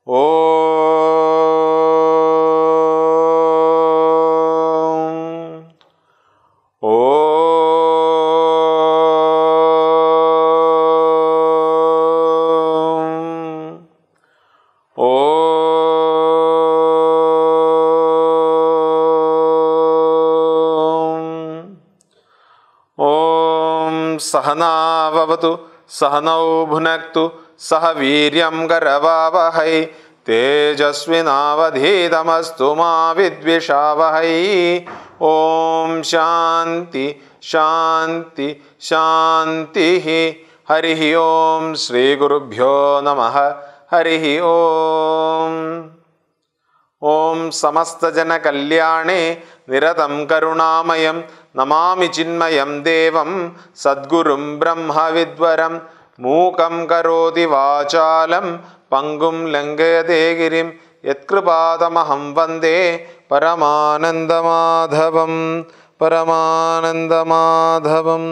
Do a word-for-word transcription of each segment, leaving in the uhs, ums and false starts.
सहनाववतु सहनौ भुनक्तु सह वीर्यं करवावहै तेजस्विनावधीतमस्तु मा विद्विषावहै। ओम शांति शांति शांतिः। हरिः ओम श्री गुरुभ्यो नमः। हरिः ओम। ओम समस्त जन कल्याणे निरतं करुणामयं नमामि चिन्मयं देवं सद्गुरुं ब्रह्म विद्वरं मूकं करोति वाचालं पंगुं लंघयते गिरिं यत्कृपातमहं वन्दे परमानन्दमाधवं परमानन्दमाधवम्।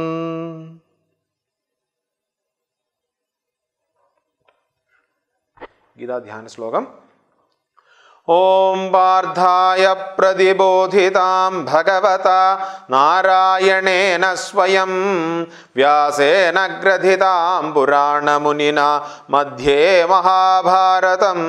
गीता ध्यान श्लोकम। ओम पार्थाय प्रतिबोधितां भगवता नारायणेन स्वयं व्यासेन ग्रथितां पुराणमुनिना मध्ये महाभारतम्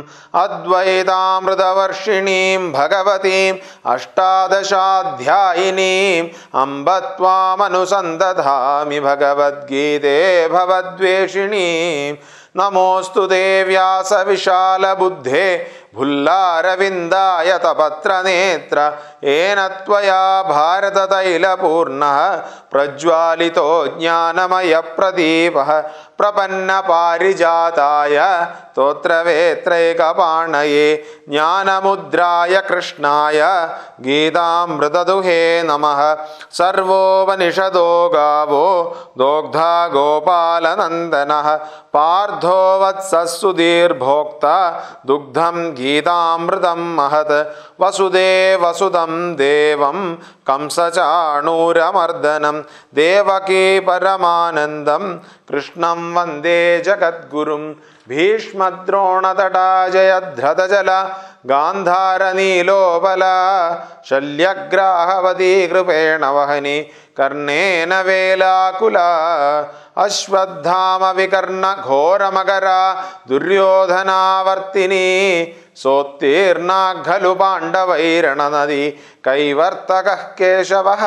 अद्वैतामृतवर्षिणीं भगवतीम् अष्टादशाध्यायिनीम् अम्ब त्वामनुसन्दधामि भगवद्गीते भवद्वेषिणीम्। नमोऽस्तु ते व्यास विशाल बुद्धे भुल्लारविन्दाय तपत्रनेत्र येन त्वया भारततैलपूर्णः प्रज्वालितो ज्ञानमय प्रदीपः प्रपन्न पारिजाताय स्तोत्रवेत्रैकपाणये ज्ञानमुद्राय कृष्णाय गीतामृतदुहे नमः। सर्वोपनिषदो गावो दोग्धा गोपालनन्दनः पार्थो वत्सः सुधीर्भोक्ता दुग्धं गीतामृतं महत्। वसुदेवसुतं देवं कंसचाणूरमर्दनं देवकी परमानन्दं कृष्णं वन्दे जगद्गुरुं। भीष्मद्रोणतटा जयद्रथजला गान्धारनीलोबला शल्यग्राहवती कृपेण वहनी कर्णेन वेलाकुला। अश्वत्थाम विकर्ण घोरमकरा दुर्योधनावर्तिनी सोत्तीर्णा खलु पाण्डवैरणनदी कैवर्तकः केशवः।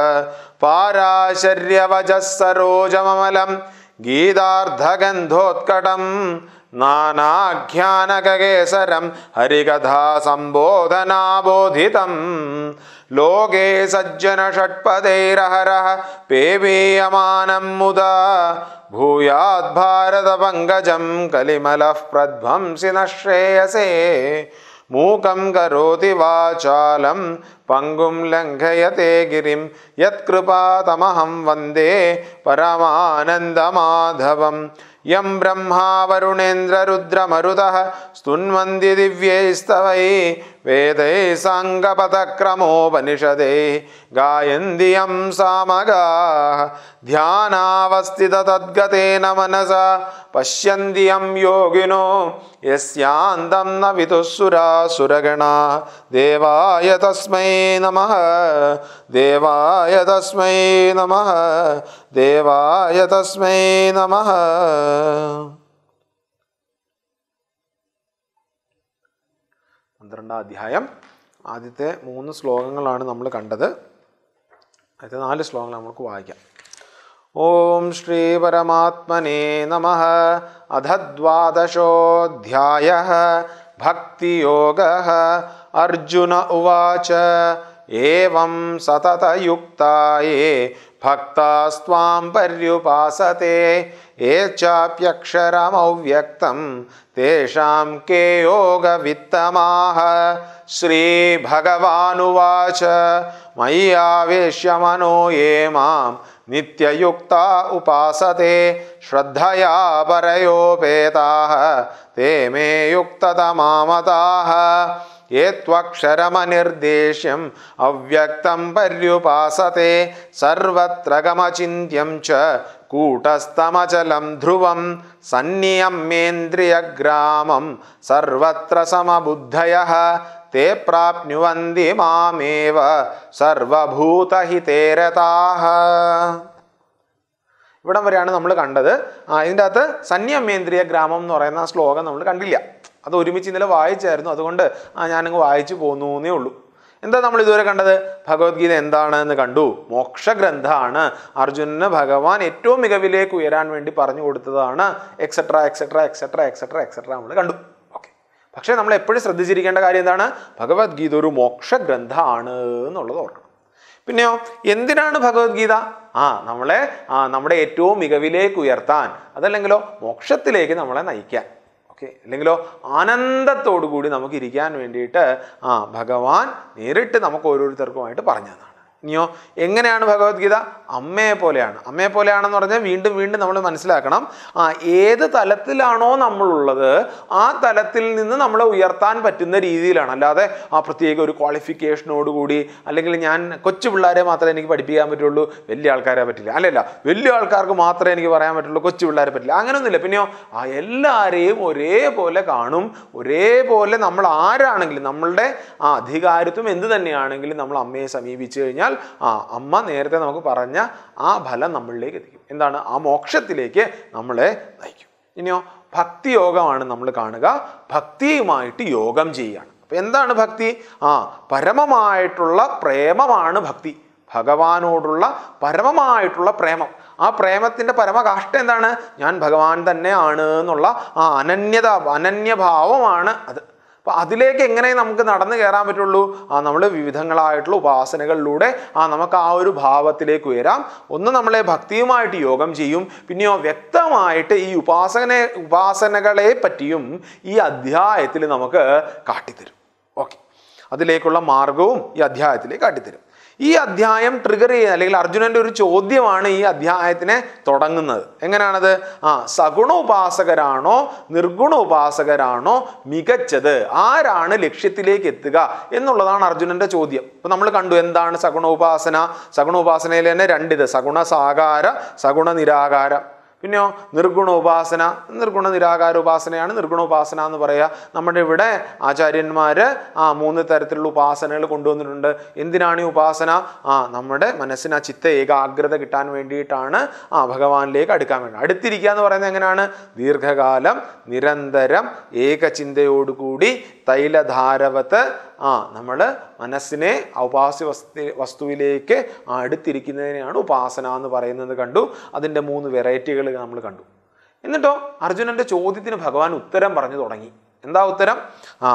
पाराशर्यवचः सरोजममलं गीतार्धगन्धोत्कटं नानाख्यानककेसरं हरिकथा सम्बोधनाबोधितं। लोके सज्जन षट्पदैरहरः पेवीयमानं मुदा भूयाद् भारत पंकजं कलिमलः प्रध्वंसि न श्रेयसे। मूकं करोति वाचालं पंगुं लंघयते गिरिं यत्कृपातमहं वन्दे परमानन्दमाधवम्। यं ब्रह्मा वरुणेन्द्र रुद्रमरुतः स्तुन्वन्ति दिव्यैस्तवैः वेदैः साङ्गपदक्रमोपनिषदैः गायन्ति यं सामगाः। ध्यानावस्थिततद्गतेन मनसा पश्यन्ति यं योगिनो यस्यान्तं न विदुःसुरासुरगणाः। देवाय तस्मै नमः देवाय तस्मै नमः देवाय तस्मै नमः। പന്ത്രണ്ടാം അധ്യായം ആദ്യത്തെ മൂന്ന് ശ്ലോകങ്ങളാണ് നമ്മൾ കണ്ടത്. ആദ്യത്തെ നാല് ശ്ലോകങ്ങൾ നമുക്ക് വായിക്കാം. ഓം ശ്രീ പരമാത്മനേ നമഃ. അധ ദ്വാദശോऽധ്യായഃ ഭക്തിയോഗഃ. അർജുന ഉവാച ഏവം സതതയുക്തായേ ഭക്താസ്ത്വാം പര്യുപാസത്തെ ये चाप्यक्षरमव्यक्तं तेषां के योगवित्तमाः. श्रीभगवानुवाच मय्यावेश्य मनो ये मां नित्ययुक्ता उपासते श्रद्धया परयोपेताः ते मे युक्ततमामताः. ये त्वक्षरमनिर्देश्यम् अव्यक्तं पर्युपासते सर्वत्र गमचिन्त्यं च കൂട്ടസ്ഥമചലം ധ്രുവം സന്നിയമ്യേന്ദ്രിയഗ്രാമം സർവത്ര സമബുദ്ധയഃ തേ പ്രാപ്നുവന്തി മാമേവ സർവഭൂതഹിതേരതാഃ. ഇവിടം വരെയാണ് നമ്മൾ കണ്ടത്. ആ ഇതിൻ്റെ അകത്ത് സന്യമേന്ദ്രിയ ഗ്രാമം എന്ന് പറയുന്ന ശ്ലോകം നമ്മൾ കണ്ടില്ല. അത് ഒരുമിച്ച് ഇന്നലെ വായിച്ചായിരുന്നു. അതുകൊണ്ട് ആ ഞാനങ്ങ് വായിച്ചു പോന്നു എന്നേ ഉള്ളൂ. എന്താ നമ്മൾ ഇതുവരെ കണ്ടത്? ഭഗവത്ഗീത എന്താണ് എന്ന് കണ്ടു. മോക്ഷഗ്രന്ഥമാണ്. അർജുനന് ഭഗവാൻ ഏറ്റവും മികവിലേക്ക് ഉയരാൻ വേണ്ടി പറഞ്ഞു കൊടുത്തതാണ്. Etcetera etcetera etcetera etcetera etcetera നമ്മൾ കണ്ടു. ഓക്കെ. പക്ഷേ നമ്മൾ എപ്പോഴും ശ്രദ്ധിച്ചിരിക്കേണ്ട കാര്യം എന്താണ്? ഭഗവത്ഗീത ഒരു മോക്ഷഗ്രന്ഥമാണ് എന്നുള്ളത് ഓർക്കണം. പിന്നെയോ എന്തിനാണ് ഭഗവത്ഗീത? ആ നമ്മളെ ആ നമ്മുടെ ഏറ്റവും മികവിലേക്ക് ഉയർത്താൻ, അതല്ലെങ്കിലോ മോക്ഷത്തിലേക്ക് നമ്മളെ നയിക്കാൻ, ഓക്കെ, അല്ലെങ്കിലോ ആനന്ദത്തോടു കൂടി നമുക്ക് ഇരിക്കാൻ വേണ്ടിയിട്ട് ആ ഭഗവാൻ നേരിട്ട് നമുക്ക് ഓരോരുത്തർക്കുമായിട്ട് പറഞ്ഞതാണ്. ഇനിയോ എങ്ങനെയാണ് ഭഗവത്ഗീത? അമ്മയെ പോലെയാണ്. അമ്മയെ പോലെയാണെന്ന് പറഞ്ഞാൽ വീണ്ടും വീണ്ടും നമ്മൾ മനസ്സിലാക്കണം. ആ ഏത് തലത്തിലാണോ നമ്മളുള്ളത് ആ തലത്തിൽ നിന്ന് നമ്മളെ ഉയർത്താൻ പറ്റുന്ന രീതിയിലാണ്. അല്ലാതെ ആ പ്രത്യേക ഒരു ക്വാളിഫിക്കേഷനോടുകൂടി, അല്ലെങ്കിൽ ഞാൻ കൊച്ചു പിള്ളേരെ മാത്രമേ എനിക്ക് പഠിപ്പിക്കാൻ പറ്റുള്ളൂ, വലിയ ആൾക്കാരെ പറ്റില്ല, അല്ലല്ല വലിയ ആൾക്കാർക്ക് മാത്രമേ എനിക്ക് പറയാൻ പറ്റുള്ളൂ, കൊച്ചു പിള്ളേരെ പറ്റില്ല, അങ്ങനെയൊന്നുമില്ല. പിന്നെയോ ആ എല്ലാവരെയും ഒരേപോലെ കാണും. ഒരേപോലെ നമ്മൾ ആരാണെങ്കിലും നമ്മളുടെ ആ അധികാരത്വം എന്ത് തന്നെയാണെങ്കിലും നമ്മൾ അമ്മയെ സമീപിച്ചു കഴിഞ്ഞാൽ ആ അമ്മ നേരത്തെ നമുക്ക് പറഞ്ഞ ആ ഫലം നമ്മളിലേക്ക് എത്തിക്കും. എന്താണ്? ആ മോക്ഷത്തിലേക്ക് നമ്മളെ നയിക്കും. ഇനിയോ ഭക്തിയോഗമാണ് നമ്മൾ കാണുക. ഭക്തിയുമായിട്ട് യോഗം ചെയ്യുകയാണ്. അപ്പൊ എന്താണ് ഭക്തി? ആ പരമമായിട്ടുള്ള പ്രേമമാണ് ഭക്തി. ഭഗവാനോടുള്ള പരമമായിട്ടുള്ള പ്രേമം. ആ പ്രേമത്തിന്റെ പരമകാഷ്ഠ എന്താണ്? ഞാൻ ഭഗവാൻ തന്നെയാണ് എന്നുള്ള ആ അനന്യത അനന്യഭാവമാണ് അത്. അപ്പോൾ അതിലേക്ക് എങ്ങനെ നമുക്ക് നടന്നു കയറാൻ പറ്റുള്ളൂ? ആ നമ്മൾ വിവിധങ്ങളായിട്ടുള്ള ഉപാസനകളിലൂടെ ആ നമുക്ക് ആ ഒരു ഭാവത്തിലേക്ക് ഉയരാം. ഒന്ന് നമ്മളെ ഭക്തിയുമായിട്ട് യോഗം ചെയ്യും. പിന്നെയോ വ്യക്തമായിട്ട് ഈ ഉപാസന ഉപാസനകളെ പറ്റിയും ഈ അധ്യായത്തിൽ നമുക്ക് കാട്ടിത്തരും. ഓക്കെ, അതിലേക്കുള്ള മാർഗവും ഈ അധ്യായത്തിലേക്ക് കാട്ടിത്തരും. ഈ അധ്യായം ട്രിഗർ ചെയ്യുന്ന, അല്ലെങ്കിൽ അർജുനന്റെ ഒരു ചോദ്യമാണ് ഈ അധ്യായത്തിനെ തുടങ്ങുന്നത്. എങ്ങനെയാണത്? ആ സഗുണ ഉപാസകരാണോ നിർഗുണ ഉപാസകരാണോ മികച്ചത്? ആരാണ് ലക്ഷ്യത്തിലേക്ക് എത്തുക എന്നുള്ളതാണ് അർജുനന്റെ ചോദ്യം. ഇപ്പൊ നമ്മൾ കണ്ടു എന്താണ് സഗുണ ഉപാസന. സഗുണ ഉപാസനയിൽ തന്നെ രണ്ടിത്, സഗുണ സാകാര, സഗുണ നിരാകാര. പിന്നെയോ നിർഗുണ ഉപാസന. നിർഗുണ നിരാകാര ഉപാസനയാണ് നിർഗുണ ഉപാസന എന്ന് പറയുക. നമ്മുടെ ഇവിടെ ആചാര്യന്മാർ ആ മൂന്ന് തരത്തിലുള്ള ഉപാസനകൾ കൊണ്ടുവന്നിട്ടുണ്ട്. എന്തിനാണ് ഈ ഉപാസന? ആ നമ്മുടെ മനസ്സിന് ആ ചിത്ത ഏകാഗ്രത കിട്ടാൻ വേണ്ടിയിട്ടാണ്. ആ ഭഗവാനിലേക്ക് അടുക്കാൻ വേണ്ടി. അടുത്തിരിക്കുക എന്ന് പറയുന്നത് എങ്ങനെയാണ്? ദീർഘകാലം നിരന്തരം ഏകചിന്തയോടുകൂടി തൈലധാരവത്ത് ആ നമ്മൾ മനസ്സിനെ ഉപാസ്യ വസ്തു വസ്തുവിലേക്ക് അടുത്തിരിക്കുന്നതിനെയാണ് ഉപാസന എന്ന് പറയുന്നത് കണ്ടു. അതിൻ്റെ മൂന്ന് വെറൈറ്റികൾ നമ്മൾ കണ്ടു. എന്നിട്ടോ അർജുനന്റെ ചോദ്യത്തിന് ഭഗവാൻ ഉത്തരം പറഞ്ഞു തുടങ്ങി. എന്താ ഉത്തരം? ആ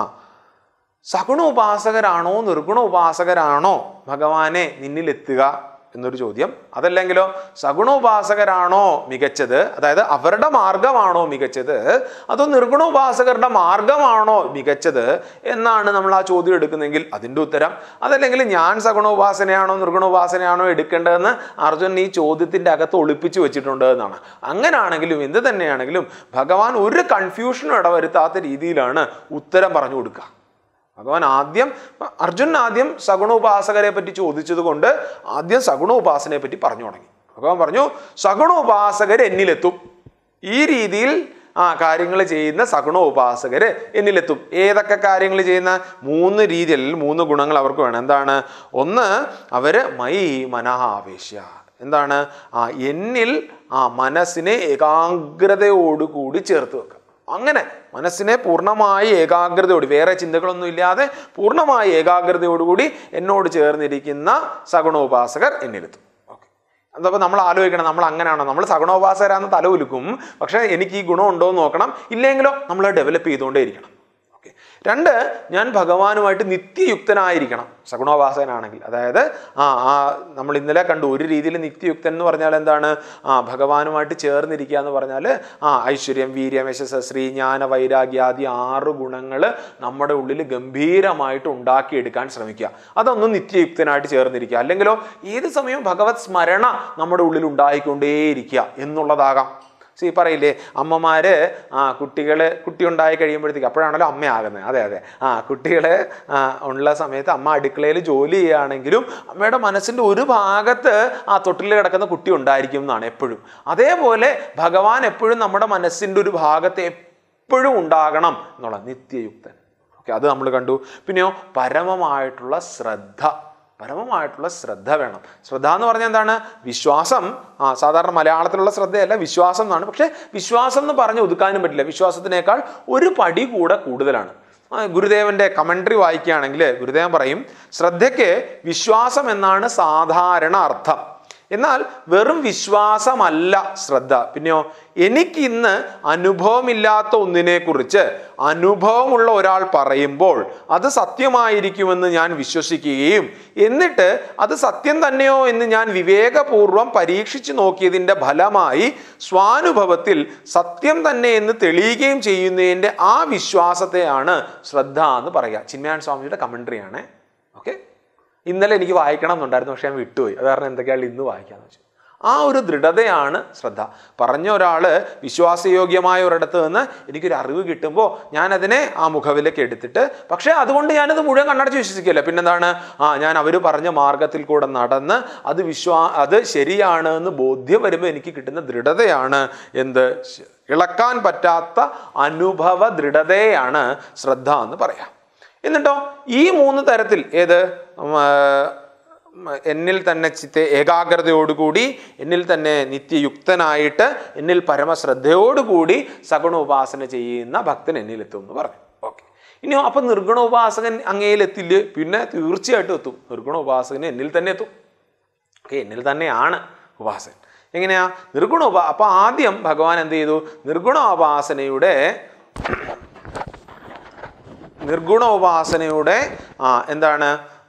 സഗുണ ഉപാസകരാണോ നിർഗുണ ഉപാസകരാണോ ഭഗവാനെ നിന്നിലെത്തുക എന്നൊരു ചോദ്യം. അതല്ലെങ്കിലോ സഗുണ ഉപാസകരാണോ മികച്ചത്, അതായത് അവരുടെ മാർഗമാണോ മികച്ചത്, അതോ നിർഗുണ ഉപാസകരുടെ മാർഗമാണോ മികച്ചത് എന്നാണ് നമ്മൾ ആ ചോദ്യം എടുക്കുന്നെങ്കിൽ അതിൻ്റെ ഉത്തരം. അതല്ലെങ്കിൽ ഞാൻ സഗുണ ഉപാസനയാണോ നിർഗുണ ഉപാസനയാണോ എടുക്കേണ്ടതെന്ന് അർജുനൻ ഈ ചോദ്യത്തിൻ്റെ അകത്ത് ഒളിപ്പിച്ചു വെച്ചിട്ടുണ്ട് എന്നാണ്. അങ്ങനാണെങ്കിലും എന്ത് തന്നെയാണെങ്കിലും ഭഗവാൻ ഒരു കൺഫ്യൂഷനും ഇടവരുത്താത്ത രീതിയിലാണ് ഉത്തരം പറഞ്ഞു കൊടുക്കുക. ഭഗവാൻ ആദ്യം അർജുനൻ ആദ്യം സഗുണ ഉപാസകരെ പറ്റി ചോദിച്ചത് കൊണ്ട് ആദ്യം സഗുണ ഉപാസനയെ പറ്റി പറഞ്ഞു തുടങ്ങി. ഭഗവാൻ പറഞ്ഞു സഗുണ ഉപാസകർ എന്നിലെത്തും. ഈ രീതിയിൽ ആ കാര്യങ്ങൾ ചെയ്യുന്ന സഗുണ ഉപാസകർ എന്നിലെത്തും. ഏതൊക്കെ കാര്യങ്ങൾ ചെയ്യുന്ന? മൂന്ന് രീതിയിൽ മൂന്ന് ഗുണങ്ങൾ അവർക്ക് വേണം. എന്താണ്? ഒന്ന്, അവര് മയി മനഃആവേശ്യ. എന്താണ്? ആ എന്നിൽ ആ മനസ്സിനെ ഏകാഗ്രതയോടുകൂടി ചേർത്ത് വെക്കുക. അങ്ങനെ മനസ്സിനെ പൂർണ്ണമായി ഏകാഗ്രതയോട്, വേറെ ചിന്തകളൊന്നും ഇല്ലാതെ പൂർണ്ണമായി ഏകാഗ്രതയോടുകൂടി എന്നോട് ചേർന്നിരിക്കുന്ന സഗുണോപാസകർ എന്നിലെത്തും. ഓക്കെ, അതപ്പോൾ നമ്മൾ ആലോചിക്കണം, നമ്മൾ അങ്ങനെയാണോ? നമ്മൾ സഗുണോപാസകരാന്ന് തല ഉലുക്കും, പക്ഷേ എനിക്ക് ഈ ഗുണം ഉണ്ടോ എന്ന് നോക്കണം. ഇല്ലെങ്കിലോ നമ്മൾ ഡെവലപ്പ് ചെയ്തുകൊണ്ടേ ഇരിക്കണം. ഓക്കെ, രണ്ട്, ഞാൻ ഭഗവാനുമായിട്ട് നിത്യയുക്തനായിരിക്കണം സഗുണോപാസകനാണെങ്കിൽ. അതായത് ആ ആ നമ്മൾ ഇന്നലെ കണ്ടു ഒരു രീതിയിൽ നിത്യയുക്തൻ എന്ന് പറഞ്ഞാൽ എന്താണ്? ആ ഭഗവാനുമായിട്ട് ചേർന്നിരിക്കുക എന്ന് പറഞ്ഞാൽ ആ ഐശ്വര്യം, വീര്യം, യശസ്, ശ്രീ, ജ്ഞാന, വൈരാഗ്യാദി ആറ് ഗുണങ്ങൾ നമ്മുടെ ഉള്ളിൽ ഗംഭീരമായിട്ട് ഉണ്ടാക്കിയെടുക്കാൻ ശ്രമിക്കുക. അതൊന്നും നിത്യയുക്തനായിട്ട് ചേർന്നിരിക്കുക. അല്ലെങ്കിലോ ഏത് സമയവും ഭഗവത് സ്മരണ നമ്മുടെ ഉള്ളിൽ ഉണ്ടായിക്കൊണ്ടേയിരിക്കുക എന്നുള്ളതാകാം. സീ പറയില്ലേ അമ്മമാര് ആ കുട്ടികള് കുട്ടി ഉണ്ടായി കഴിയുമ്പോഴത്തേക്ക് അപ്പോഴാണല്ലോ അമ്മയാകുന്നത്. അതെ അതെ ആ കുട്ടികളെ ഉള്ള സമയത്ത് അമ്മ അടുക്കളയിൽ ജോലി ചെയ്യുകയാണെങ്കിലും അമ്മയുടെ മനസ്സിൻ്റെ ഒരു ഭാഗത്ത് ആ തൊട്ടിൽ കിടക്കുന്ന കുട്ടി ഉണ്ടായിരിക്കും എന്നാണ് എപ്പോഴും. അതേപോലെ ഭഗവാൻ എപ്പോഴും നമ്മുടെ മനസ്സിൻ്റെ ഒരു ഭാഗത്ത് എപ്പോഴും ഉണ്ടാകണം എന്നുള്ള നിത്യയുക്തൻ. ഓക്കെ, അത് നമ്മൾ കണ്ടു. പിന്നെയോ പരമമായിട്ടുള്ള ശ്രദ്ധ, പരമമായിട്ടുള്ള ശ്രദ്ധ വേണം. ശ്രദ്ധ എന്ന് പറഞ്ഞാൽ എന്താണ്? വിശ്വാസം. ആ സാധാരണ മലയാളത്തിലുള്ള ശ്രദ്ധയല്ല, വിശ്വാസം എന്നാണ്. പക്ഷെ വിശ്വാസം എന്ന് പറഞ്ഞ് ഒതുക്കാനും പറ്റില്ല. വിശ്വാസത്തിനേക്കാൾ ഒരു പടി കൂടെ കൂടുതലാണ്. ഗുരുദേവന്റെ കമന്ററി വായിക്കുകയാണെങ്കിൽ ഗുരുദേവൻ പറയും, ശ്രദ്ധയ്ക്ക് വിശ്വാസം എന്നാണ് സാധാരണ അർത്ഥം. എന്നാൽ വെറും വിശ്വാസമല്ല ശ്രദ്ധ. പിന്നെയോ എനിക്കിന്ന് അനുഭവമില്ലാത്ത ഒന്നിനെ കുറിച്ച് അനുഭവമുള്ള ഒരാൾ പറയുമ്പോൾ അത് സത്യമായിരിക്കുമെന്ന് ഞാൻ വിശ്വസിക്കുകയും എന്നിട്ട് അത് സത്യം തന്നെയോ എന്ന് ഞാൻ വിവേകപൂർവം പരീക്ഷിച്ചു നോക്കിയതിൻ്റെ ഫലമായി സ്വാനുഭവത്തിൽ സത്യം തന്നെ എന്ന് തെളിയുകയും ചെയ്യുന്നതിൻ്റെ ആ വിശ്വാസത്തെയാണ് ശ്രദ്ധ എന്ന് പറയുക. ചിന്മയാനന്ദ സ്വാമിയുടെ കമന്ററിയാണ്. ഓക്കെ, ഇന്നലെ എനിക്ക് വായിക്കണം എന്നുണ്ടായിരുന്നു, പക്ഷെ ഞാൻ വിട്ടുപോയി. അത് കാരണം എന്തൊക്കെയാണ് ഇന്ന് വായിക്കാമെന്ന് വെച്ചു. ആ ഒരു ദൃഢതയാണ് ശ്രദ്ധ. പറഞ്ഞ ഒരാൾ വിശ്വാസയോഗ്യമായ ഒരിടത്ത് നിന്ന് എനിക്കൊരു അറിവ് കിട്ടുമ്പോൾ ഞാനതിനെ ആ മുഖവിലേക്ക് എടുത്തിട്ട്, പക്ഷേ അതുകൊണ്ട് ഞാനത് മുഴുവൻ കണ്ണടച്ച് വിശ്വസിക്കില്ല. പിന്നെന്താണ്? ആ ഞാൻ അവർ പറഞ്ഞ മാർഗത്തിൽ കൂടെ നടന്ന് അത് വിശ്വാ അത് ശരിയാണ് എന്ന് ബോധ്യം വരുമ്പോൾ എനിക്ക് കിട്ടുന്ന ദൃഢതയാണ് എന്ത്? ഇളക്കാൻ പറ്റാത്ത അനുഭവ ദൃഢതയാണ് ശ്രദ്ധ എന്ന് പറയാം. എന്നിട്ടോ ഈ മൂന്ന് തരത്തിൽ ഏത് എന്നിൽ തന്നെ ചിത്തെ ഏകാഗ്രതയോടുകൂടി, എന്നിൽ തന്നെ നിത്യയുക്തനായിട്ട്, എന്നിൽ പരമശ്രദ്ധയോടുകൂടി സഗുണ ഉപാസന ചെയ്യുന്ന ഭക്തൻ എന്നിലെത്തും എന്ന് പറഞ്ഞു. ഓക്കെ, ഇനിയോ അപ്പം നിർഗുണ ഉപാസകൻ അങ്ങയിലെത്തില്ല? പിന്നെ തീർച്ചയായിട്ടും എത്തും. നിർഗുണ ഉപാസകന് എന്നിൽ തന്നെ എത്തും. ഓക്കെ, എന്നിൽ തന്നെയാണ് ഉപാസകൻ. എങ്ങനെയാ? നിർഗുണ ഉപാ അപ്പൊ ആദ്യം ഭഗവാൻ എന്ത് ചെയ്തു? നിർഗുണ ഉപാസനയുടെ നിർഗുണ ഉപാസനയുടെ ആ എന്താണ്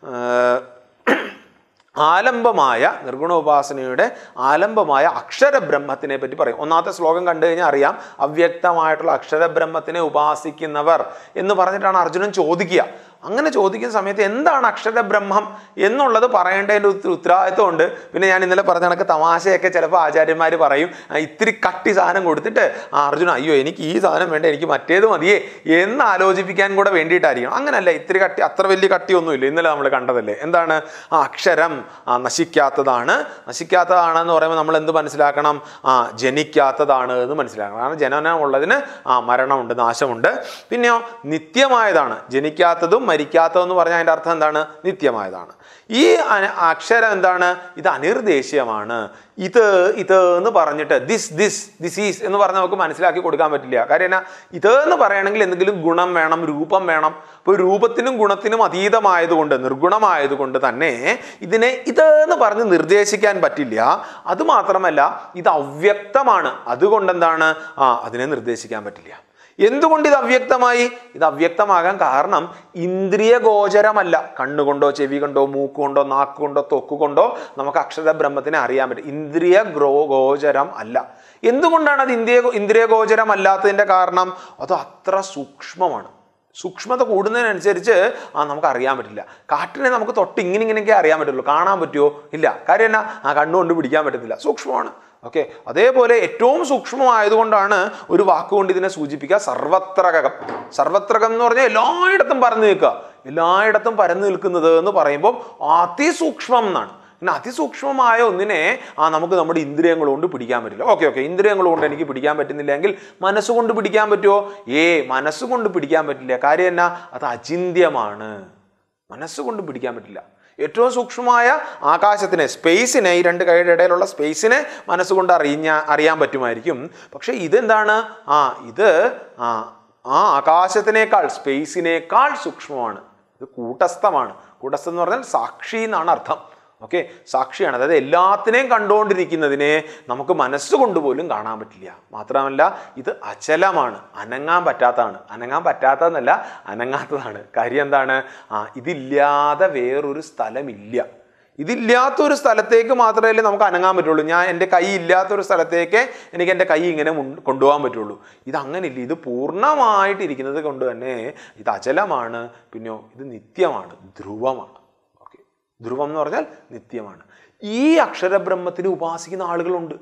ആലംബമായ നിർഗുണോപാസനയുടെ ആലംബമായ അക്ഷരബ്രഹ്മത്തിനെ പറ്റി പറയും. ഒന്നാമത്തെ ശ്ലോകം കണ്ടു കഴിഞ്ഞാൽ അറിയാം, അവ്യക്തമായിട്ടുള്ള അക്ഷരബ്രഹ്മത്തിനെ ഉപാസിക്കുന്നവർ എന്ന് പറഞ്ഞിട്ടാണ് അർജുനൻ ചോദിക്കുക. അങ്ങനെ ചോദിക്കുന്ന സമയത്ത് എന്താണ് അക്ഷരബ്രഹ്മം എന്നുള്ളത് പറയേണ്ടതിൻ്റെ ഒത്തിരി ഉത്തരവാദിത്വമുണ്ട്. പിന്നെ ഞാൻ ഇന്നലെ പറഞ്ഞ കണക്ക് തമാശയൊക്കെ ചിലപ്പോൾ ആചാര്യന്മാർ പറയും, ഇത്തിരി കട്ടി സാധനം കൊടുത്തിട്ട് ആ അർജുന അയ്യോ എനിക്ക് ഈ സാധനം വേണ്ട, എനിക്ക് മറ്റേത് മതിയേ എന്ന് ആലോചിപ്പിക്കാൻ കൂടെ വേണ്ടിയിട്ടായിരിക്കും. അങ്ങനല്ല, ഇത്തിരി കട്ടി അത്ര വലിയ കട്ടിയൊന്നുമില്ല. ഇന്നലെ നമ്മൾ കണ്ടതല്ലേ. എന്താണ്? ആ അക്ഷരം ആ നശിക്കാത്തതാണ്. നശിക്കാത്തതാണെന്ന് പറയുമ്പോൾ നമ്മൾ എന്ത് മനസ്സിലാക്കണം? ആ ജനിക്കാത്തതാണ് എന്ന് മനസ്സിലാക്കണം. കാരണം ജനനം ഉള്ളതിന് ആ മരണമുണ്ട്, നാശമുണ്ട്. പിന്നെയോ നിത്യമായതാണ്. ജനിക്കാത്തതും മരിക്കാത്തതെന്ന് പറഞ്ഞാൽ അതിൻ്റെ അർത്ഥം എന്താണ്? നിത്യമായതാണ്. ഈ അക്ഷരം എന്താണ്? ഇത് അനിർദ്ദേശ്യമാണ്. ഇത് ഇത് എന്ന് പറഞ്ഞിട്ട് ദിസ് ദിസ് ദിസ് ഈസ് എന്ന് പറഞ്ഞാൽ നമുക്ക് മനസ്സിലാക്കി കൊടുക്കാൻ പറ്റില്ല. കാര്യം എന്നാ? ഇത് എന്ന് പറയണമെങ്കിൽ എന്തെങ്കിലും ഗുണം വേണം, രൂപം വേണം. ഇപ്പോൾ രൂപത്തിനും ഗുണത്തിനും അതീതമായതുകൊണ്ട്, നിർഗുണമായതുകൊണ്ട് തന്നെ ഇതിനെ ഇത് എന്ന് പറഞ്ഞ് നിർദ്ദേശിക്കാൻ പറ്റില്ല. അതുമാത്രമല്ല ഇത് അവ്യക്തമാണ്. അതുകൊണ്ട് എന്താണ്? ആ അതിനെ നിർദ്ദേശിക്കാൻ പറ്റില്ല. എന്തുകൊണ്ട് ഇത് അവ്യക്തമായി? ഇത് അവ്യക്തമാകാൻ കാരണം ഇന്ദ്രിയ ഗോചരമല്ല. കണ്ണുകൊണ്ടോ ചെവി കൊണ്ടോ മൂക്കുകൊണ്ടോ നാക്കുകൊണ്ടോ തൊക്കുകൊണ്ടോ നമുക്ക് അക്ഷരബ്രഹ്മത്തിനെ അറിയാൻ പറ്റും. ഇന്ദ്രിയ ഗ്രോ ഗോചരം അല്ല. എന്തുകൊണ്ടാണ് അത് ഇന്ദ്രിയ ഇന്ദ്രിയ ഗോചരം അല്ലാത്തതിൻ്റെ കാരണം? അത് അത്ര സൂക്ഷ്മമാണ്. സൂക്ഷ്മത കൂടുന്നതിനനുസരിച്ച് ആ നമുക്ക് അറിയാൻ പറ്റില്ല. കാറ്റിനെ നമുക്ക് തൊട്ട് ഇങ്ങനെ ഇങ്ങനെയൊക്കെ അറിയാൻ പറ്റുള്ളൂ. കാണാൻ പറ്റുമോ? ഇല്ല. കാര്യം എന്നാ? ആ കണ്ണുകൊണ്ട് പിടിക്കാൻ പറ്റത്തില്ല, സൂക്ഷ്മമാണ്. ഓക്കെ, അതേപോലെ ഏറ്റവും സൂക്ഷ്മമായതുകൊണ്ടാണ് ഒരു വാക്കുകൊണ്ട് ഇതിനെ സൂചിപ്പിക്കുക സർവത്രകം. സർവത്രകം എന്ന് പറഞ്ഞാൽ എല്ലായിടത്തും പരന്നു നിൽക്കുക. എല്ലായിടത്തും പരന്നു നിൽക്കുന്നത് എന്ന് പറയുമ്പോൾ അതിസൂക്ഷ്മം എന്നാണ്. പിന്നെ അതിസൂക്ഷ്മമായ ഒന്നിനെ ആ നമുക്ക് നമ്മുടെ ഇന്ദ്രിയങ്ങൾ കൊണ്ട് പിടിക്കാൻ പറ്റില്ല. ഓക്കെ ഓക്കെ ഇന്ദ്രിയങ്ങൾ കൊണ്ട് എനിക്ക് പിടിക്കാൻ പറ്റുന്നില്ലെങ്കിൽ മനസ്സുകൊണ്ട് പിടിക്കാൻ പറ്റുമോ? ഏ മനസ്സുകൊണ്ട് പിടിക്കാൻ പറ്റില്ല. കാര്യം എന്നാ? അത് അചിന്ത്യമാണ്. മനസ്സുകൊണ്ട് പിടിക്കാൻ പറ്റില്ല. ഏറ്റവും സൂക്ഷ്മമായ ആകാശത്തിനെ, സ്പേസിനെ, ഈ രണ്ട് കൈയുടെ ഇടയിലുള്ള സ്പേസിനെ മനസ്സുകൊണ്ട് അറിഞ്ഞ അറിയാൻ പറ്റുമായിരിക്കും. പക്ഷെ ഇതെന്താണ്? ആ ഇത് ആ ആ ആകാശത്തിനേക്കാൾ, സ്പേസിനേക്കാൾ സൂക്ഷ്മമാണ്. ഇത് കൂട്ടസ്ഥമാണ്. കൂട്ടസ്ഥം എന്ന് പറഞ്ഞാൽ സാക്ഷി എന്നാണ് അർത്ഥം. ഓക്കെ, സാക്ഷിയാണ്. അതായത് എല്ലാത്തിനെയും കണ്ടുകൊണ്ടിരിക്കുന്നതിനെ നമുക്ക് മനസ്സുകൊണ്ട് പോലും കാണാൻ പറ്റില്ല. മാത്രമല്ല ഇത് അചലമാണ്, അനങ്ങാൻ പറ്റാത്തതാണ്. അനങ്ങാൻ പറ്റാത്തതെന്നല്ല, അനങ്ങാത്തതാണ്. കാര്യം എന്താണ്? ആ ഇതില്ലാതെ വേറൊരു സ്ഥലമില്ല. ഇതില്ലാത്തൊരു സ്ഥലത്തേക്ക് മാത്രമേ നമുക്ക് അനങ്ങാൻ പറ്റുള്ളൂ. ഞാൻ എൻ്റെ കൈ ഇല്ലാത്തൊരു സ്ഥലത്തേക്ക് എനിക്ക് എൻ്റെ കൈ ഇങ്ങനെ കൊണ്ടുപോകാൻ പറ്റുള്ളൂ. ഇത് അങ്ങനെയില്ല. ഇത് പൂർണ്ണമായിട്ടിരിക്കുന്നത് കൊണ്ട് തന്നെ ഇത് അചലമാണ്. പിന്നെയോ ഇത് നിത്യമാണ്, ധ്രുവമാണ്. ധ്രുവം എന്ന് പറഞ്ഞാൽ നിത്യമാണ്. ഈ അക്ഷരബ്രഹ്മത്തിനെ ഉപാസിക്കുന്ന ആളുകളുണ്ട്.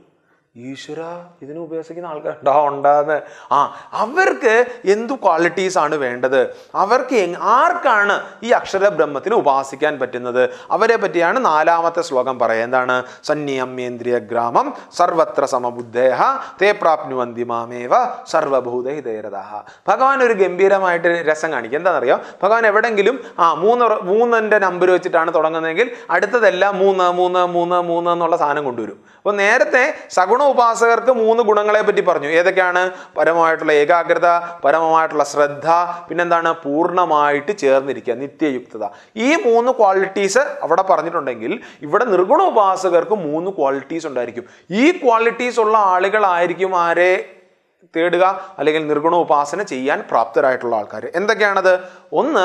ഈശ്വര ഇതിനെ ഉപയോഗിക്കുന്ന ആൾക്കാരുണ്ടോ ഉണ്ടാന്ന്. ആ അവർക്ക് എന്തു ക്വാളിറ്റീസ് ആണ് വേണ്ടത്, അവർക്ക് ആർക്കാണ് ഈ അക്ഷര ബ്രഹ്മത്തിന് ഉപാസിക്കാൻ പറ്റുന്നത്, അവരെ പറ്റിയാണ് നാലാമത്തെ ശ്ലോകം പറയുക. എന്താണ്? സന്യമേന്ദ്രിയ ഗ്രാമം സർവത്ര സമബുദ്ധേഹ തേ പ്രാപ്നുവന്തി മാമേവ സർവഭൂതഹിതേരതഃ. ഭഗവാൻ ഒരു ഗംഭീരമായിട്ട് രസം കാണിക്കുക. എന്താണെന്നറിയോ? ഭഗവാൻ എവിടെങ്കിലും ആ മൂന്ന് മൂന്നിൻ്റെ നമ്പർ വെച്ചിട്ടാണ് തുടങ്ങുന്നതെങ്കിൽ അടുത്തതെല്ലാം മൂന്ന് മൂന്ന് മൂന്ന് മൂന്ന് എന്നുള്ള സാധനം കൊണ്ടുവരും. അപ്പോൾ നേരത്തെ സഗുണ ഉപാസകർക്ക് മൂന്ന് ഗുണങ്ങളെ പറ്റി പറഞ്ഞു. ഏതൊക്കെയാണ്? പരമമായിട്ടുള്ള ഏകാഗ്രത, പരമമായിട്ടുള്ള ശ്രദ്ധ, പിന്നെന്താണ്? പൂർണ്ണമായിട്ട് ചേർന്നിരിക്കുക, നിത്യയുക്തത. ഈ മൂന്ന് ക്വാളിറ്റീസ് അവിടെ പറഞ്ഞിട്ടുണ്ടെങ്കിൽ ഇവിടെ നിർഗുണ ഉപാസകർക്ക് മൂന്ന് ക്വാളിറ്റീസ് ഉണ്ടായിരിക്കും. ഈ ക്വാളിറ്റീസ് ഉള്ള ആളുകളായിരിക്കും ആരെ തേടുക, അല്ലെങ്കിൽ നിർഗുണ ഉപാസന ചെയ്യാൻ പ്രാപ്തരായിട്ടുള്ള ആൾക്കാർ. എന്തൊക്കെയാണത്? ഒന്ന്,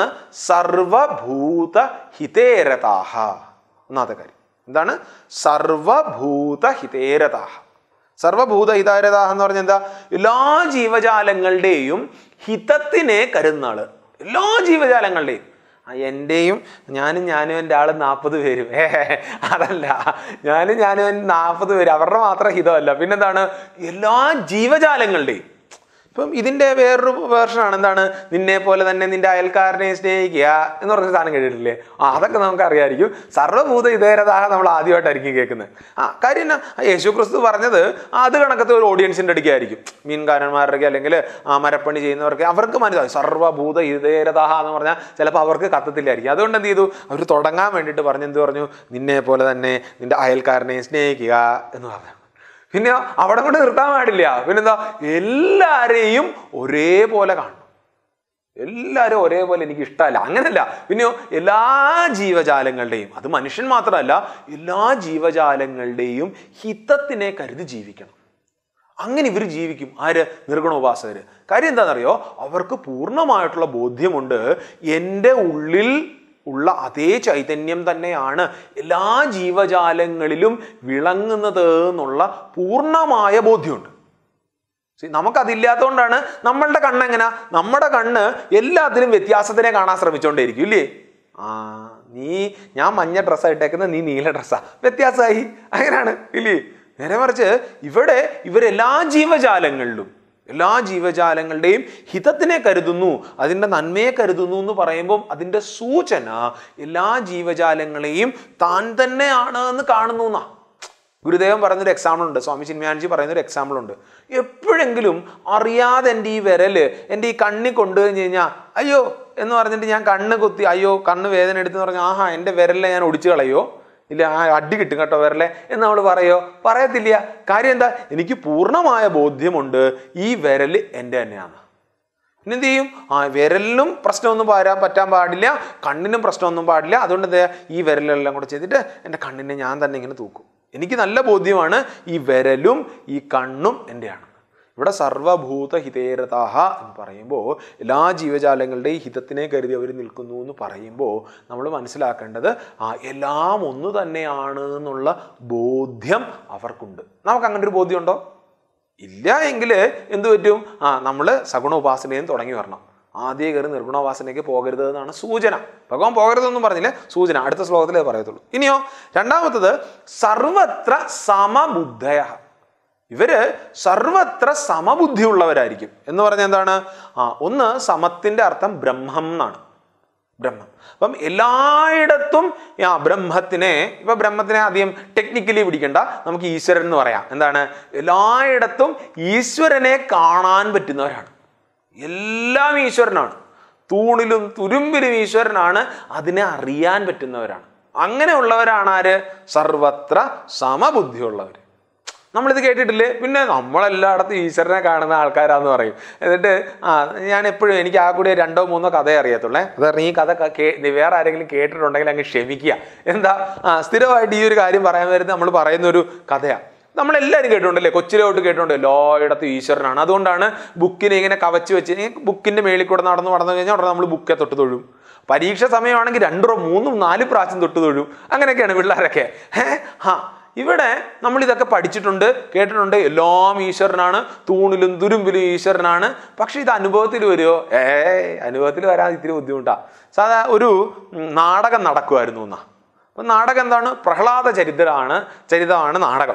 സർവഭൂത ഹിതേരതാഹ. ഒന്നാമത്തെ കാര്യം എന്താണ്? സർവഭൂത ഹിതേരതാഹ. സർവഭൂത ഹിതേരതാഹ എന്ന് പറഞ്ഞാൽ എന്താ? എല്ലാ ജീവജാലങ്ങളുടെയും ഹിതത്തിനെ കരുതുന്ന ആള്. എല്ലാ ജീവജാലങ്ങളുടെയും. എൻ്റെയും ഞാനും ഞാനും എൻ്റെ ആള് നാൽപ്പത് പേരും ഏ അതല്ല, ഞാനും ഞാനും നാൽപ്പത് പേര് അവരുടെ മാത്രം ഹിതമല്ല, പിന്നെന്താണ്? എല്ലാ ജീവജാലങ്ങളുടെയും. ഇപ്പം ഇതിൻ്റെ വേറൊരു വേർഷനാണ്. എന്താണ്? നിന്നെ പോലെ തന്നെ നിന്റെ അയൽക്കാരനെ സ്നേഹിക്കുക എന്ന് പറഞ്ഞ സാധനം കേട്ടിട്ടില്ലേ? ആ അതൊക്കെ നമുക്ക് അറിയാമായിരിക്കും. സർവ്വഭൂത ഹിതേരതാഹ നമ്മൾ ആദ്യമായിട്ടായിരിക്കും കേൾക്കുന്നത്. ആ കാര്യം എന്നാ? യേശു ക്രിസ്തു പറഞ്ഞത് അത് കണക്കത്തെ ഒരു ഓഡിയൻസിൻ്റെ അടുക്കായിരിക്കും. മീൻകാരന്മാരുടെ അല്ലെങ്കിൽ ആ മരപ്പണി ചെയ്യുന്നവർക്ക് അവർക്ക് മനസ്സിലാവും സർവ്വഭൂത ഹിതേരതാഹ എന്ന് പറഞ്ഞാൽ ചിലപ്പോൾ അവർക്ക് കത്തത്തില്ലായിരിക്കും. അതുകൊണ്ട് എന്ത് ചെയ്തു? അവർ തുടങ്ങാൻ വേണ്ടിയിട്ട് പറഞ്ഞു. എന്ത് പറഞ്ഞു? നിന്നെ പോലെ തന്നെ നിന്റെ അയൽക്കാരനെ സ്നേഹിക്കുക എന്ന് പറഞ്ഞു. പിന്നെ അവിടെ കൊണ്ട് നിർത്താൻ പാടില്ല. പിന്നെന്താ? എല്ലാരെയും ഒരേപോലെ കാണണം. എല്ലാവരും ഒരേപോലെ എനിക്ക് ഇഷ്ടമല്ല, അങ്ങനല്ല. പിന്നെയോ എല്ലാ ജീവജാലങ്ങളുടെയും, അത് മനുഷ്യൻ മാത്രമല്ല, എല്ലാ ജീവജാലങ്ങളുടെയും ഹിതത്തിനെ കരുതി ജീവിക്കണം. അങ്ങനെ ഇവർ ജീവിക്കും. ആര്? നിർഗുണോപാസകര്. കാര്യം എന്താണെന്നറിയോ? അവർക്ക് പൂർണ്ണമായിട്ടുള്ള ബോധ്യമുണ്ട് എൻ്റെ ഉള്ളിൽ ഉള്ള അതേ ചൈതന്യം തന്നെയാണ് എല്ലാ ജീവജാലങ്ങളിലും വിളങ്ങുന്നത് എന്നുള്ള പൂർണ്ണമായ ബോധ്യമുണ്ട്. നമുക്കതില്ലാത്തതുകൊണ്ടാണ് നമ്മളുടെ കണ്ണെങ്ങനെ? നമ്മുടെ കണ്ണ് എല്ലാത്തിലും വ്യത്യാസത്തിനെ കാണാൻ ശ്രമിച്ചുകൊണ്ടേയിരിക്കും, ഇല്ലേ? ആ നീ ഞാൻ മഞ്ഞ ഡ്രസ്സാണ് ഇട്ടേക്കുന്നത്, നീ നീല ഡ്രസ്സാ, വ്യത്യാസമായി. അങ്ങനെയാണ്, ഇല്ലേ? നേരെ മറിച്ച് ഇവിടെ ഇവരെല്ലാ ജീവജാലങ്ങളിലും എല്ലാ ജീവജാലങ്ങളുടെയും ഹിതത്തിനെ കരുതുന്നു, അതിൻ്റെ നന്മയെ കരുതുന്നു എന്ന് പറയുമ്പം അതിൻ്റെ സൂചന എല്ലാ ജീവജാലങ്ങളെയും താൻ തന്നെയാണ് എന്ന് കാണുന്നു എന്നാ. ഗുരുദേവൻ പറയുന്നൊരു എക്സാമ്പിൾ ഉണ്ട്, സ്വാമി ചിന്മയാനന്ദജി പറയുന്നൊരു എക്സാമ്പിൾ ഉണ്ട്. എപ്പോഴെങ്കിലും അറിയാതെ എൻ്റെ ഈ വിരല് എൻ്റെ ഈ കണ്ണി കൊണ്ടു കഴിഞ്ഞ് കഴിഞ്ഞാൽ അയ്യോ എന്ന് പറഞ്ഞിട്ട് ഞാൻ കണ്ണ് കുത്തി അയ്യോ കണ്ണ് വേദന എടുത്തെന്ന് പറഞ്ഞാൽ ആഹാ എൻ്റെ വിരലിനെ ഞാൻ ഒടിച്ചു കളയോ? ഇല്ല, ആ അടി കിട്ടും കേട്ടോ വിരലെ എന്ന് നമ്മൾ പറയോ? പറയത്തില്ല. കാര്യം എന്താ? എനിക്ക് പൂർണ്ണമായ ബോധ്യമുണ്ട് ഈ വിരൽ എൻ്റെ തന്നെയാണ്. പിന്നെന്ത് ചെയ്യും? ആ വിരലിനും പ്രശ്നമൊന്നും വരാൻ പറ്റാൻ പാടില്ല, കണ്ണിനും പ്രശ്നമൊന്നും പാടില്ല. അതുകൊണ്ട് എന്താ? ഈ വിരലെല്ലാം കൂടെ ചെയ്തിട്ട് എൻ്റെ കണ്ണിനെ ഞാൻ തന്നെ ഇങ്ങനെ തൂക്കും. എനിക്ക് നല്ല ബോധ്യമാണ് ഈ വിരലും ഈ കണ്ണും എൻ്റെയാണ്. ഇവിടെ സർവഭൂത ഹിതേരതാഹ എന്ന് പറയുമ്പോൾ എല്ലാ ജീവജാലങ്ങളുടെയും ഹിതത്തിനെ കരുതി അവർ നിൽക്കുന്നു എന്ന് പറയുമ്പോൾ നമ്മൾ മനസ്സിലാക്കേണ്ടത് ആ എല്ലാം ഒന്നു തന്നെയാണ് എന്നുള്ള ബോധ്യം അവർക്കുണ്ട്. നമുക്ക് അങ്ങനെ ഒരു ബോധ്യം ഉണ്ടോ? ഇല്ല എങ്കിൽ എന്തു പറ്റും? ആ നമ്മൾ സഗുണ ഉപാസനയും തുടങ്ങി വരണം. ആദ്യം കയറി നിർഗുണോപാസനയ്ക്ക് പോകരുത് എന്നാണ് സൂചന. ഭഗവാൻ പോകരുതെന്നും പറഞ്ഞില്ലേ, സൂചന. അടുത്ത ശ്ലോകത്തിലേ പറയത്തുള്ളൂ. ഇനിയോ രണ്ടാമത്തത് സർവത്ര സമബുദ്ധയ. ഇവര് സർവത്ര സമബുദ്ധിയുള്ളവരായിരിക്കും എന്ന് പറഞ്ഞാൽ എന്താണ്? ആ ഒന്ന് സമത്തിന്റെ അർത്ഥം ബ്രഹ്മം എന്നാണ്. ബ്രഹ്മം. അപ്പം എല്ലായിടത്തും ആ ബ്രഹ്മത്തിനെ ഇപ്പൊ ബ്രഹ്മത്തിനെ അധികം ടെക്നിക്കലി പിടിക്കണ്ട, നമുക്ക് ഈശ്വരൻ എന്ന് പറയാം. എന്താണ്? എല്ലായിടത്തും ഈശ്വരനെ കാണാൻ പറ്റുന്നവരാണ്. എല്ലാം ഈശ്വരനാണ്. തൂണിലും തുരുമ്പിലും ഈശ്വരനാണ്. അതിനെ അറിയാൻ പറ്റുന്നവരാണ്. അങ്ങനെയുള്ളവരാണ് ആര്? സർവത്ര സമബുദ്ധിയുള്ളവർ. നമ്മളിത് കേട്ടിട്ടില്ലേ? പിന്നെ നമ്മളെല്ലായിടത്തും ഈശ്വരനെ കാണുന്ന ആൾക്കാരാന്ന് പറയും. എന്നിട്ട് ആ ഞാൻ എപ്പോഴും എനിക്ക് ആ കൂടി രണ്ടോ മൂന്നോ കഥയെ അറിയത്തുള്ളേ. അതായത് ഈ കഥ കേ വേറെ ആരെങ്കിലും കേട്ടിട്ടുണ്ടെങ്കിൽ അങ്ങ് ക്ഷമിക്കുക. എന്താ ആ സ്ഥിരമായിട്ട് ഈ ഒരു കാര്യം പറയാൻ വരുന്നത് നമ്മൾ പറയുന്നൊരു കഥയാണ്. നമ്മളെല്ലാവരും കേട്ടിട്ടുണ്ടല്ലേ? കൊച്ചിലോട്ട് കേട്ടിട്ടുണ്ട് എല്ലായിടത്തും ഈശ്വരനാണ്. അതുകൊണ്ടാണ് ബുക്കിനെ ഇങ്ങനെ കവച്ച് വെച്ച് ബുക്കിൻ്റെ മേളിൽ കൂടെ നടന്ന് നടന്നു കഴിഞ്ഞാൽ ഉടനെ നമ്മൾ ബുക്കെ തൊട്ട് തൊഴും. പരീക്ഷ സമയമാണെങ്കിൽ രണ്ടോ മൂന്നും നാല് പ്രാവശ്യം തൊട്ട് തൊഴും. അങ്ങനെയൊക്കെയാണ് പിള്ളേരൊക്കെ. ഏഹ് ആ ഇവിടെ നമ്മളിതൊക്കെ പഠിച്ചിട്ടുണ്ട്, കേട്ടിട്ടുണ്ട്. എല്ലാം ഈശ്വരനാണ്, തൂണിലും തുരുമ്പിലും ഈശ്വരനാണ്. പക്ഷെ ഇത് അനുഭവത്തിൽ വരുമോ? ഏ അനുഭവത്തിൽ വരാൻ ഇത്തിരി ബുദ്ധിമുട്ടാണ്. സാധാ ഒരു നാടകം നടക്കുമായിരുന്നു എന്നാ. അപ്പം നാടകം എന്താണ്? പ്രഹ്ലാദ ചരിത്രമാണ് ചരിതമാണ് നാടകം.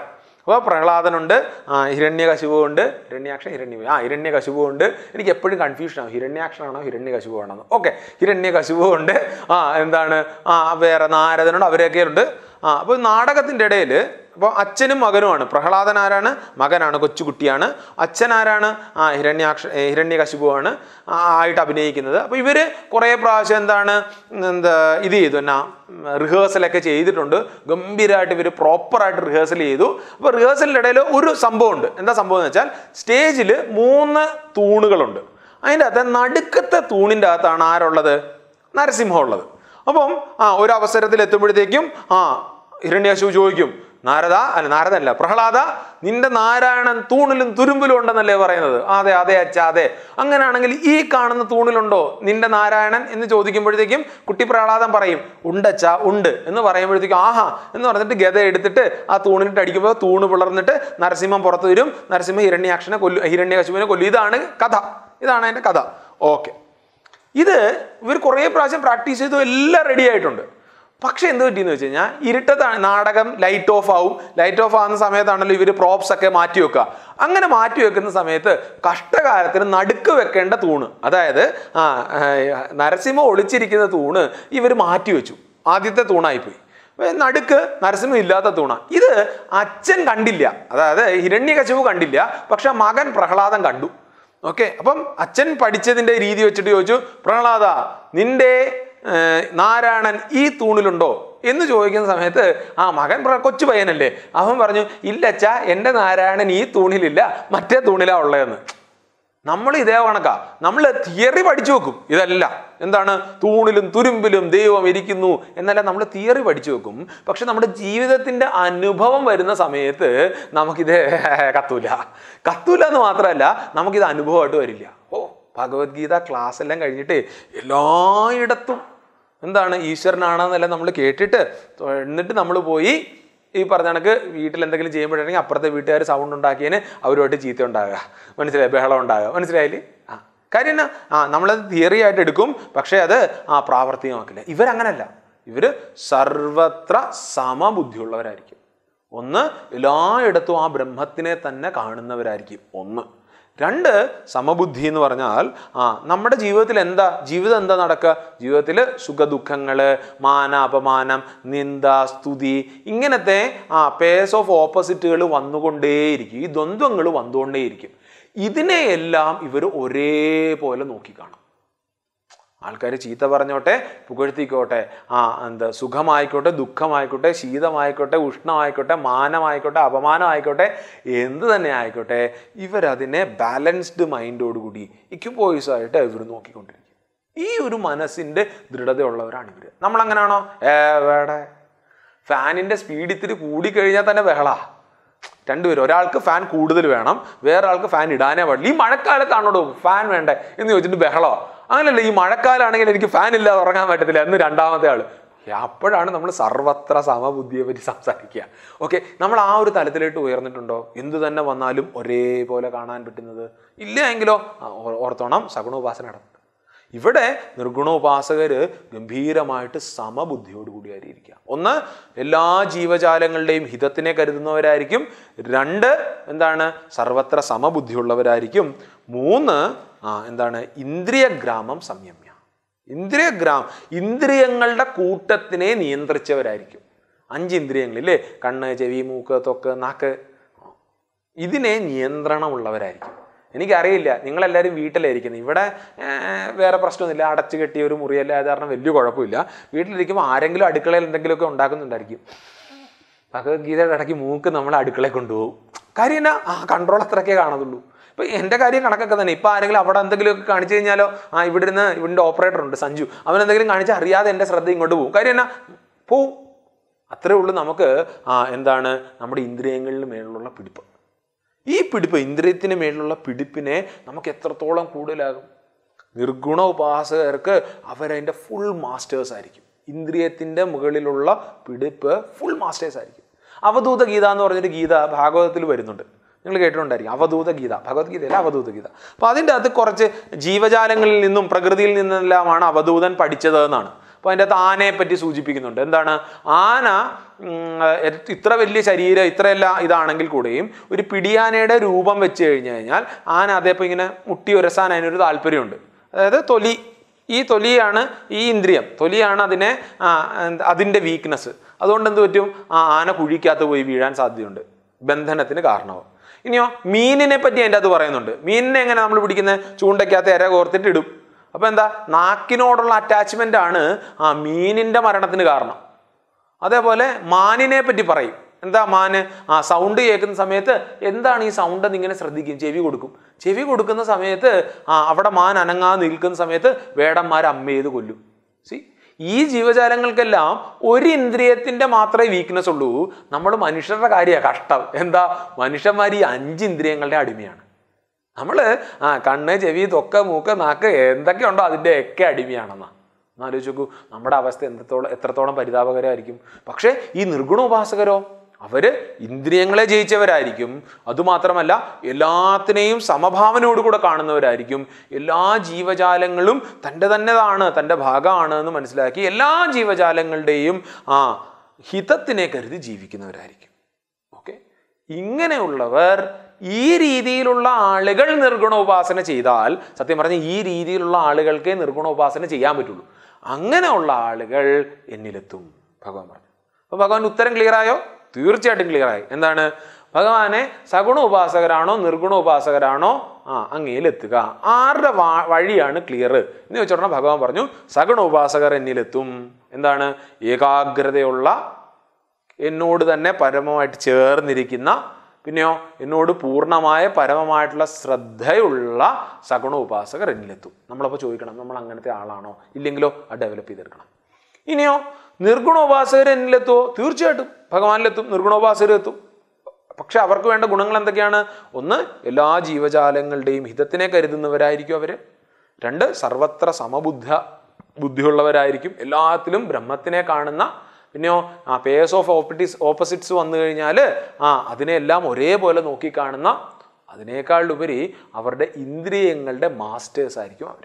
അപ്പോൾ പ്രഹ്ലാദനുണ്ട്, ഹിരണ്യകശിപുണ്ട്, ഹിരണ്യാക്ഷൻ ഹിരണ്യ ആ ഹിരണ്യകശിപുണ്ട്. എനിക്ക് എപ്പോഴും കൺഫ്യൂഷൻ ആവും, ഹിരണ്യാക്ഷനാണോ ഹിരണ്യകശിപുവാണോ. ഓക്കെ, ഹിരണ്യകശിപുണ്ട്. ആ എന്താണ് ആ വേറെ നാരദനുണ്ട്, അവരൊക്കെ ഉണ്ട്. ആ അപ്പോൾ നാടകത്തിൻ്റെ ഇടയിൽ അപ്പോൾ അച്ഛനും മകനുമാണ്. പ്രഹ്ലാദൻ ആരാണ്? മകനാണ്, കൊച്ചുകുട്ടിയാണ്. അച്ഛൻ ആരാണ്? ആ ഹിരണ്യാക്ഷ ഹിരണ്യകശിപുവാണ് ആയിട്ട് അഭിനയിക്കുന്നത്. അപ്പോൾ ഇവർ കുറേ പ്രാവശ്യം എന്താണ് എന്താ ഇത് ചെയ്തു, എന്നാ റിഹേഴ്സലൊക്കെ ചെയ്തിട്ടുണ്ട്. ഗംഭീരമായിട്ട് ഇവർ പ്രോപ്പറായിട്ട് റിഹേഴ്സൽ ചെയ്തു. അപ്പോൾ റിഹേഴ്സലിൻ്റെ ഇടയിൽ ഒരു സംഭവമുണ്ട്. എന്താ സംഭവം എന്ന് വെച്ചാൽ സ്റ്റേജിൽ മൂന്ന് തൂണുകളുണ്ട്. അതിൻ്റെ അകത്ത് നടുക്കത്തെ തൂണിൻ്റെ അകത്താണ് ആരുള്ളത്? നരസിംഹം ഉള്ളത്. അപ്പം ആ ഒരു അവസരത്തിൽ എത്തുമ്പോഴത്തേക്കും ആ ഹിരണ്യകശിപു ചോദിക്കും, നാരദ അല്ല നാരദല്ല പ്രഹ്ലാദ, നിന്റെ നാരായണൻ തൂണിലും തുരുമ്പിലും ഉണ്ടെന്നല്ലേ പറയുന്നത്? അതെ അതെ അച്ഛാ അതെ. അങ്ങനെയാണെങ്കിൽ ഈ കാണുന്ന തൂണിലുണ്ടോ നിന്റെ നാരായണൻ എന്ന് ചോദിക്കുമ്പോഴത്തേക്കും കുട്ടി പ്രഹ്ലാദൻ പറയും, ഉണ്ടച്ചാ ഉണ്ട് എന്ന് പറയുമ്പോഴത്തേക്കും ആഹാ എന്ന് പറഞ്ഞിട്ട് ഗത എടുത്തിട്ട് ആ തൂണിട്ട് അടിക്കുമ്പോൾ തൂണ് പിളർന്നിട്ട് നരസിംഹം പുറത്തു വരും. നരസിംഹം ഹിരണ്യാക്ഷനെ കൊല്ലു ഹിരണ്യകശിപുവിനെ കൊല്ലും. ഇതാണ് കഥ, ഇതാണ് അതിൻ്റെ കഥ. ഓക്കെ, ഇത് ഇവർ കുറേ പ്രാവശ്യം പ്രാക്ടീസ് ചെയ്തു, എല്ലാം റെഡി ആയിട്ടുണ്ട്. പക്ഷെ എന്ത് പറ്റിയെന്ന് വെച്ച് കഴിഞ്ഞാൽ ഇരുട്ടത്താണ് നാടകം, ലൈറ്റ് ഓഫ് ആവും. ലൈറ്റ് ഓഫ് ആവുന്ന സമയത്താണല്ലോ ഇവർ പ്രോപ്സ് ഒക്കെ മാറ്റി വെക്കുക. അങ്ങനെ മാറ്റി വെക്കുന്ന സമയത്ത് കഷ്ടകാലത്തിന് നടുക്ക് വെക്കേണ്ട തൂണ്, അതായത് ആ നരസിംഹം ഒളിച്ചിരിക്കുന്ന തൂണ് ഇവർ മാറ്റി വെച്ചു. ആദ്യത്തെ തൂണായിപ്പോയി. നടുക്ക് നരസിംഹം ഇല്ലാത്ത തൂണ. ഇത് അച്ഛൻ കണ്ടില്ല, അതായത് ഹിരണ്യകശിപു കണ്ടില്ല, പക്ഷെ മകൻ പ്രഹ്ലാദൻ കണ്ടു. ഓക്കെ, അപ്പം അച്ഛൻ പഠിച്ചതിൻ്റെ രീതി വെച്ചിട്ട് ചോദിച്ചു, പ്രഹ്ലാദ നിന്റെ നാരായണൻ ഈ തൂണിലുണ്ടോ എന്ന് ചോദിക്കുന്ന സമയത്ത് ആ മകൻ കൊച്ചു പയ്യനല്ലേ, അവൻ പറഞ്ഞു ഇല്ലച്ചാ എൻ്റെ നാരായണൻ ഈ തൂണിലില്ല, മറ്റേ തൂണിലാ ഉള്ളതെന്ന്. നമ്മൾ ഇതേ കണക്കാ, നമ്മൾ തിയറി പഠിച്ചു വെക്കും. ഇതല്ല എന്താണ് തൂണിലും തുരുമ്പിലും ദൈവം ഇരിക്കുന്നു എന്നല്ല നമ്മൾ തിയറി പഠിച്ചു വെക്കും. പക്ഷെ നമ്മുടെ ജീവിതത്തിന്റെ അനുഭവം വരുന്ന സമയത്ത് നമുക്കിത് കത്തൂല കത്തൂല എന്ന് മാത്രമല്ല നമുക്കിത് അനുഭവമായിട്ട് വരില്ല. ഓ ഭഗവത്ഗീത ക്ലാസ് എല്ലാം കഴിഞ്ഞിട്ട് എല്ലായിടത്തും എന്താണ് ഈശ്വരനാണെന്നെല്ലാം നമ്മൾ കേട്ടിട്ട് എന്നിട്ട് നമ്മൾ പോയി ഈ പറഞ്ഞ കണക്ക് വീട്ടിൽ എന്തെങ്കിലും ചെയ്യുമ്പോഴാണെങ്കിൽ അപ്പുറത്തെ വീട്ടുകാർ സൗണ്ട് ഉണ്ടാക്കിയതിന് അവരുമായിട്ട് ചീത്ത ഉണ്ടാകുക, മനസ്സിലായി, ബഹളം ഉണ്ടാകുക, മനസ്സിലായില്ലേ? ആ കാര്യം എന്നാ ആ നമ്മളത് തിയറി ആയിട്ട് എടുക്കും, പക്ഷേ അത് ആ പ്രാവർത്തികമാക്കില്ല. ഇവരങ്ങനല്ല, ഇവർ സർവത്ര സമബുദ്ധിയുള്ളവരായിരിക്കും. ഒന്ന്, എല്ലായിടത്തും ആ ബ്രഹ്മത്തിനെ തന്നെ കാണുന്നവരായിരിക്കും. ഒന്ന്. രണ്ട്, സമബുദ്ധി എന്ന് പറഞ്ഞാൽ ആ നമ്മുടെ ജീവിതത്തിൽ എന്താ ജീവിതം എന്താ നടക്കുക? ജീവിതത്തിൽ സുഖദുഃഖങ്ങൾ, മാന അപമാനം, നിന്ദ സ്തുതി, ഇങ്ങനത്തെ ആ പേസ് ഓഫ് ഓപ്പോസിറ്റുകൾ വന്നുകൊണ്ടേയിരിക്കും. ഈ ദ്വന്ദ്വങ്ങൾ വന്നുകൊണ്ടേയിരിക്കും. ഇതിനെയെല്ലാം ഇവർ ഒരേപോലെ നോക്കിക്കാണും. ആൾക്കാർ ചീത്ത പറഞ്ഞോട്ടെ, പുകഴ്ത്തിക്കോട്ടെ, ആ എന്താ സുഖമായിക്കോട്ടെ, ദുഃഖമായിക്കോട്ടെ, ശീതമായിക്കോട്ടെ, ഉഷ്ണമായിക്കോട്ടെ, മാനമായിക്കോട്ടെ, അപമാനമായിക്കോട്ടെ, എന്ത് തന്നെ ആയിക്കോട്ടെ, ഇവരതിനെ ബാലൻസ്ഡ് മൈൻഡോടുകൂടി ഇക്യുപോയിസായിട്ട് ഇവർ നോക്കിക്കൊണ്ടിരിക്കും. ഈ ഒരു മനസ്സിൻ്റെ ദൃഢതയുള്ളവരാണ് ഇവർ. നമ്മളങ്ങനാണോ? എവിടെ ഫാനിൻ്റെ സ്പീഡ് ഇത്തിരി കൂടിക്കഴിഞ്ഞാൽ തന്നെ ബഹളാ. രണ്ടുപേരും, ഒരാൾക്ക് ഫാൻ കൂടുതൽ വേണം, വേറെ ആൾക്ക് ഫാൻ ഇടാനേ പാടില്ല. ഈ മഴക്കാലത്താണോടോ ഫാൻ വേണ്ടേ എന്ന് ചോദിച്ചിട്ട് ബഹളോ. അങ്ങനെയല്ല, ഈ മഴക്കാലാണെങ്കിൽ എനിക്ക് ഫാൻ ഇല്ലാതെ ഉറങ്ങാൻ പറ്റത്തില്ല എന്ന് രണ്ടാമത്തെ ആള്. അപ്പോഴാണ് നമ്മൾ സർവത്ര സമബുദ്ധിയെ പറ്റി സംസാരിക്കുക. ഓക്കെ, നമ്മൾ ആ ഒരു തലത്തിലേക്ക് ഉയർന്നിട്ടുണ്ടോ? എന്തു തന്നെ വന്നാലും ഒരേപോലെ കാണാൻ പറ്റുന്നത് ഇല്ല എങ്കിലോ ഓർത്തോണം, സഗുണോപാസന നടത്തും. ഇവിടെ നിർഗുണോപാസകർ ഗംഭീരമായിട്ട് സമബുദ്ധിയോടുകൂടിയായിരിക്കുക. ഒന്ന്, എല്ലാ ജീവജാലങ്ങളുടെയും ഹിതത്തിനെ കരുതുന്നവരായിരിക്കും. രണ്ട്, എന്താണ് സർവത്ര സമബുദ്ധിയുള്ളവരായിരിക്കും. മൂന്ന്, ആ എന്താണ് ഇന്ദ്രിയഗ്രാമം സംയമ്യ. ഇന്ദ്രിയഗ്രാമം ഇന്ദ്രിയങ്ങളുടെ കൂട്ടത്തിനെ നിയന്ത്രിച്ചവരായിരിക്കും. അഞ്ച് ഇന്ദ്രിയങ്ങളില്ലേ, കണ്ണ്, ചെവി, മൂക്ക്, ത്വക്ക്, നാക്ക്, ഇതിനെ നിയന്ത്രണമുള്ളവരായിരിക്കും. എനിക്കറിയില്ല, നിങ്ങളെല്ലാവരും വീട്ടിലായിരിക്കുന്നത്. ഇവിടെ വേറെ പ്രശ്നമൊന്നുമില്ല, അടച്ചു കെട്ടിയ ഒരു മുറിയല്ല, അത് കാരണം വലിയ കുഴപ്പമില്ല. വീട്ടിലിരിക്കുമ്പോൾ ആരെങ്കിലും അടുക്കളയിൽ എന്തെങ്കിലുമൊക്കെ ഉണ്ടാക്കുന്നുണ്ടായിരിക്കും. ഭഗവത്ഗീതയുടെ ഇടയ്ക്ക് മൂക്ക് നമ്മളെ അടുക്കളയിൽ കൊണ്ടുപോകും. കാര്യം എന്നാ, ആ കൺട്രോൾ അത്രയൊക്കെ കാണുന്നുള്ളൂ. ഇപ്പം എൻ്റെ കാര്യം കണക്കൊക്കെ തന്നെ. ഇപ്പം ആരെങ്കിലും അവിടെ എന്തെങ്കിലുമൊക്കെ കാണിച്ചു കഴിഞ്ഞാലോ, ആ ഇവിടെ നിന്ന് ഇവിടുത്തെ ഓപ്പറേറ്റർ ഉണ്ട് സഞ്ജു, അവൻ എന്തെങ്കിലും കാണിച്ചാൽ അറിയാതെ എൻ്റെ ശ്രദ്ധ ഇങ്ങോട്ട് പോകും. കാര്യം എന്നാ, പോവും. അത്രേ ഉള്ളൂ നമുക്ക് ആ എന്താണ് നമ്മുടെ ഇന്ദ്രിയങ്ങളിൽ മേലുള്ള പിടിപ്പ്. ഈ പിടിപ്പ്, ഇന്ദ്രിയത്തിന് മേലുള്ള പിടിപ്പിനെ നമുക്ക് എത്രത്തോളം കൂടുതലാകും? നിർഗുണ ഉപാസകർക്ക് അവരതിൻ്റെ ഫുൾ മാസ്റ്റേഴ്സ് ആയിരിക്കും. ഇന്ദ്രിയത്തിൻ്റെ മുകളിലുള്ള പിടിപ്പ് ഫുൾ മാസ്റ്റേഴ്സ് ആയിരിക്കും. അവധൂത ഗീത എന്ന് പറഞ്ഞൊരു ഗീത ഭാഗവതത്തിൽ വരുന്നുണ്ട്, നിങ്ങൾ കേട്ടിട്ടുണ്ടായിരിക്കും. അവധൂത ഗീത, ഭഗവത്ഗീതയല്ല അവധൂത ഗീത. അപ്പോൾ അതിൻ്റെ അകത്ത് കുറച്ച് ജീവജാലങ്ങളിൽ നിന്നും പ്രകൃതിയിൽ നിന്നെല്ലാമാണ് അവധൂതൻ പഠിച്ചത് എന്നാണ്. അപ്പോൾ അതിൻ്റെ അകത്ത് ആനയെ പറ്റി സൂചിപ്പിക്കുന്നുണ്ട്. എന്താണ്? ആന ഇത്ര വലിയ ശരീരം ഇത്രയെല്ലാം ഇതാണെങ്കിൽ കൂടെയും ഒരു പിടിയാനയുടെ രൂപം വെച്ച് കഴിഞ്ഞ് കഴിഞ്ഞാൽ ആന അതേപ്പോൾ ഇങ്ങനെ മുട്ടി ഉരസാൻ അതിനൊരു താല്പര്യമുണ്ട്. അതായത് തൊലി, ഈ തൊലിയാണ് ഈ ഇന്ദ്രിയം, തൊലിയാണ് അതിനെ അതിൻ്റെ വീക്ക്നെസ്. അതുകൊണ്ട് എന്ത് പറ്റും? ആ ആന കുഴിക്കകത്ത് പോയി വീഴാൻ സാധ്യതയുണ്ട്, ബന്ധനത്തിന് കാരണമാവും. ഇനിയോ മീനിനെ പറ്റി അതിൻ്റെ അത് പറയുന്നുണ്ട്. മീനിനെ എങ്ങനെ നമ്മൾ പിടിക്കുന്നത്? ചൂണ്ടയ്ക്കകത്ത് ഇര കോർത്തിട്ട് ഇടും. അപ്പോൾ എന്താ? നാക്കിനോടുള്ള അറ്റാച്ച്മെൻ്റ് ആണ് ആ മീനിൻ്റെ മരണത്തിന് കാരണം. അതേപോലെ മാനിനെ പറ്റി പറയും. എന്താ മാന്? ആ സൗണ്ട് കേൾക്കുന്ന സമയത്ത് എന്താണ് ഈ സൗണ്ട് എന്ന് ഇങ്ങനെ ശ്രദ്ധിക്കും, ചെവി കൊടുക്കും. ചെവി കൊടുക്കുന്ന സമയത്ത് ആ അവിടെ മാൻ അനങ്ങാതെ നിൽക്കുന്ന സമയത്ത് വേടന്മാർ അമ്മ ചെയ്ത് കൊല്ലും. സി ഈ ജീവജാലങ്ങൾക്കെല്ലാം ഒരു ഇന്ദ്രിയത്തിൻ്റെ മാത്രമേ വീക്ക്നെസ് ഉള്ളൂ. നമ്മൾ മനുഷ്യരുടെ കാര്യമാണ് കഷ്ടം. എന്താ? മനുഷ്യന്മാർ ഈ അഞ്ച് ഇന്ദ്രിയങ്ങളുടെ അടിമയാണ്. നമ്മൾ ആ കണ്ണ്, ചെവി, തൊക്ക, മൂക്ക്, നാക്ക് എന്തൊക്കെയുണ്ടോ അതിൻ്റെ ഒക്കെ അടിമയാണെന്നാ. എന്നാലോചിച്ച് നോക്കൂ, നമ്മുടെ അവസ്ഥ എത്രത്തോളം എത്രത്തോളം പരിതാപകരമായിരിക്കും. പക്ഷേ ഈ നിർഗുണ ഉപാസകരോ അവർ ഇന്ദ്രിയങ്ങളെ ജയിച്ചവരായിരിക്കും. അതുമാത്രമല്ല എല്ലാത്തിനെയും സമഭാവനയോടുകൂടെ കാണുന്നവരായിരിക്കും. എല്ലാ ജീവജാലങ്ങളും തൻ്റെ തന്നെതാണ്, തൻ്റെ ഭാഗമാണ് എന്ന് മനസ്സിലാക്കി എല്ലാ ജീവജാലങ്ങളുടെയും ആ ഹിതത്തിനെ കരുതി ജീവിക്കുന്നവരായിരിക്കും. ഓക്കെ, ഇങ്ങനെയുള്ളവർ ഈ രീതിയിലുള്ള ആളുകൾ നിർഗുണ ഉപാസന ചെയ്താൽ, സത്യം പറഞ്ഞാൽ ഈ രീതിയിലുള്ള ആളുകൾക്കേ നിർഗുണ ഉപാസന ചെയ്യാൻ പറ്റുള്ളൂ. അങ്ങനെയുള്ള ആളുകൾ എന്നിലെത്തും ഭഗവാൻ പറഞ്ഞു. അപ്പോൾ ഭഗവാൻ ഉത്തരം ക്ലിയർ ആയോ? തീർച്ചയായിട്ടും ക്ലിയർ ആയി. എന്താണ്? ഭഗവാനെ സഗുണ ഉപാസകരാണോ നിർഗുണ ഉപാസകരാണോ ആ അങ്ങയിലെത്തുക. ആരുടെ വഴിയാണ് ക്ലിയർ എന്ന് വെച്ചോണ്ടാ ഭഗവാൻ പറഞ്ഞു സഗുണ ഉപാസകർ എന്നിലെത്തും. എന്താണ്? ഏകാഗ്രതയുള്ള, എന്നോട് തന്നെ പരമമായിട്ട് ചേർന്നിരിക്കുന്ന, പിന്നെയോ എന്നോട് പൂർണ്ണമായ പരമമായിട്ടുള്ള ശ്രദ്ധയുള്ള സഗുണ ഉപാസകർ എന്നിലെത്തും. നമ്മളപ്പോൾ ചോദിക്കണം, നമ്മൾ അങ്ങനത്തെ ആളാണോ? ഇല്ലെങ്കിലോ അത് ഡെവലപ്പ് ചെയ്തെടുക്കണം. ഇനിയോ നിർഗുണോപാസകർ എന്നിലെത്തുമോ? തീർച്ചയായിട്ടും ഭഗവാനിലെത്തും, നിർഗുണോപാസകരെത്തും. പക്ഷെ അവർക്ക് വേണ്ട ഗുണങ്ങൾ എന്തൊക്കെയാണ്? ഒന്ന്, എല്ലാ ജീവജാലങ്ങളുടെയും ഹിതത്തിനെ കരുതുന്നവരായിരിക്കും അവർ. രണ്ട്, സർവത്ര സമബുദ്ധ ബുദ്ധിയുള്ളവരായിരിക്കും, എല്ലാത്തിലും ബ്രഹ്മത്തിനെ കാണുന്ന. പിന്നെയോ ആ പേഴ്സ് ഓഫ് ഓപ്പോസിറ്റ്സ് ഓപ്പോസിറ്റ്സ് വന്നു കഴിഞ്ഞാൽ ആ അതിനെല്ലാം ഒരേപോലെ നോക്കിക്കാണുന്ന, അതിനേക്കാളുപരി അവരുടെ ഇന്ദ്രിയങ്ങളുടെ മാസ്റ്റേഴ്സ് ആയിരിക്കും അവർ.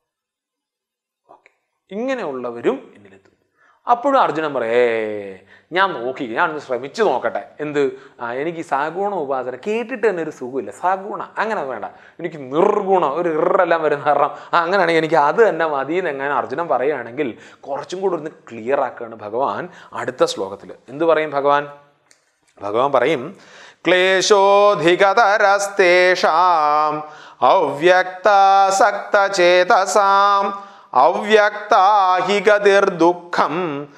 ഓക്കെ, ഇങ്ങനെയുള്ളവരും എന്നിലെത്തും. അപ്പോഴും അർജുനൻ പറയേ ഞാൻ നോക്കി, ഞാനൊന്ന് ശ്രമിച്ചു നോക്കട്ടെ. എന്ത്? ആ എനിക്ക് സഗുണ ഉപാസന കേട്ടിട്ട് തന്നെ ഒരു സുഖമില്ല. സഗുണ അങ്ങനെ വേണ്ട, എനിക്ക് നിർഗുണം, ഒരു ഇറെല്ലാം വരുന്ന കാരണം അങ്ങനെയാണെങ്കിൽ എനിക്ക് അത് തന്നെ മതി എന്ന് എങ്ങനെ അർജുനൻ പറയുകയാണെങ്കിൽ കുറച്ചും കൂടി ഒന്ന് ക്ലിയർ ആക്കുകയാണ് ഭഗവാൻ അടുത്ത ശ്ലോകത്തിൽ. എന്ത് പറയും ഭഗവാൻ? ഭഗവാൻ പറയും ക്ലേശോധികതരസ്തേഷാം അവ്യക്താസക്തചേതസാം അവ്യക്താഹി ഗതിർദുഃഖം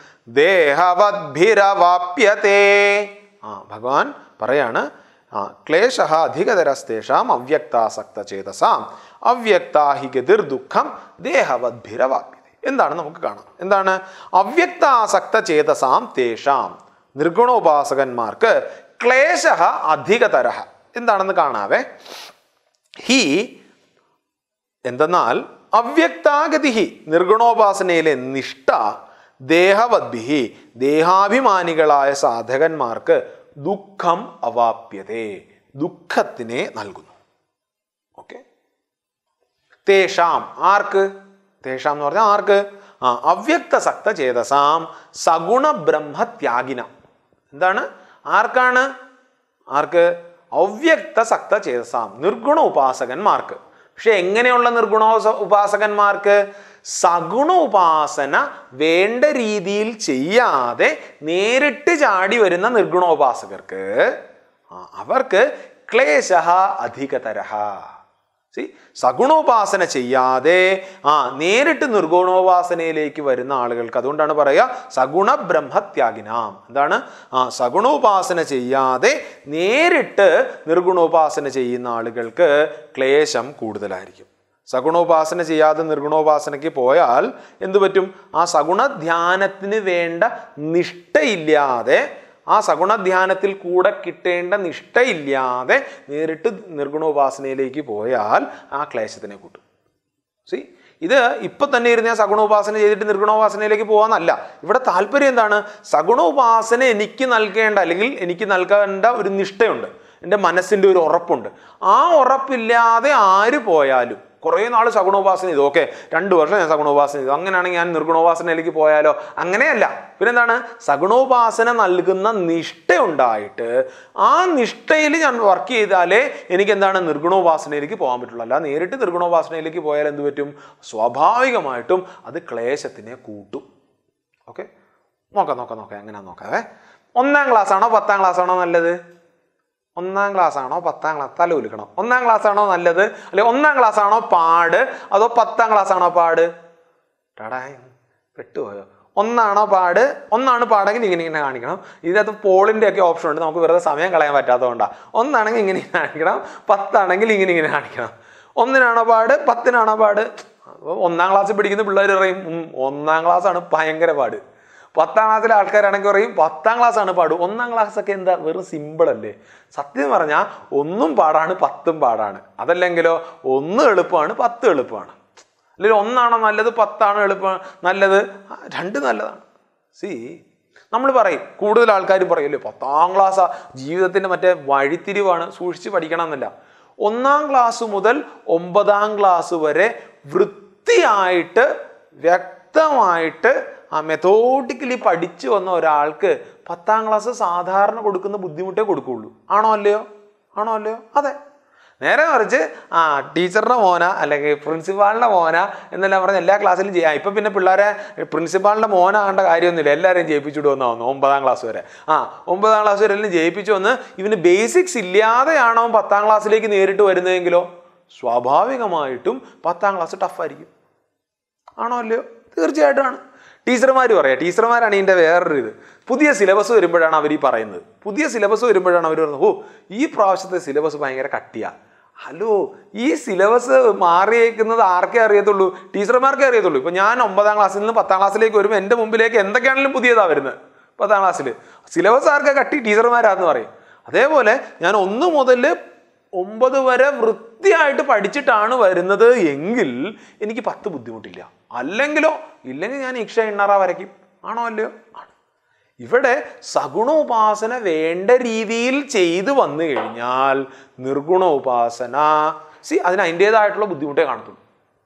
ദേഹവദ്ഭിരവാപ്യതേ. ആ ഭഗവാൻ പറയാണ് ആ ക്ലേശഃ അധികതരസ്തേഷാം അവ്യക്താസക്തചേതസാം അവ്യക്താഹി ഗതിർദുഃഖം ദേഹവദ്ഭിരവാപ്യതേ. എന്താണ് നമുക്ക് കാണാം. എന്താണ്? അവ്യക്താസക്തചേതസാം തേഷാം, നിർഗുണോപാസകന്മാർക്ക് ക്ലേശഃ അധികതരഃ എന്താണെന്ന് കാണാവേ. ഹി എന്തെന്നാൽ അവ്യക്താഗതി നിർഗുണോപാസനയിലെ നിഷ്ഠ ദേഹവദ്ഭിഹി ദേഹാഭിമാനികളായ സാധകന്മാർക്ക് ദുഃഖം അവാപ്യതേ, ദുഃഖത്തിനെ നൽകുന്നു. ഓക്കെ, തേഷാം ആർക്ക്? തേഷാം എന്ന് പറഞ്ഞാൽ ആർക്ക്? ആ അവ്യക്തസക്ത ചേതസാം സഗുണ ബ്രഹ്മത്യാഗിന. എന്താണ്? ആർക്കാണ്? ആർക്ക്? അവ്യക്തസക്ത ചേതസാം നിർഗുണ ഉപാസകന്മാർക്ക്. പക്ഷെ എങ്ങനെയുള്ള നിർഗുണ ഉപാസകന്മാർക്ക്? സഗുണ ഉപാസന വേണ്ട രീതിയിൽ ചെയ്യാതെ നേരിട്ട് ചാടി വരുന്ന നിർഗുണോപാസകർക്ക് അവർക്ക് ക്ലേശഃ അധികതരഃ. സഗുണോപാസന ചെയ്യാതെ ആ നേരിട്ട് നിർഗുണോപാസനയിലേക്ക് വരുന്ന ആളുകൾക്ക്, അതുകൊണ്ടാണ് പറയുക സഗുണ ബ്രഹ്മത്യാഗിനാം. എന്താണ്? ആ സഗുണോപാസന ചെയ്യാതെ നേരിട്ട് നിർഗുണോപാസന ചെയ്യുന്ന ആളുകൾക്ക് ക്ലേശം കൂടുതലായിരിക്കും. സഗുണോപാസന ചെയ്യാതെ നിർഗുണോപാസനയ്ക്ക് പോയാൽ എന്തു പറ്റും? ആ സഗുണധ്യാനത്തിന് വേണ്ട നിഷ്ഠയില്ലാതെ, ആ സഗുണധ്യാനത്തിൽ കൂടെ കിട്ടേണ്ട നിഷ്ഠയില്ലാതെ നേരിട്ട് നിർഗുണോപാസനയിലേക്ക് പോയാൽ ആ ക്ലേശത്തിനെ കൂട്ടും. സി ഇത് ഇപ്പം തന്നെ ഇരുന്ന് ഞാൻ സഗുണോപാസന ചെയ്തിട്ട് നിർഗുണോപാസനയിലേക്ക് പോകാമെന്നല്ല. ഇവിടെ താല്പര്യം എന്താണ്? സഗുണോപാസന എനിക്ക് നൽകേണ്ട, അല്ലെങ്കിൽ എനിക്ക് നൽകേണ്ട ഒരു നിഷ്ഠയുണ്ട്, എൻ്റെ മനസ്സിൻ്റെ ഒരു ഉറപ്പുണ്ട്. ആ ഉറപ്പില്ലാതെ ആര് പോയാലും, കുറേ നാൾ സഗുണോപാസന ചെയ്തു, ഓക്കെ രണ്ട് വർഷം ഞാൻ സഗുണോപാസന ചെയ്തു, അങ്ങനെയാണെങ്കിൽ ഞാൻ നിർഗുണോപാസനയിലേക്ക് പോയാലോ? അങ്ങനെയല്ല. പിന്നെന്താണ്? സഗുണോപാസന നൽകുന്ന നിഷ്ഠ ഉണ്ടായിട്ട് ആ നിഷ്ഠയിൽ ഞാൻ വർക്ക് ചെയ്താലേ എനിക്ക് എന്താണ് നിർഗുണോപാസനയിലേക്ക് പോകാൻ പറ്റുള്ളൂ. അല്ല നേരിട്ട് നിർഗുണോപാസനയിലേക്ക് പോയാൽ എന്ത് പറ്റും? സ്വാഭാവികമായിട്ടും അത് ക്ലേശത്തിനെ കൂട്ടും. ഓക്കെ, നോക്കാം നോക്കാം നോക്കാം എങ്ങനെയാ നോക്കാവേ. ഒന്നാം ക്ലാസ് ആണോ പത്താം ക്ലാസ് ആണോ നല്ലത്? ഒന്നാം ക്ലാസ് ആണോ പത്താം ക്ലാസ്? തല ഉലുക്കണം. ഒന്നാം ക്ലാസ് ആണോ നല്ലത്? അല്ലെ ഒന്നാം ക്ലാസ് ആണോ പാട് അതോ പത്താം ക്ലാസ് ആണോ പാട്? ടാടാ പെട്ടുപോയോ? ഒന്നാണോ പാട്? ഒന്നാണ് പാടെങ്കിൽ ഇങ്ങനെ ഇങ്ങനെ കാണിക്കണം. ഇതിനകത്ത് പോളിൻ്റെ ഒക്കെ ഓപ്ഷൻ ഉണ്ട്, നമുക്ക് വെറുതെ സമയം കളയാൻ പറ്റാത്തതുകൊണ്ടാണ്. ഒന്നാണെങ്കിൽ ഇങ്ങനെ ഇങ്ങനെ കാണിക്കണം, പത്താണെങ്കിൽ ഇങ്ങനെ ഇങ്ങനെ കാണിക്കണം. ഒന്നിനാണോ പാട് പത്തിനാണോ പാട്? ഒന്നാം ക്ലാസ്സിൽ പഠിക്കുന്ന പിള്ളേർ പറയും ഒന്നാം ക്ലാസ് ആണ് ഭയങ്കര പാട്. പത്താം ക്ലാസ്സിലെ ആൾക്കാരാണെങ്കിൽ പറയും പത്താം ക്ലാസ് ആണ് പാട്. ഒന്നാം ക്ലാസ് ഒക്കെ എന്താ വെറും സിമ്പിൾ അല്ലേ? സത്യം പറഞ്ഞാൽ ഒന്നും പാടാണ് പത്തും പാടാണ്. അതല്ലെങ്കിലോ ഒന്ന് എളുപ്പമാണ് പത്ത് എളുപ്പമാണ്. അല്ലെങ്കിൽ ഒന്നാണോ നല്ലത് പത്താണോ എളുപ്പം നല്ലത്? രണ്ട് നല്ലതാണ്. സി നമ്മൾ പറയും, കൂടുതൽ ആൾക്കാരും പറയല്ലോ പത്താം ക്ലാസ്സാ ജീവിതത്തിൻ്റെ മറ്റേ വഴിത്തിരിവാണ്, സൂക്ഷിച്ച് പഠിക്കണം എന്നല്ല. ഒന്നാം ക്ലാസ് മുതൽ ഒമ്പതാം ക്ലാസ് വരെ വൃത്തിയായിട്ട് വ്യക്തമായിട്ട് ആ മെത്തോഡിക്കലി പഠിച്ചു വന്ന ഒരാൾക്ക് പത്താം ക്ലാസ് സാധാരണ കൊടുക്കുന്ന ബുദ്ധിമുട്ടേ കൊടുക്കുകയുള്ളൂ. ആണോ അല്ലയോ? ആണോ അല്ലയോ? അതെ. നേരെ മറിച്ച് ആ ടീച്ചറുടെ മോന അല്ലെങ്കിൽ പ്രിൻസിപ്പാളിൻ്റെ മോന എന്നെല്ലാം പറഞ്ഞ് എല്ലാ ക്ലാസ്സിലും ചെയ്യാം. ഇപ്പം പിന്നെ പിള്ളേരെ പ്രിൻസിപ്പാളിൻ്റെ മോനാകേണ്ട കാര്യമൊന്നുമില്ല, എല്ലാവരെയും ജയിപ്പിച്ചിട്ട് വന്നാൽ വന്നു ഒമ്പതാം ക്ലാസ് വരെ. ആ ഒമ്പതാം ക്ലാസ് വരെ എല്ലാം ജയിപ്പിച്ചു വന്ന് ഇവന് ബേസിക്സ് ഇല്ലാതെയാണോ പത്താം ക്ലാസ്സിലേക്ക് നേരിട്ട് വരുന്നതെങ്കിലോ സ്വാഭാവികമായിട്ടും പത്താം ക്ലാസ് ടഫായിരിക്കും. ആണോ അല്ലയോ? തീർച്ചയായിട്ടുമാണ്. ടീച്ചർമാർ പറയാം, ടീച്ചർമാരാണ് ഇതിൻ്റെ വേറൊരു ഇത്. പുതിയ സിലബസ് വരുമ്പോഴാണ് അവർ ഈ പറയുന്നത്. പുതിയ സിലബസ് വരുമ്പോഴാണ് അവർ പറയുന്നത് ഓ ഈ പ്രാവശ്യത്തെ സിലബസ് ഭയങ്കര കട്ടിയാണ്. ഹലോ, ഈ സിലബസ് മാറിയേക്കുന്നത് ആർക്കേ അറിയത്തുള്ളൂ? ടീച്ചർമാർക്കേ അറിയത്തുള്ളൂ. ഇപ്പം ഞാൻ ഒമ്പതാം ക്ലാസ്സിൽ നിന്ന് പത്താം ക്ലാസ്സിലേക്ക് വരുമ്പോൾ എൻ്റെ മുമ്പിലേക്ക് എന്തൊക്കെയാണെങ്കിലും പുതിയതാണ് വരുന്നത്. പത്താം ക്ലാസ്സിൽ സിലബസ് ആർക്കാ കട്ടി? ടീച്ചർമാരാന്ന് പറയും. അതേപോലെ ഞാൻ ഒന്ന് മുതൽ ഒമ്പത് വരെ വൃത്തിയായിട്ട് പഠിച്ചിട്ടാണ് വരുന്നത് എങ്കിൽ എനിക്ക് പത്ത് ബുദ്ധിമുട്ടില്ല. അല്ലെങ്കിലോ ഇല്ലെങ്കിൽ ഞാൻ ഇക്ഷ എണ്ണറ വരയ്ക്കും. ആണോ അല്ലയോ? ആണ്. ഇവിടെ സഗുണോപാസന വേണ്ട രീതിയിൽ ചെയ്തു വന്നു കഴിഞ്ഞാൽ നിർഗുണോപാസന സി അതിന് അതിൻ്റെതായിട്ടുള്ള ബുദ്ധിമുട്ടേ കാണത്തുള്ളൂ.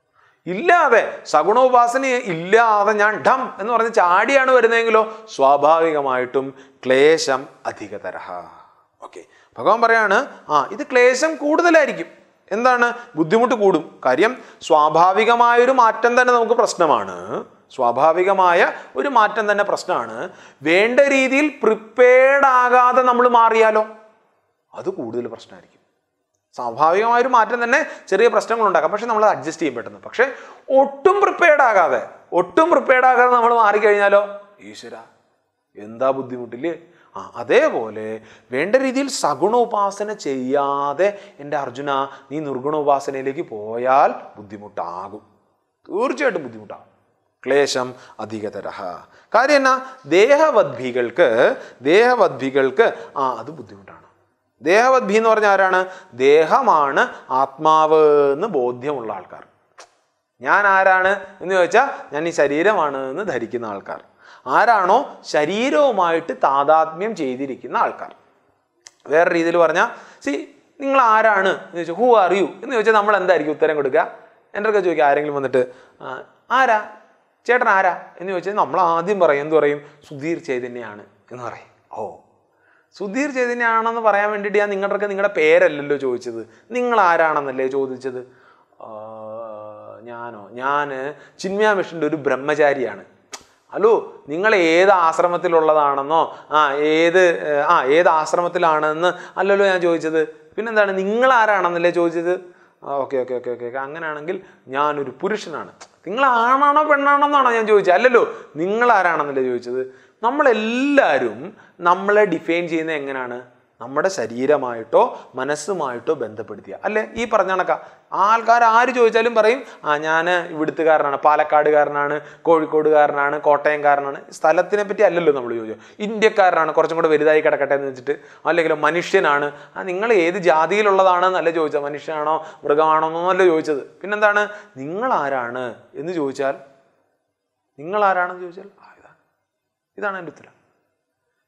ഇല്ലാതെ സഗുണോപാസന ഇല്ലാതെ ഞാൻ ഡം എന്ന് പറഞ്ഞ് ചാടിയാണ് വരുന്നതെങ്കിലോ സ്വാഭാവികമായിട്ടും ക്ലേശം അധികതരഹ. ഓക്കെ, ഭഗവാൻ പറയാണ് ആ ഇത് ക്ലേശം കൂടുതലായിരിക്കും. എന്താണ്? ബുദ്ധിമുട്ട് കൂടും. കാര്യം സ്വാഭാവികമായൊരു മാറ്റം തന്നെ നമുക്ക് പ്രശ്നമാണ്. സ്വാഭാവികമായ ഒരു മാറ്റം തന്നെ പ്രശ്നമാണ്. വേണ്ട രീതിയിൽ പ്രിപ്പയർഡ് ആകാതെ നമ്മൾ മാറിയാലോ അത് കൂടുതൽ പ്രശ്നമായിരിക്കും. സ്വാഭാവികമായൊരു മാറ്റം തന്നെ ചെറിയ പ്രശ്നങ്ങൾ ഉണ്ടാക്കാം, പക്ഷെ നമ്മൾ അഡ്ജസ്റ്റ് ചെയ്യും പെട്ടെന്ന്. പക്ഷെ ഒട്ടും പ്രിപ്പയർഡ് ആകാതെ ഒട്ടും പ്രിപ്പയർഡ് ആകാതെ നമ്മൾ മാറിക്കഴിഞ്ഞാലോ ഈശ്വര എന്താ ബുദ്ധിമുട്ടില്ലേ? ആ അതേപോലെ വേണ്ട രീതിയിൽ സഗുണോപാസന ചെയ്യാതെ എൻ്റെ അർജുന നീ നിർഗുണോപാസനയിലേക്ക് പോയാൽ ബുദ്ധിമുട്ടാകും. തീർച്ചയായിട്ടും ബുദ്ധിമുട്ടാകും. ക്ലേശം അധികതരഹ. കാര്യം എന്നാ? ദേഹവദ്ഭികൾക്ക് ദേഹവദ്ഭികൾക്ക് ആ അത് ബുദ്ധിമുട്ടാണ്. ദേഹവദ്ഭി എന്ന് പറഞ്ഞാൽ ആരാണ്? ദേഹമാണ് ആത്മാവ് എന്ന് ബോധ്യമുള്ള ആൾക്കാർ. ഞാൻ ആരാണ് എന്ന് ചോദിച്ചാൽ ഞാൻ ഈ ശരീരമാണ് എന്ന് ധരിക്കുന്ന ആൾക്കാർ. ആരാണോ ശരീരവുമായിട്ട് താതാത്മ്യം ചെയ്തിരിക്കുന്ന ആൾക്കാർ. വേറെ രീതിയിൽ പറഞ്ഞാൽ സി നിങ്ങൾ ആരാണ് എന്ന് ചോദിച്ചാൽ ഹൂ ആർ യു എന്ന് ചോദിച്ചാൽ നമ്മൾ എന്തായിരിക്കും ഉത്തരം കൊടുക്കുക? എൻ്റെ ഒക്കെ ചോദിക്കുക, ആരെങ്കിലും വന്നിട്ട് ആരാ ചേട്ടൻ ആരാ എന്ന് ചോദിച്ചാൽ നമ്മൾ ആദ്യം പറയും എന്ത് പറയും? സുധീർ ചൈതന്യമാണ് എന്ന് പറയും. ഓ സുധീർ ചൈതന്യമാണെന്ന് പറയാൻ വേണ്ടിയിട്ട് ഞാൻ നിങ്ങളുടെയൊക്കെ നിങ്ങളുടെ പേരല്ലല്ലോ ചോദിച്ചത്, നിങ്ങൾ ആരാണെന്നല്ലേ ചോദിച്ചത്. ഞാനോ ഞാൻ ചിന്മയ മിഷൻ്റെ ഒരു ബ്രഹ്മചാരിയാണ്. ഹലോ, നിങ്ങൾ ഏത് ആശ്രമത്തിലുള്ളതാണെന്നോ ആ ഏത് ആ ഏത് ആശ്രമത്തിലാണെന്ന് അല്ലല്ലോ ഞാൻ ചോദിച്ചത്. പിന്നെന്താണ് നിങ്ങൾ ആരാണെന്നല്ലേ ചോദിച്ചത്. ആ ഓക്കെ ഓക്കെ ഓക്കെ ഓക്കെ അങ്ങനെയാണെങ്കിൽ ഞാനൊരു പുരുഷനാണ്. നിങ്ങൾ ആണാണോ പെണ്ണാണോ എന്നാണോ ഞാൻ ചോദിച്ചത്? അല്ലല്ലോ, നിങ്ങൾ ആരാണെന്നല്ലേ ചോദിച്ചത്. നമ്മളെല്ലാവരും നമ്മളെ ഡിഫൈൻ ചെയ്യുന്നത് എങ്ങനെയാണ്? നമ്മുടെ ശരീരമായിട്ടോ മനസ്സുമായിട്ടോ ബന്ധപ്പെടുത്തിയ അല്ലേ? ഈ പറഞ്ഞ കണക്കാ ആൾക്കാർ ആര് ചോദിച്ചാലും പറയും ആ ഞാൻ ഇവിടുത്തുകാരനാണ്, പാലക്കാടുകാരനാണ്, കോഴിക്കോടുകാരനാണ്, കോട്ടയംകാരനാണ്. സ്ഥലത്തിനെ പറ്റി അല്ലല്ലോ നമ്മൾ ചോദിച്ചോ. ഇന്ത്യക്കാരനാണ്, കുറച്ചും കൂടെ വലുതായി കിടക്കട്ടെ എന്ന് വെച്ചിട്ട്. അല്ലെങ്കിൽ മനുഷ്യനാണ്, ആ നിങ്ങൾ ഏത് ജാതിയിലുള്ളതാണെന്നല്ല ചോദിച്ചത്. മനുഷ്യനാണോ മൃഗമാണോ എന്നല്ല ചോദിച്ചത്. പിന്നെന്താണ് നിങ്ങൾ ആരാണ് എന്ന് ചോദിച്ചാൽ നിങ്ങൾ ആരാണെന്ന് ചോദിച്ചാൽ ആ ഇതാണ് ഇതാണ് എൻ്റെ ഉത്തരം.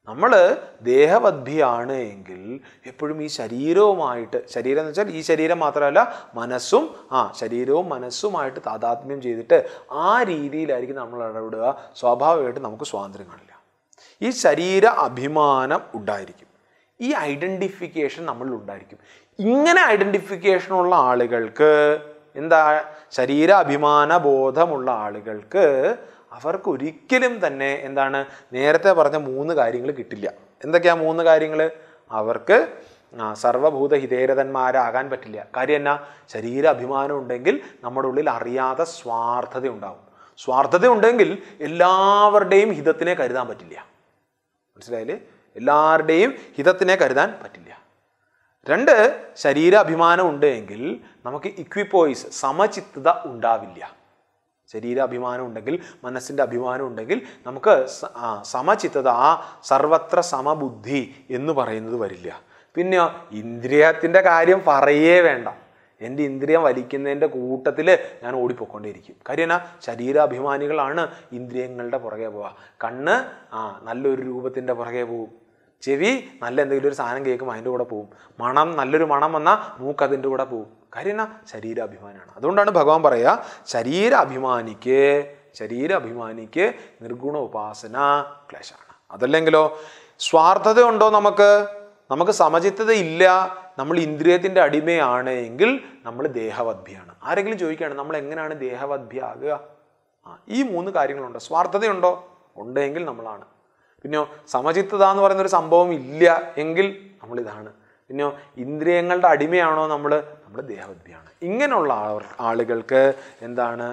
നമ്മൾ ദേഹവദ്ഭിയാണ് എങ്കിൽ എപ്പോഴും ഈ ശരീരവുമായിട്ട്, ശരീരം എന്ന് വെച്ചാൽ ഈ ശരീരം മാത്രമല്ല മനസ്സും, ആ ശരീരവും മനസ്സുമായിട്ട് താതാത്മ്യം ചെയ്തിട്ട് ആ രീതിയിലായിരിക്കും നമ്മൾ ഇടപെടുക. സ്വാഭാവികമായിട്ട് നമുക്ക് സ്വാതന്ത്ര്യം കാണില്ല. ഈ ശരീര അഭിമാനം ഉണ്ടായിരിക്കും. ഈ ഐഡൻറ്റിഫിക്കേഷൻ നമ്മളിൽ ഉണ്ടായിരിക്കും. ഇങ്ങനെ ഐഡൻറ്റിഫിക്കേഷനുള്ള ആളുകൾക്ക് എന്താ, ശരീര അഭിമാന ബോധമുള്ള ആളുകൾക്ക് അവർക്ക് ഒരിക്കലും തന്നെ എന്താണ് നേരത്തെ പറഞ്ഞ മൂന്ന് കാര്യങ്ങൾ കിട്ടില്ല. എന്തൊക്കെയാ മൂന്ന് കാര്യങ്ങൾ? അവർക്ക് സർവഭൂത ഹിതേരതന്മാരാകാൻ പറ്റില്ല. കാര്യം എന്നാ, ശരീര അഭിമാനം ഉണ്ടെങ്കിൽ നമ്മുടെ ഉള്ളിൽ അറിയാതെ സ്വാർത്ഥത ഉണ്ടാവും. സ്വാർത്ഥത ഉണ്ടെങ്കിൽ എല്ലാവരുടെയും ഹിതത്തിനെ കരുതാൻ പറ്റില്ല. മനസ്സിലായില്ലേ? എല്ലാവരുടെയും ഹിതത്തിനെ കരുതാൻ പറ്റില്ല. രണ്ട്, ശരീര അഭിമാനം ഉണ്ട് എങ്കിൽ നമുക്ക് ഇക്വിപ്പോയിസ് സമചിത്തത ഉണ്ടാവില്ല. ശരീര അഭിമാനം ഉണ്ടെങ്കിൽ, മനസ്സിൻ്റെ അഭിമാനം ഉണ്ടെങ്കിൽ നമുക്ക് സമചിത്തത, ആ സർവത്ര സമബുദ്ധി എന്ന് പറയുന്നത് വരില്ല. പിന്നെ ഇന്ദ്രിയത്തിൻ്റെ കാര്യം പറയേ വേണ്ട. എൻ്റെ ഇന്ദ്രിയം വലിക്കുന്നതിൻ്റെ കൂട്ടത്തിൽ ഞാൻ ഓടിപ്പോയിക്കൊണ്ടേയിരിക്കും. കാര്യം എന്നാ, ശരീരാഭിമാനികളാണ് ഇന്ദ്രിയങ്ങളുടെ പുറകെ പോവുക. കണ്ണ് ആ നല്ലൊരു രൂപത്തിൻ്റെ പുറകെ പോവും. ചെവി നല്ല എന്തെങ്കിലും ഒരു സാധനം കേൾക്കുമ്പോൾ അതിൻ്റെ കൂടെ പോവും. മണം, നല്ലൊരു മണം വന്നാൽ മൂക്ക് അതിൻ്റെ കൂടെ പോവും. കാര്യം എന്നാ, ശരീരാഭിമാനമാണ്. അതുകൊണ്ടാണ് ഭഗവാൻ പറയുക, ശരീരാഭിമാനിക്ക് ശരീരാഭിമാനിക്ക് നിർഗുണ ഉപാസന ക്ലേശമാണ്. അതല്ലെങ്കിലോ സ്വാർത്ഥത ഉണ്ടോ? നമുക്ക് നമുക്ക് സമചിത്തത ഇല്ല, നമ്മൾ ഇന്ദ്രിയത്തിൻ്റെ അടിമയാണ് എങ്കിൽ നമ്മൾ ദേഹവദ്ഭിയാണ്. ആരെങ്കിലും ചോദിക്കുകയാണ് നമ്മൾ എങ്ങനെയാണ് ദേഹവദ്ഭിയാകുക? ആ ഈ മൂന്ന് കാര്യങ്ങളുണ്ട്. സ്വാർത്ഥതയുണ്ടോ? ഉണ്ടെങ്കിൽ നമ്മളാണ്. പിന്നെയോ സമചിത്തത എന്ന് പറയുന്നൊരു സംഭവം ഇല്ല എങ്കിൽ നമ്മളിതാണ്. പിന്നെയോ ഇന്ദ്രിയങ്ങളുടെ അടിമയാണോ നമ്മൾ? നമ്മൾ ദേഹവദ്ഭിയാണ്. ഇങ്ങനെയുള്ള ആളുകൾക്ക് എന്താണ്,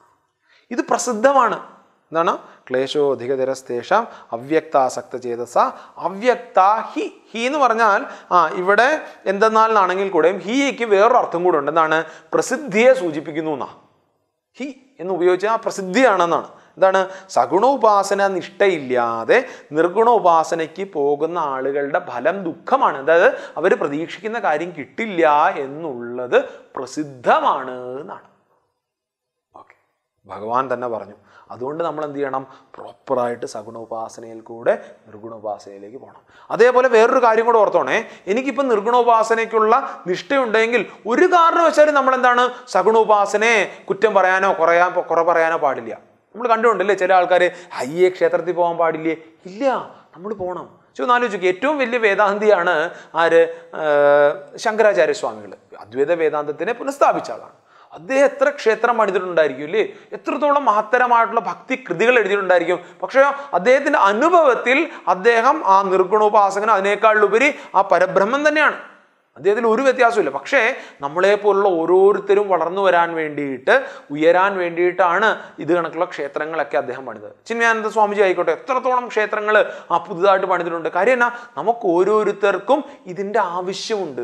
ഇത് പ്രസിദ്ധമാണ്. എന്താണ്? ക്ലേശോ അധികതരസ്തേഷാം അവ്യക്താസക്ത ചേതസ അവ്യക്ത ഹി. ഹി എന്ന് പറഞ്ഞാൽ ആ ഇവിടെ എന്തെന്നാലാണെങ്കിൽ കൂടെയും ഹിക്ക് വേറൊരു അർത്ഥം കൂടെ ഉണ്ട്. എന്താണ്? പ്രസിദ്ധിയെ സൂചിപ്പിക്കുന്നു എന്നാ. ഹി എന്ന് ഉപയോഗിച്ചാൽ പ്രസിദ്ധിയാണെന്നാണ്. എന്താണ്? സഗുണ ഉപാസന നിഷ്ഠയില്ലാതെ നിർഗുണ ഉപാസനയ്ക്ക് പോകുന്ന ആളുകളുടെ ഫലം ദുഃഖമാണ്. അതായത് അവർ പ്രതീക്ഷിക്കുന്ന കാര്യം കിട്ടില്ല എന്നുള്ളത് പ്രസിദ്ധമാണ് എന്നാണ്. ഓക്കെ, ഭഗവാൻ തന്നെ പറഞ്ഞു. അതുകൊണ്ട് നമ്മൾ എന്ത് ചെയ്യണം? പ്രോപ്പറായിട്ട് സഗുണ ഉപാസനയിൽ കൂടെ നിർഗുണ ഉപാസനയിലേക്ക് പോകണം. അതേപോലെ വേറൊരു കാര്യം കൂടെ ഓർത്തോണേ, എനിക്കിപ്പോൾ നിർഗുണ ഉപാസനയ്ക്കുള്ള നിഷ്ഠയുണ്ടെങ്കിൽ ഒരു കാരണവശാലും നമ്മൾ എന്താണ് സഗുണ ഉപാസനയെ കുറ്റം പറയാനോ കുറയാൻ കുറ പറയാനോ പാടില്ല. നമ്മൾ കണ്ടുകൊണ്ടല്ലേ ചില ആൾക്കാർ അയ്യേ ക്ഷേത്രത്തിൽ പോകാൻ പാടില്ലേ? ഇല്ല, നമ്മൾ പോകണം. ചോ നാലോചിക്കുക, ഏറ്റവും വലിയ വേദാന്തിയാണ് ആര്? ശങ്കരാചാര്യ സ്വാമികൾ. അദ്വൈത വേദാന്തത്തിനെ പുനഃസ്ഥാപിച്ച ആളാണ്. അദ്ദേഹം എത്ര ക്ഷേത്രം പണിതിട്ടുണ്ടായിരിക്കും അല്ലേ? എത്രത്തോളം മഹത്തരമായിട്ടുള്ള ഭക്തി കൃതികൾ എഴുതിയിട്ടുണ്ടായിരിക്കും. പക്ഷേ അദ്ദേഹത്തിൻ്റെ അനുഭവത്തിൽ അദ്ദേഹം ആ നിർഗുണോപാസകൻ അതിനേക്കാളുപരി ആ പരബ്രഹ്മം തന്നെയാണ്. അദ്ദേഹത്തിൽ ഒരു വ്യത്യാസമില്ല. പക്ഷേ നമ്മളെപ്പോലുള്ള ഓരോരുത്തരും വളർന്നു വരാൻ വേണ്ടിയിട്ട്, ഉയരാൻ വേണ്ടിയിട്ടാണ് ഇത് കണക്കുള്ള ക്ഷേത്രങ്ങളൊക്കെ അദ്ദേഹം പണിതത്. ചിന്മയാനന്ദ സ്വാമിജി ആയിക്കോട്ടെ, എത്രത്തോളം ക്ഷേത്രങ്ങൾ ആ പുതുതായിട്ട് പണിതിട്ടുണ്ട്. കാര്യം എന്നാ, നമുക്ക് ഓരോരുത്തർക്കും ഇതിൻ്റെ ആവശ്യമുണ്ട്.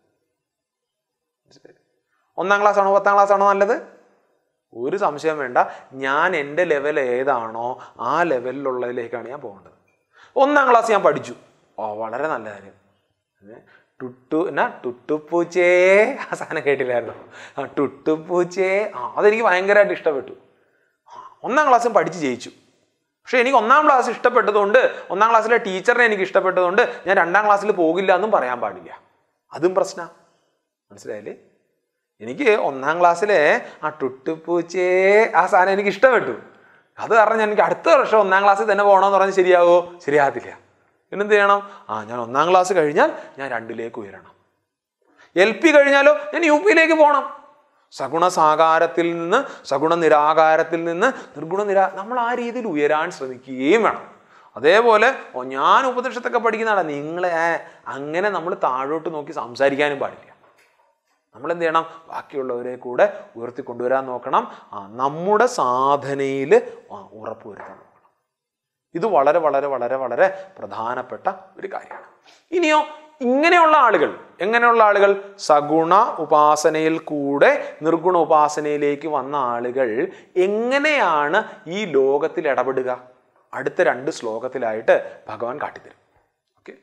ഒന്നാം ക്ലാസ് ആണോ പത്താം ക്ലാസ് ആണോ നല്ലത്? ഒരു സംശയം വേണ്ട. ഞാൻ എൻ്റെ ലെവൽ ഏതാണോ ആ ലെവലിലുള്ളതിലേക്കാണ് ഞാൻ പോകേണ്ടത്. ഒന്നാം ക്ലാസ് ഞാൻ പഠിച്ചു, ഓ വളരെ നല്ല കാര്യം. ടുട്ടു എന്നാ ടുട്ടുപ്പൂച്ചേ, ആ സാധനം കേട്ടില്ലായിരുന്നു? ആ ടുട്ടുപ്പൂച്ചേ, ആ അതെനിക്ക് ഭയങ്കരമായിട്ട് ഇഷ്ടപ്പെട്ടു. ഒന്നാം ക്ലാസ്സും പഠിച്ച് ജയിച്ചു. പക്ഷെ എനിക്ക് ഒന്നാം ക്ലാസ് ഇഷ്ടപ്പെട്ടതുകൊണ്ട്, ഒന്നാം ക്ലാസ്സിലെ ടീച്ചറിനെ എനിക്ക് ഇഷ്ടപ്പെട്ടതുകൊണ്ട് ഞാൻ രണ്ടാം ക്ലാസ്സിൽ പോകില്ല എന്നും പറയാൻ പാടില്ല. അതും പ്രശ്നമാണ്. മനസ്സിലായില്ലേ? എനിക്ക് ഒന്നാം ക്ലാസ്സിലെ ആ ടുട്ടുപ്പൂച്ചേ ആ സാധനം എനിക്ക് ഇഷ്ടപ്പെട്ടു. അത് കാരണം ഞാൻ എനിക്ക് അടുത്ത വർഷം ഒന്നാം ക്ലാസ്സിൽ തന്നെ പോകണമെന്ന് പറഞ്ഞാൽ ശരിയാവോ? ശരിയാകത്തില്ല. പിന്നെന്ത് ചെയ്യണം? ആ ഞാൻ ഒന്നാം ക്ലാസ് കഴിഞ്ഞാൽ ഞാൻ രണ്ടിലേക്ക് ഉയരണം. എൽ പി കഴിഞ്ഞാലോ ഞാൻ യു പിയിലേക്ക് പോകണം. സഗുണ സാകാരത്തിൽ നിന്ന് സഗുണ നിരാകാരത്തിൽ നിന്ന് നിർഗുണ നിരാ നമ്മൾ ആ രീതിയിൽ ഉയരാൻ ശ്രമിക്കുകയും വേണം. അതേപോലെ ഓ ഞാൻ ഉപനിഷത്തൊക്കെ പഠിക്കുന്നതാണ്, നിങ്ങളെ അങ്ങനെ നമ്മൾ താഴോട്ട് നോക്കി സംസാരിക്കാനും പാടില്ല. നമ്മളെന്ത് ചെയ്യണം? ബാക്കിയുള്ളവരെ കൂടെ ഉയർത്തിക്കൊണ്ടുവരാൻ നോക്കണം. ആ നമ്മുടെ സാധനയിൽ ഉറപ്പുവരുത്താൻ നോക്കണം. ഇത് വളരെ വളരെ വളരെ വളരെ പ്രധാനപ്പെട്ട ഒരു കാര്യമാണ്. ഇനിയോ ഇങ്ങനെയുള്ള ആളുകൾ, എങ്ങനെയുള്ള ആളുകൾ? സഗുണ ഉപാസനയിൽ കൂടെ നിർഗുണ ഉപാസനയിലേക്ക് വന്ന ആളുകൾ എങ്ങനെയാണ് ഈ ലോകത്തിൽ ഇടപെടുക? അടുത്ത രണ്ട് ശ്ലോകത്തിലായിട്ട് ഭഗവാൻ കാട്ടിത്തരും. ഓക്കെ,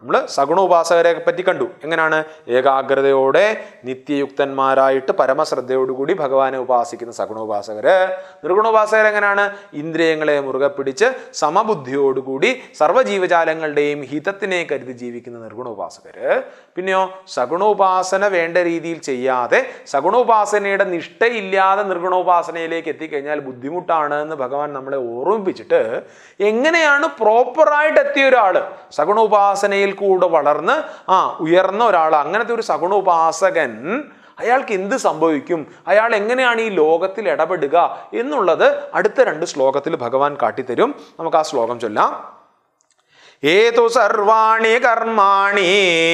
നമ്മൾ സഗുണോപാസകരെ പറ്റി കണ്ടു. എങ്ങനെയാണ്? ഏകാഗ്രതയോടെ നിത്യയുക്തന്മാരായിട്ട് പരമശ്രദ്ധയോടുകൂടി ഭഗവാനെ ഉപാസിക്കുന്ന സഗുണോപാസകര്. നിർഗുണോപാസകർ എങ്ങനെയാണ്? ഇന്ദ്രിയങ്ങളെ മുറുകെ പിടിച്ച് സമബുദ്ധിയോടുകൂടി സർവ്വജീവജാലങ്ങളുടെയും ഹിതത്തിനെ കരുതി ജീവിക്കുന്ന നിർഗുണോപാസകര്. പിന്നെയോ സഗുണോപാസന വേണ്ട രീതിയിൽ ചെയ്യാതെ സഗുണോപാസനയുടെ നിഷ്ഠയില്ലാതെ നിർഗുണോപാസനയിലേക്ക് എത്തിക്കഴിഞ്ഞാൽ ബുദ്ധിമുട്ടാണ് എന്ന് ഭഗവാൻ നമ്മളെ ഓർമ്മിപ്പിച്ചിട്ട് എങ്ങനെയാണ് പ്രോപ്പറായിട്ട് എത്തിയ ഒരാൾ സഗുണോപാസനയിൽ കൂടെ വളർന്ന് ആ ഉയർന്ന ഒരാൾ, അങ്ങനത്തെ ഒരു സഗുണോപാസകൻ അയാൾക്ക് എന്ത് സംഭവിക്കും, അയാൾ എങ്ങനെയാണ് ഈ ലോകത്തിൽ ഇടപെടുക എന്നുള്ളത് അടുത്ത രണ്ട് ശ്ലോകത്തിൽ ഭഗവാൻ കാട്ടിത്തരും. നമുക്ക് ആ ശ്ലോകം ചൊല്ലാം. ഏതു സർവാണി കർമാണി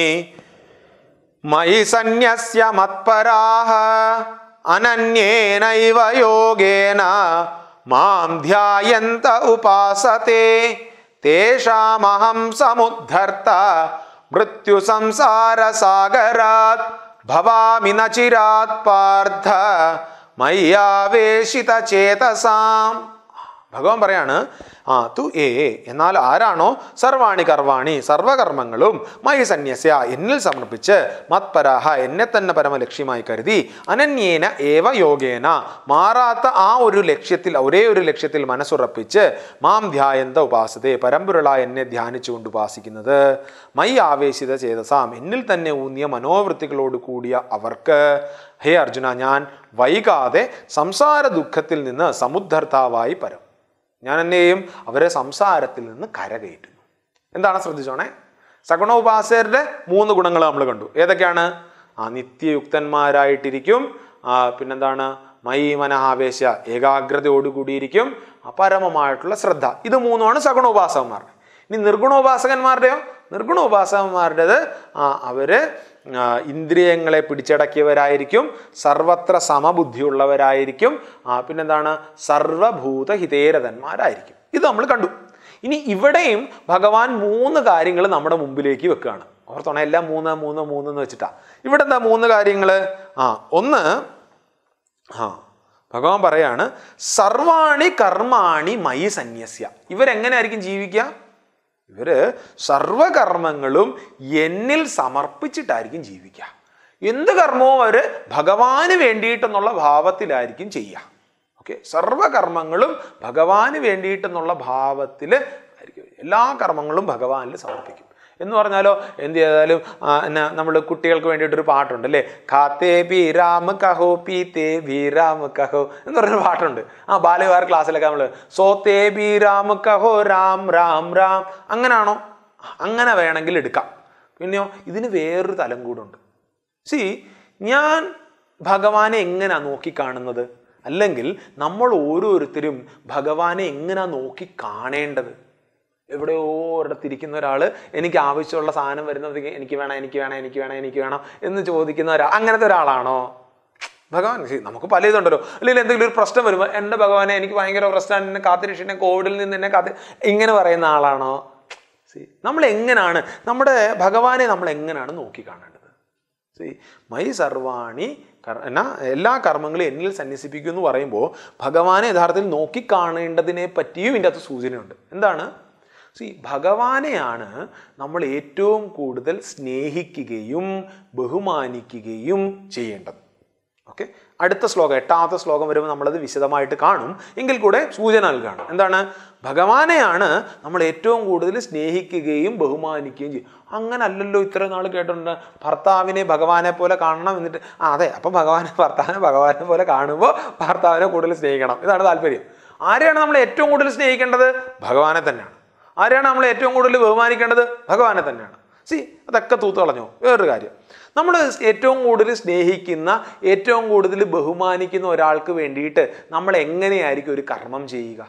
മയി സന്യസ്യ മത്പരാഃ അനന്യേനൈവ യോഗേന മാം ധ്യായന്ത ഉപാസത്തെ തേഷാമഹം സമുദ്ധർത്ത മൃത്യു സംസാര സാഗരാത് ഭവാമി ന ചിരാത് പാർത്ഥ മയ്യാവേശിത ചേതസാം. ഭഗവാൻ പറയാണ്, ആ തു ഏ എന്നാൽ ആരാണോ സർവാണി കർവാണി സർവകർമ്മങ്ങളും മയി സന്യസ്യ എന്നിൽ സമർപ്പിച്ച് മത്പരാഹ എന്നെ തന്നെ പരമലക്ഷ്യമായി കരുതി അനന്യേന ഏവ യോഗേന മാറാത്ത ആ ഒരു ലക്ഷ്യത്തിൽ ഒരേ ഒരു ലക്ഷ്യത്തിൽ മനസ്സുറപ്പിച്ച് മാം ധ്യായന്ത ഉപാസത്തെ പരമ്പൊരുളായി എന്നെ ധ്യാനിച്ചുകൊണ്ട് ഉപാസിക്കുന്നത് മൈ ആവേശിത ചേതസാം എന്നിൽ തന്നെ ഊന്നിയ മനോവൃത്തികളോട് കൂടിയ അവർക്ക് ഹേ അർജുന ഞാൻ വൈകാതെ സംസാര ദുഃഖത്തിൽ നിന്ന് സമുദ്ധർത്താവായി പരം ഞാൻ എന്നെയും അവരെ സംസാരത്തിൽ നിന്ന് കരകയറ്റുന്നു. എന്താണ് ശ്രദ്ധിച്ചോണേ? സഗുണോപാസകരുടെ മൂന്ന് ഗുണങ്ങൾ നമ്മൾ കണ്ടു. ഏതൊക്കെയാണ്? ആ നിത്യയുക്തന്മാരായിട്ടിരിക്കും, ആ പിന്നെന്താണ് മയി മനഹാവേശ ഏകാഗ്രതയോടുകൂടിയിരിക്കും, പരമമായിട്ടുള്ള ശ്രദ്ധ. ഇത് മൂന്നുമാണ് സഗുണോപാസകന്മാരുടെ. ഇനി നിർഗുണോപാസകന്മാരുടെയോ? നിർഗുണോപാസകന്മാരുടേത് ആ അവര് ഇന്ദ്രിയങ്ങളെ പിടിച്ചടക്കിയവരായിരിക്കും, സർവത്ര സമബുദ്ധിയുള്ളവരായിരിക്കും, ആ പിന്നെന്താണ് സർവഭൂത ഹിതേരഥന്മാരായിരിക്കും. ഇത് നമ്മൾ കണ്ടു. ഇനി ഇവിടെയും ഭഗവാൻ മൂന്ന് കാര്യങ്ങൾ നമ്മുടെ മുമ്പിലേക്ക് വെക്കുകയാണ്. ഓർത്തോണേ, എല്ലാം മൂന്ന് മൂന്ന് മൂന്ന് എന്ന് വെച്ചിട്ടാ. ഇവിടെ എന്താ മൂന്ന് കാര്യങ്ങൾ? ആ ഒന്ന് ആ ഭഗവാൻ പറയാണ് സർവാണി കർമാണി മയി സന്യസ്യ. ഇവരെങ്ങനെയായിരിക്കും ജീവിക്കുക? ഇവര് സർവകർമ്മങ്ങളും എന്നിൽ സമർപ്പിച്ചിട്ടായിരിക്കും ജീവിക്കുക. എന്ത് കർമ്മവും അവര് ഭഗവാന് വേണ്ടിയിട്ടെന്നുള്ള ഭാവത്തിലായിരിക്കും ചെയ്യുക. ഓക്കെ, സർവകർമ്മങ്ങളും ഭഗവാന് വേണ്ടിയിട്ടെന്നുള്ള ഭാവത്തിൽ ആയിരിക്കും. എല്ലാ കർമ്മങ്ങളും ഭഗവാനിൽ സമർപ്പിക്കും. എന്ന് പറഞ്ഞാലോ എന്ത് ചെയ്താലും എന്നാ നമ്മൾ കുട്ടികൾക്ക് വേണ്ടിയിട്ടൊരു പാട്ടുണ്ട് അല്ലേ, ഖാത്തേ ബി രാം കഹോ പീത്തേ ബി രാം കഹോ എന്ന് പറഞ്ഞൊരു പാട്ടുണ്ട്. ആ ബാലവിഹാർ ക്ലാസ്സിലൊക്കെ നമ്മൾ സോത്തേ ബി രാം കഹോ രാം രാം രാം അങ്ങനാണോ? അങ്ങനെ വേണമെങ്കിൽ എടുക്കാം. പിന്നെയോ ഇതിന് വേറൊരു തലം കൂടുണ്ട്. സി ഞാൻ ഭഗവാനെ എങ്ങനെയാ നോക്കിക്കാണുന്നത്, അല്ലെങ്കിൽ നമ്മൾ ഓരോരുത്തരും ഭഗവാനെ എങ്ങനെയാ നോക്കി കാണേണ്ടത്? എവിടെയോ ഒരിടത്തിരിക്കുന്ന ഒരാൾ എനിക്ക് ആവശ്യമുള്ള സാധനം വരുന്നതെങ്കിൽ എനിക്ക് വേണം എനിക്ക് വേണം എനിക്ക് വേണം എനിക്ക് വേണം എന്ന് ചോദിക്കുന്ന ഒരാൾ അങ്ങനത്തെ ഒരാളാണോ ഭഗവാൻ? നമുക്ക് പല ഇതുണ്ടല്ലോ, അല്ലെങ്കിൽ എന്തെങ്കിലും ഒരു പ്രശ്നം വരുമ്പോൾ എൻ്റെ ഭഗവാനെ എനിക്ക് ഭയങ്കര പ്രശ്നം, എന്നെ കാത്തിരക്ഷിനെ കോവിഡിൽ നിന്ന് എന്നെ കാത്തി ഇങ്ങനെ പറയുന്ന ആളാണോ? സി നമ്മൾ എങ്ങനെയാണ് നമ്മുടെ ഭഗവാനെ നമ്മൾ എങ്ങനെയാണ് നോക്കി കാണേണ്ടത്? സി മൈ സർവാണി കർ എന്നാ എല്ലാ കർമ്മങ്ങളും എന്നിൽ സന്യസിപ്പിക്കും എന്ന് പറയുമ്പോൾ ഭഗവാനെ യഥാർത്ഥത്തിൽ നോക്കിക്കാണേണ്ടതിനെ പറ്റിയും ഇതിൻ്റെ അകത്ത് സൂചനയുണ്ട്. എന്താണ്? സി ഭഗവാനെയാണ് നമ്മൾ ഏറ്റവും കൂടുതൽ സ്നേഹിക്കുകയും ബഹുമാനിക്കുകയും ചെയ്യേണ്ടത്. ഓക്കെ, അടുത്ത ശ്ലോകം എട്ടാമത്തെ ശ്ലോകം വരുമ്പോൾ നമ്മളത് വിശദമായിട്ട് കാണും. എങ്കിൽ കൂടെ സൂചന നൽകുകയാണ്. എന്താണ്? ഭഗവാനെയാണ് നമ്മൾ ഏറ്റവും കൂടുതൽ സ്നേഹിക്കുകയും ബഹുമാനിക്കുകയും ചെയ്യും. അങ്ങനെ അല്ലല്ലോ ഇത്ര നാൾ കേട്ടിട്ടുണ്ട് ഭർത്താവിനെ ഭഗവാനെ പോലെ കാണണം എന്നിട്ട്. ആ അതെ, അപ്പം ഭഗവാനെ ഭർത്താവിനെ ഭഗവാനെ പോലെ കാണുമ്പോൾ ഭർത്താവിനെ കൂടുതൽ സ്നേഹിക്കണം. ഇതാണ് താല്പര്യം. ആരെയാണ് നമ്മൾ ഏറ്റവും കൂടുതൽ സ്നേഹിക്കേണ്ടത്? ഭഗവാനെ തന്നെയാണ്. ആരെയാണ് നമ്മൾ ഏറ്റവും കൂടുതൽ ബഹുമാനിക്കേണ്ടത്? ഭഗവാനെ തന്നെയാണ്. സി അതൊക്കെ തൂത്ത് കളഞ്ഞോ? വേറൊരു കാര്യം, നമ്മൾ ഏറ്റവും കൂടുതൽ സ്നേഹിക്കുന്ന ഏറ്റവും കൂടുതൽ ബഹുമാനിക്കുന്ന ഒരാൾക്ക് വേണ്ടിയിട്ട് നമ്മൾ എങ്ങനെയായിരിക്കും ഒരു കർമ്മം ചെയ്യുക?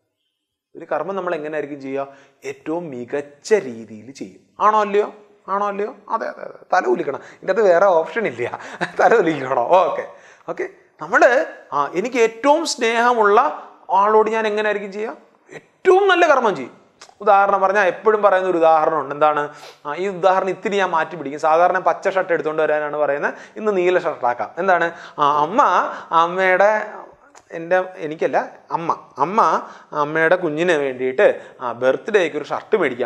ഒരു കർമ്മം നമ്മൾ എങ്ങനെയായിരിക്കും ചെയ്യുക? ഏറ്റവും മികച്ച രീതിയിൽ ചെയ്യും. ആണോ അല്ലയോ? ആണോ അല്ലയോ? അതെ അതെ അതെ, തല ഉലിക്കണം. ഇതിൻ്റെ അത് വേറെ ഓപ്ഷൻ ഇല്ല, തല ഉലിക്കണോ? ഓക്കെ ഓക്കെ നമ്മൾ ആ എനിക്ക് ഏറ്റവും സ്നേഹമുള്ള ആളോട് ഞാൻ എങ്ങനെയായിരിക്കും ചെയ്യുക? ഏറ്റവും നല്ല കർമ്മം ചെയ്യും. ഉദാഹരണം പറഞ്ഞാൽ എപ്പോഴും പറയുന്ന ഒരു ഉദാഹരണമുണ്ട്. എന്താണ്? ഈ ഉദാഹരണം ഇത്തിരി ഞാൻ മാറ്റി പിടിക്കും. സാധാരണ പച്ച ഷർട്ട് എടുത്തുകൊണ്ട് വരാനാണ് പറയുന്നത്, ഇന്ന് നീല ഷർട്ടാക്കാം. എന്താണ്? ആ അമ്മ അമ്മയുടെ എൻ്റെ എനിക്കല്ല അമ്മ അമ്മ അമ്മയുടെ കുഞ്ഞിന് വേണ്ടിയിട്ട് ആ ബർത്ത്ഡേക്ക് ഒരു ഷർട്ട് മേടിക്കാൻ പോയി.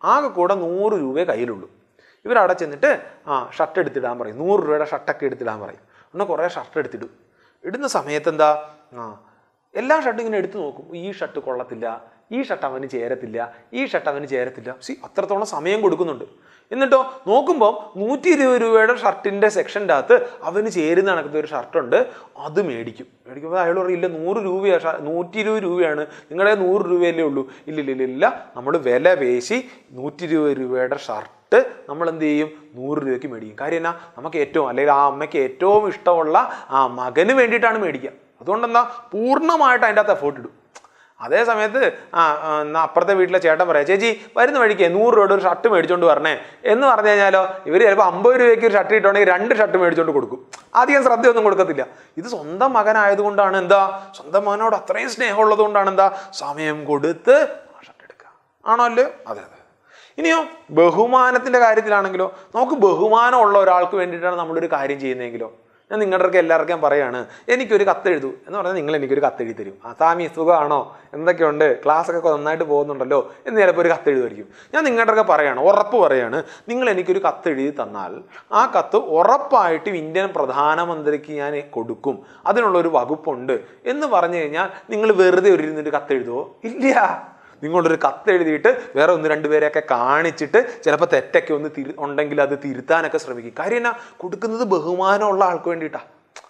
ആകെ കൂടെ നൂറ് രൂപയെ കയ്യിലുള്ളൂ. ഇവരവിടെ ചെന്നിട്ട് ആ ഷർട്ട് എടുത്തിടാൻ പറയും, നൂറ് രൂപയുടെ ഷർട്ടൊക്കെ എടുത്തിടാൻ പറയും. എന്നാൽ കുറേ ഷർട്ട് എടുത്തിടും. ഇടുന്ന സമയത്ത് എന്താ ആ എല്ലാ ഷർട്ടും ഇങ്ങനെ എടുത്തു നോക്കും, ഈ ഷർട്ട് കൊള്ളത്തില്ല, ഈ ഷർട്ട് അവന് ചേരത്തില്ല, ഈ ഷർട്ട് അവന് ചേരത്തില്ല. സി അത്രത്തോളം സമയം കൊടുക്കുന്നുണ്ട്. എന്നിട്ടോ നോക്കുമ്പോൾ നൂറ്റി ഇരുപത് രൂപയുടെ ഷർട്ടിൻ്റെ സെക്ഷൻ്റെ അകത്ത് അവന് ചേരുന്ന കണക്കത്തെ ഒരു ഷർട്ടുണ്ട്, അത് മേടിക്കും. മേടിക്കുമ്പോൾ അയാൾ പറയില്ല നൂറ് രൂപയാണ്, നൂറ്റി ഇരുപത് രൂപയാണ്, നിങ്ങളുടെ നൂറ് രൂപയല്ലേ ഉള്ളൂ. ഇല്ലില്ല ഇല്ല നമ്മൾ വില പേശി നൂറ്റി ഇരുപത് രൂപയുടെ ഷർട്ട് നമ്മൾ എന്ത് ചെയ്യും, നൂറ് രൂപയ്ക്ക് മേടിക്കും. കാര്യം എന്നാ, നമുക്ക് ഏറ്റവും അല്ലെങ്കിൽ ആ അമ്മയ്ക്ക് ഏറ്റവും ഇഷ്ടമുള്ള ആ മകന് വേണ്ടിയിട്ടാണ് മേടിക്കുക. അതുകൊണ്ടെന്താ പൂർണ്ണമായിട്ട് അതിൻ്റെ അകത്ത് എഫേർട്ട് ഇടും. അതേ സമയത്ത് ആ എന്നാൽ അപ്പുറത്തെ വീട്ടിലെ ചേട്ടൻ പറയാം, ചേച്ചി വരുന്ന വഴിക്ക് നൂറ് രൂപയുടെ ഒരു ഷർട്ട് മേടിച്ചോണ്ട് വരണേ എന്ന് പറഞ്ഞു കഴിഞ്ഞാലോ ഇവർ ചിലപ്പോൾ അമ്പത് രൂപയ്ക്ക് ഒരു ഷർട്ട് കിട്ടുകയാണെങ്കിൽ രണ്ട് ഷർട്ട് മേടിച്ചോണ്ട് കൊടുക്കും. അധികം ശ്രദ്ധയൊന്നും കൊടുക്കത്തില്ല. ഇത് സ്വന്തം മകനായതുകൊണ്ടാണ് എന്താ, സ്വന്തം മകനോട് അത്രയും സ്നേഹമുള്ളത് കൊണ്ടാണ് എന്താ സമയം കൊടുത്ത് ആ ഷർട്ട് എടുക്കുക. ആണോ അല്ലേ? അതെ അതെ. ഇനിയോ ബഹുമാനത്തിൻ്റെ കാര്യത്തിലാണെങ്കിലോ, നമുക്ക് ബഹുമാനമുള്ള ഒരാൾക്ക് വേണ്ടിയിട്ടാണ് നമ്മളൊരു കാര്യം ചെയ്യുന്നതെങ്കിലോ, ഞാൻ നിങ്ങളുടെ എല്ലാവർക്കും പറയാണ്, എനിക്കൊരു കത്തെഴുതൂ എന്ന് പറഞ്ഞാൽ നിങ്ങൾ എനിക്കൊരു കത്തെഴുതി തരും. ആ സാമി സുഖമാണോ, എന്തൊക്കെയുണ്ട്, ക്ലാസ്സൊക്കെ നന്നായിട്ട് പോകുന്നുണ്ടല്ലോ എന്ന് ചിലപ്പോൾ ഒരു കത്തെഴുതുമായിരിക്കും. ഞാൻ നിങ്ങളുടെ പറയാണ്, ഉറപ്പ് പറയാണ്, നിങ്ങൾ എനിക്കൊരു കത്തെഴുതി തന്നാൽ ആ കത്ത് ഉറപ്പായിട്ടും ഇന്ത്യൻ പ്രധാനമന്ത്രിക്ക് ഞാൻ കൊടുക്കും, അതിനുള്ളൊരു വകുപ്പുണ്ട് എന്ന് പറഞ്ഞു കഴിഞ്ഞാൽ നിങ്ങൾ വെറുതെ ഒരു ഇരുന്നിട്ട് കത്തെഴുതുമോ? ഇല്ല. നിങ്ങളൊരു കത്തെഴുതിയിട്ട് വേറെ ഒന്ന് രണ്ടുപേരെയൊക്കെ കാണിച്ചിട്ട് ചിലപ്പോൾ തെറ്റൊക്കെ ഒന്ന് തിരു ഉണ്ടെങ്കിൽ അത് തിരുത്താനൊക്കെ ശ്രമിക്കും. കാര്യം എന്നാ, കൊടുക്കുന്നത് ബഹുമാനമുള്ള ആൾക്ക് വേണ്ടിയിട്ടാണ്.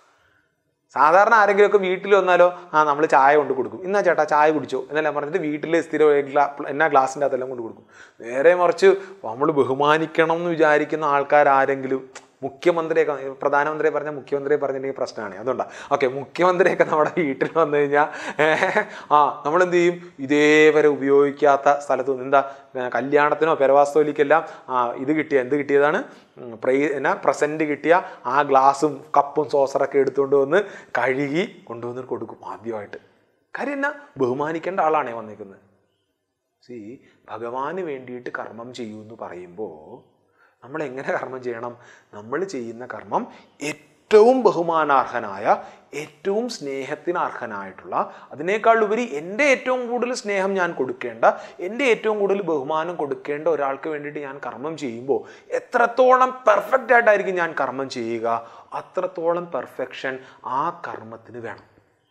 സാധാരണ ആരെങ്കിലുമൊക്കെ വീട്ടിൽ വന്നാലോ ആ നമ്മൾ ചായ കൊണ്ട് കൊടുക്കും, ഇന്നാ ചേട്ടാ ചായ കുടിച്ചോ എന്നെല്ലാം പറഞ്ഞിട്ട് വീട്ടിൽ സ്ഥിരം ഗ്ലാ എന്നാ ഗ്ലാസിൻ്റെ അകത്തെല്ലാം കൊണ്ട് കൊടുക്കും. നേരെ മറിച്ച് നമ്മൾ ബഹുമാനിക്കണം എന്ന് വിചാരിക്കുന്ന ആൾക്കാരാരെങ്കിലും, മുഖ്യമന്ത്രിയൊക്കെ, പ്രധാനമന്ത്രിയെ പറഞ്ഞാൽ മുഖ്യമന്ത്രിയെ പറഞ്ഞിട്ടുണ്ടെങ്കിൽ പ്രശ്നമാണ്. അതുകൊണ്ടാണ് ഓക്കെ. മുഖ്യമന്ത്രിയൊക്കെ നമ്മുടെ വീട്ടിൽ വന്നു കഴിഞ്ഞാൽ ആ നമ്മളെന്ത് ചെയ്യും, ഇതേവരെ ഉപയോഗിക്കാത്ത സ്ഥലത്ത് നിന്ന് എന്താ കല്യാണത്തിനോ പെരവാസ്തോലിക്കെല്ലാം ആ ഇത് കിട്ടിയ എന്ത് കിട്ടിയതാണ് പ്രൈ എന്നാ പ്രസൻറ്റ് കിട്ടിയ ആ ഗ്ലാസും കപ്പും സോസറൊക്കെ എടുത്തുകൊണ്ട് വന്ന് കഴുകി കൊണ്ടുവന്ന് കൊടുക്കും ആദ്യമായിട്ട്. കാര്യം എന്നാ, ബഹുമാനിക്കേണ്ട ആളാണേ വന്നിരിക്കുന്നത്. സി ഭഗവാന് വേണ്ടിയിട്ട് കർമ്മം ചെയ്യൂ എന്ന് പറയുമ്പോൾ നമ്മൾ എങ്ങനെ കർമ്മം ചെയ്യണം? നമ്മൾ ചെയ്യുന്ന കർമ്മം ഏറ്റവും ബഹുമാനാർഹനായ, ഏറ്റവും സ്നേഹത്തിന് അർഹനായിട്ടുള്ള, അതിനേക്കാൾ ഉപരി എൻ്റെ ഏറ്റവും കൂടുതൽ സ്നേഹം ഞാൻ കൊടുക്കേണ്ട, എൻ്റെ ഏറ്റവും കൂടുതൽ ബഹുമാനം കൊടുക്കേണ്ട ഒരാൾക്ക് വേണ്ടിയിട്ട് ഞാൻ കർമ്മം ചെയ്യുമ്പോൾ എത്രത്തോളം പെർഫെക്റ്റ് ആയിട്ടായിരിക്കും ഞാൻ കർമ്മം ചെയ്യുക, അത്രത്തോളം പെർഫെക്ഷൻ ആ കർമ്മത്തിന് വേണം.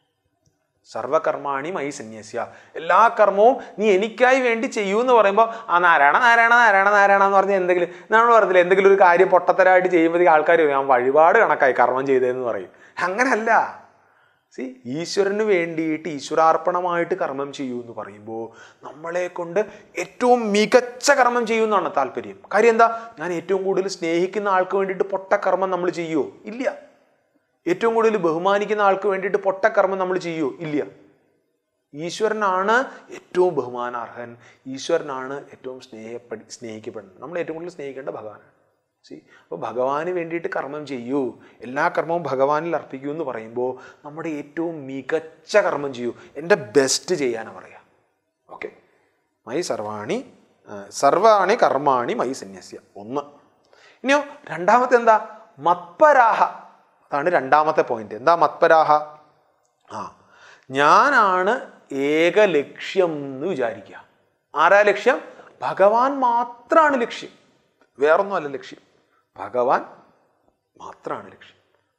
സർവകർമാണി മയി സന്യസ്യ, എല്ലാ കർമ്മവും നീ എനിക്കായി വേണ്ടി ചെയ്യൂ എന്ന് പറയുമ്പോൾ ആ നാരായണ നാരായണ നാരായണ നാരായണ എന്ന് പറഞ്ഞാൽ എന്തെങ്കിലും നമ്മൾ പറഞ്ഞില്ല, എന്തെങ്കിലും ഒരു കാര്യം പൊട്ടത്തരമായിട്ട് ചെയ്യുമ്പോഴത്തേക്ക് ആൾക്കാർ ഞാൻ വഴിപാട് കണക്കായി കർമ്മം ചെയ്തതെന്ന് പറയും. അങ്ങനല്ല. സി ഈശ്വരന് വേണ്ടിയിട്ട് ഈശ്വരാർപ്പണമായിട്ട് കർമ്മം ചെയ്യൂ എന്ന് പറയുമ്പോൾ നമ്മളെ കൊണ്ട് ഏറ്റവും മികച്ച കർമ്മം ചെയ്യുമെന്നാണ് താല്പര്യം. കാര്യം എന്താ, ഞാൻ ഏറ്റവും കൂടുതൽ സ്നേഹിക്കുന്ന ആൾക്ക് വേണ്ടിയിട്ട് പൊട്ടക്കർമ്മം നമ്മൾ ചെയ്യുമോ? ഇല്ല. ഏറ്റവും കൂടുതൽ ബഹുമാനിക്കുന്ന ആൾക്ക് വേണ്ടിയിട്ട് പൊട്ടക്കർമ്മം നമ്മൾ ചെയ്യുമോ? ഇല്ല. ഈശ്വരനാണ് ഏറ്റവും ബഹുമാനാർഹൻ, ഈശ്വരനാണ് ഏറ്റവും സ്നേഹപ്പെടി സ്നേഹിക്കപ്പെടുന്നത്. നമ്മൾ ഏറ്റവും കൂടുതൽ സ്നേഹിക്കേണ്ട ഭഗവാനാണ്. സി അപ്പോൾ ഭഗവാന് വേണ്ടിയിട്ട് കർമ്മം ചെയ്യൂ, എല്ലാ കർമ്മവും ഭഗവാനിൽ അർപ്പിക്കൂ എന്ന് പറയുമ്പോൾ നമ്മുടെ ഏറ്റവും മികച്ച കർമ്മം ചെയ്യൂ, എൻ്റെ ബെസ്റ്റ് ചെയ്യാനാണ് പറയുക. ഓക്കെ. മൈ സർവാണി സർവാണി കർമാണി മൈ സന്യസ്യ ഒന്ന്. ഇനിയോ രണ്ടാമത്തെ എന്താ, മത്പരാഹ. അതാണ് രണ്ടാമത്തെ പോയിന്റ്. എന്താ മത്പരാഹ? ആ ഞാനാണ് ഏക ലക്ഷ്യം എന്ന് വിചാരിക്കുക. ആരാ ലക്ഷ്യം? ഭഗവാൻ മാത്രമാണ് ലക്ഷ്യം, വേറൊന്നും അല്ല ലക്ഷ്യം, ഭഗവാൻ മാത്രമാണ് ലക്ഷ്യം.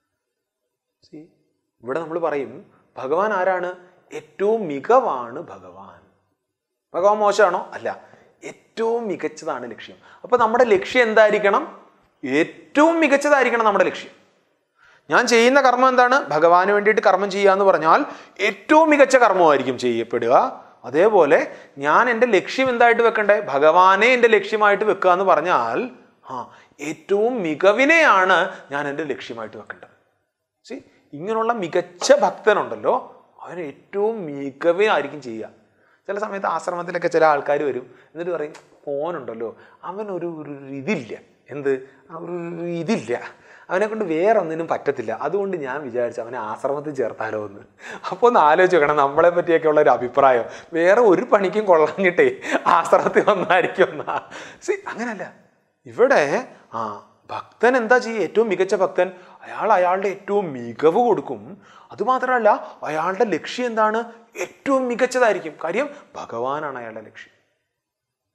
സി ഇവിടെ നമ്മൾ പറയും ഭഗവാൻ ആരാണ്? ഏറ്റവും മികവാണ് ഭഗവാൻ. ഭഗവാൻ മോശമാണോ? അല്ല, ഏറ്റവും മികച്ചതാണ് ലക്ഷ്യം. അപ്പൊ നമ്മുടെ ലക്ഷ്യം എന്തായിരിക്കണം? ഏറ്റവും മികച്ചതായിരിക്കണം നമ്മുടെ ലക്ഷ്യം. ഞാൻ ചെയ്യുന്ന കർമ്മം എന്താണ്? ഭഗവാന് വേണ്ടിയിട്ട് കർമ്മം ചെയ്യുക എന്ന് പറഞ്ഞാൽ ഏറ്റവും മികച്ച കർമ്മമായിരിക്കും ചെയ്യപ്പെടുക. അതേപോലെ ഞാൻ എൻ്റെ ലക്ഷ്യം എന്തായിട്ട് വെക്കണ്ടേ? ഭഗവാനെ എൻ്റെ ലക്ഷ്യമായിട്ട് വെക്കുക എന്ന് പറഞ്ഞാൽ ആ ഏറ്റവും മികവിനെയാണ് ഞാൻ എൻ്റെ ലക്ഷ്യമായിട്ട് വെക്കേണ്ടത്. സി ഇങ്ങനെയുള്ള മികച്ച ഭക്തനുണ്ടല്ലോ, അവൻ ഏറ്റവും മികവിനായിരിക്കും ചെയ്യുക. ചില സമയത്ത് ആശ്രമത്തിലൊക്കെ ചില ആൾക്കാർ വരും, എന്നിട്ട് പറയും മോനുണ്ടല്ലോ അവനൊരു ഒരു ഇതില്ല, എന്ത് ഒരു ഇതില്ല, അവനെ കൊണ്ട് വേറെ ഒന്നിനും പറ്റത്തില്ല, അതുകൊണ്ട് ഞാൻ വിചാരിച്ചു അവനെ ആശ്രമത്തിൽ ചേർത്താലോ എന്ന്. അപ്പോൾ ഒന്ന് ആലോചിച്ച് നോക്കണം നമ്മളെ പറ്റിയൊക്കെ ഉള്ള ഒരു അഭിപ്രായം. വേറെ ഒരു പണിക്കും കൊള്ളാഞ്ഞിട്ടേ ആശ്രമത്തിൽ വന്നായിരിക്കും എന്നാ. സി അങ്ങനല്ല. ഇവിടെ ആ ഭക്തൻ എന്താ ചെയ്യുക? ഏറ്റവും മികച്ച ഭക്തൻ അയാൾ അയാളുടെ ഏറ്റവും മികവ് കൊടുക്കും. അതുമാത്രമല്ല അയാളുടെ ലക്ഷ്യം എന്താണ്? ഏറ്റവും മികച്ചതായിരിക്കും. കാര്യം ഭഗവാനാണ് അയാളുടെ ലക്ഷ്യം.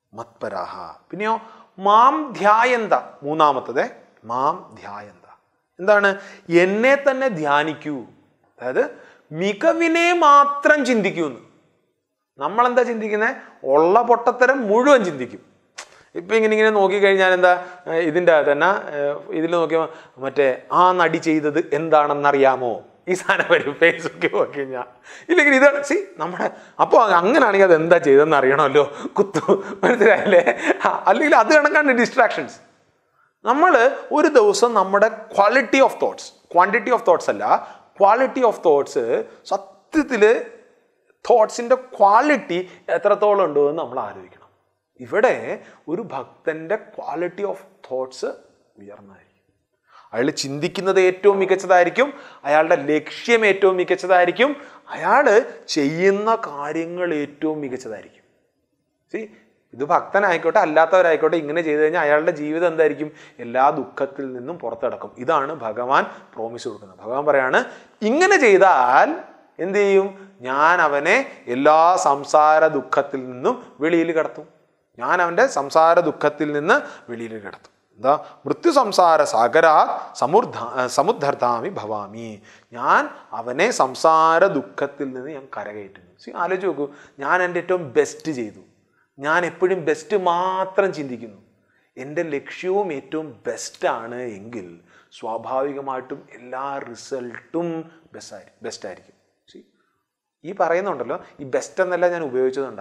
മത്പരാഹ. പിന്നെയോ മാം ധ്യായന്ത, മൂന്നാമത്തത് മാം ധ്യായന്ത. എന്താണ്? എന്നെ തന്നെ ധ്യാനിക്കൂ. അതായത് മികവിനെ മാത്രം ചിന്തിക്കൂന്ന്. നമ്മളെന്താ ചിന്തിക്കുന്നത്? ഉള്ള പൊട്ടത്തരം മുഴുവൻ ചിന്തിക്കും. ഇപ്പം ഇങ്ങനെ ഇങ്ങനെ നോക്കിക്കഴിഞ്ഞാൽ എന്താ, ഇതിൻ്റെ തന്നെ ഇതിൽ നോക്കിയാൽ മറ്റേ ആ നടി ചെയ്തത് എന്താണെന്നറിയാമോ ഈ സാധനം വരും ഫേസ്ബുക്കിൽ നോക്കി കഴിഞ്ഞാൽ. ഇല്ലെങ്കിൽ ഇതാണ് സി നമ്മുടെ. അപ്പോൾ അങ്ങനെയാണെങ്കിൽ അത് എന്താ ചെയ്തതെന്ന് അറിയണമല്ലോ, കുത്തു, മനസ്സിലായല്ലേ? അല്ലെങ്കിൽ അത് കണക്കാണ് ഡിസ്ട്രാക്ഷൻസ്. നമ്മൾ ഒരു ദിവസം നമ്മുടെ quality of thoughts, quantity of thoughts അല്ല, ക്വാളിറ്റി ഓഫ് തോട്ട്സ്, സത്യത്തിൽ തോട്ട്സിൻ്റെ ക്വാളിറ്റി എത്രത്തോളം ഉണ്ടോ എന്ന് നമ്മൾ ആലോചിക്കണം. ഇവിടെ ഒരു ഭക്തൻ്റെ ക്വാളിറ്റി ഓഫ് തോട്ട്സ് ഉയർന്നതായിരിക്കും. അയാൾ ചിന്തിക്കുന്നത് ഏറ്റവും മികച്ചതായിരിക്കും, അയാളുടെ ലക്ഷ്യം ഏറ്റവും മികച്ചതായിരിക്കും, അയാൾ ചെയ്യുന്ന കാര്യങ്ങൾ ഏറ്റവും മികച്ചതായിരിക്കും. സി, ഇത് ഭക്തനായിക്കോട്ടെ അല്ലാത്തവരായിക്കോട്ടെ ഇങ്ങനെ ചെയ്തു കഴിഞ്ഞാൽ അയാളുടെ ജീവിതം എന്തായിരിക്കും? എല്ലാ ദുഃഖത്തിൽ നിന്നും പുറത്തടക്കും. ഇതാണ് ഭഗവാൻ പ്രോമിസ് കൊടുക്കുന്നത്. ഭഗവാൻ പറയാണ്, ഇങ്ങനെ ചെയ്താൽ എന്ത് ചെയ്യും? ഞാൻ അവനെ എല്ലാ സംസാര ദുഃഖത്തിൽ നിന്നും വെളിയിൽ കടത്തും. ഞാൻ അവൻ്റെ സംസാര ദുഃഖത്തിൽ നിന്ന് വെളിയിൽ കിടത്തും. എന്താ? മൃത്യു സംസാര സാഗരാ സമുദ്ധ സമുദ്ധർത്താമി ഭവാമി. ഞാൻ അവനെ സംസാര ദുഃഖത്തിൽ നിന്ന് ഞാൻ കരകയറ്റുന്നു. സി, ആലോചിച്ച് നോക്കൂ. ഞാൻ എൻ്റെ ഏറ്റവും ബെസ്റ്റ് ചെയ്തു. ഞാൻ എപ്പോഴും ബെസ്റ്റ് മാത്രം ചിന്തിക്കുന്നു. എൻ്റെ ലക്ഷ്യവും ഏറ്റവും ബെസ്റ്റാണ് എങ്കിൽ സ്വാഭാവികമായിട്ടും എല്ലാ റിസൾട്ടും ബെസ്റ്റ് ബെസ്റ്റായിരിക്കും. സി, ഈ പറയുന്നുണ്ടല്ലോ, ഈ ബെസ്റ്റ് എന്നല്ല ഞാൻ ഉപയോഗിച്ചതുണ്ടാ.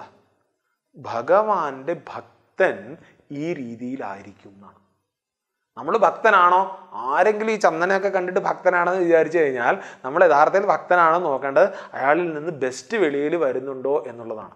ഭഗവാന്റെ ഭക്തൻ ഈ രീതിയിലായിരിക്കും എന്നാണ്. നമ്മൾ ഭക്തനാണോ? ആരെങ്കിലും ഈ ചന്ദനമൊക്കെ കണ്ടിട്ട് ഭക്തനാണെന്ന് വിചാരിച്ചു കഴിഞ്ഞാൽ നമ്മൾ യഥാർത്ഥത്തിൽ ഭക്തനാണോ നോക്കേണ്ടത് അയാളിൽ നിന്ന് ബെസ്റ്റ് വെളിയിൽ വരുന്നുണ്ടോ എന്നുള്ളതാണ്.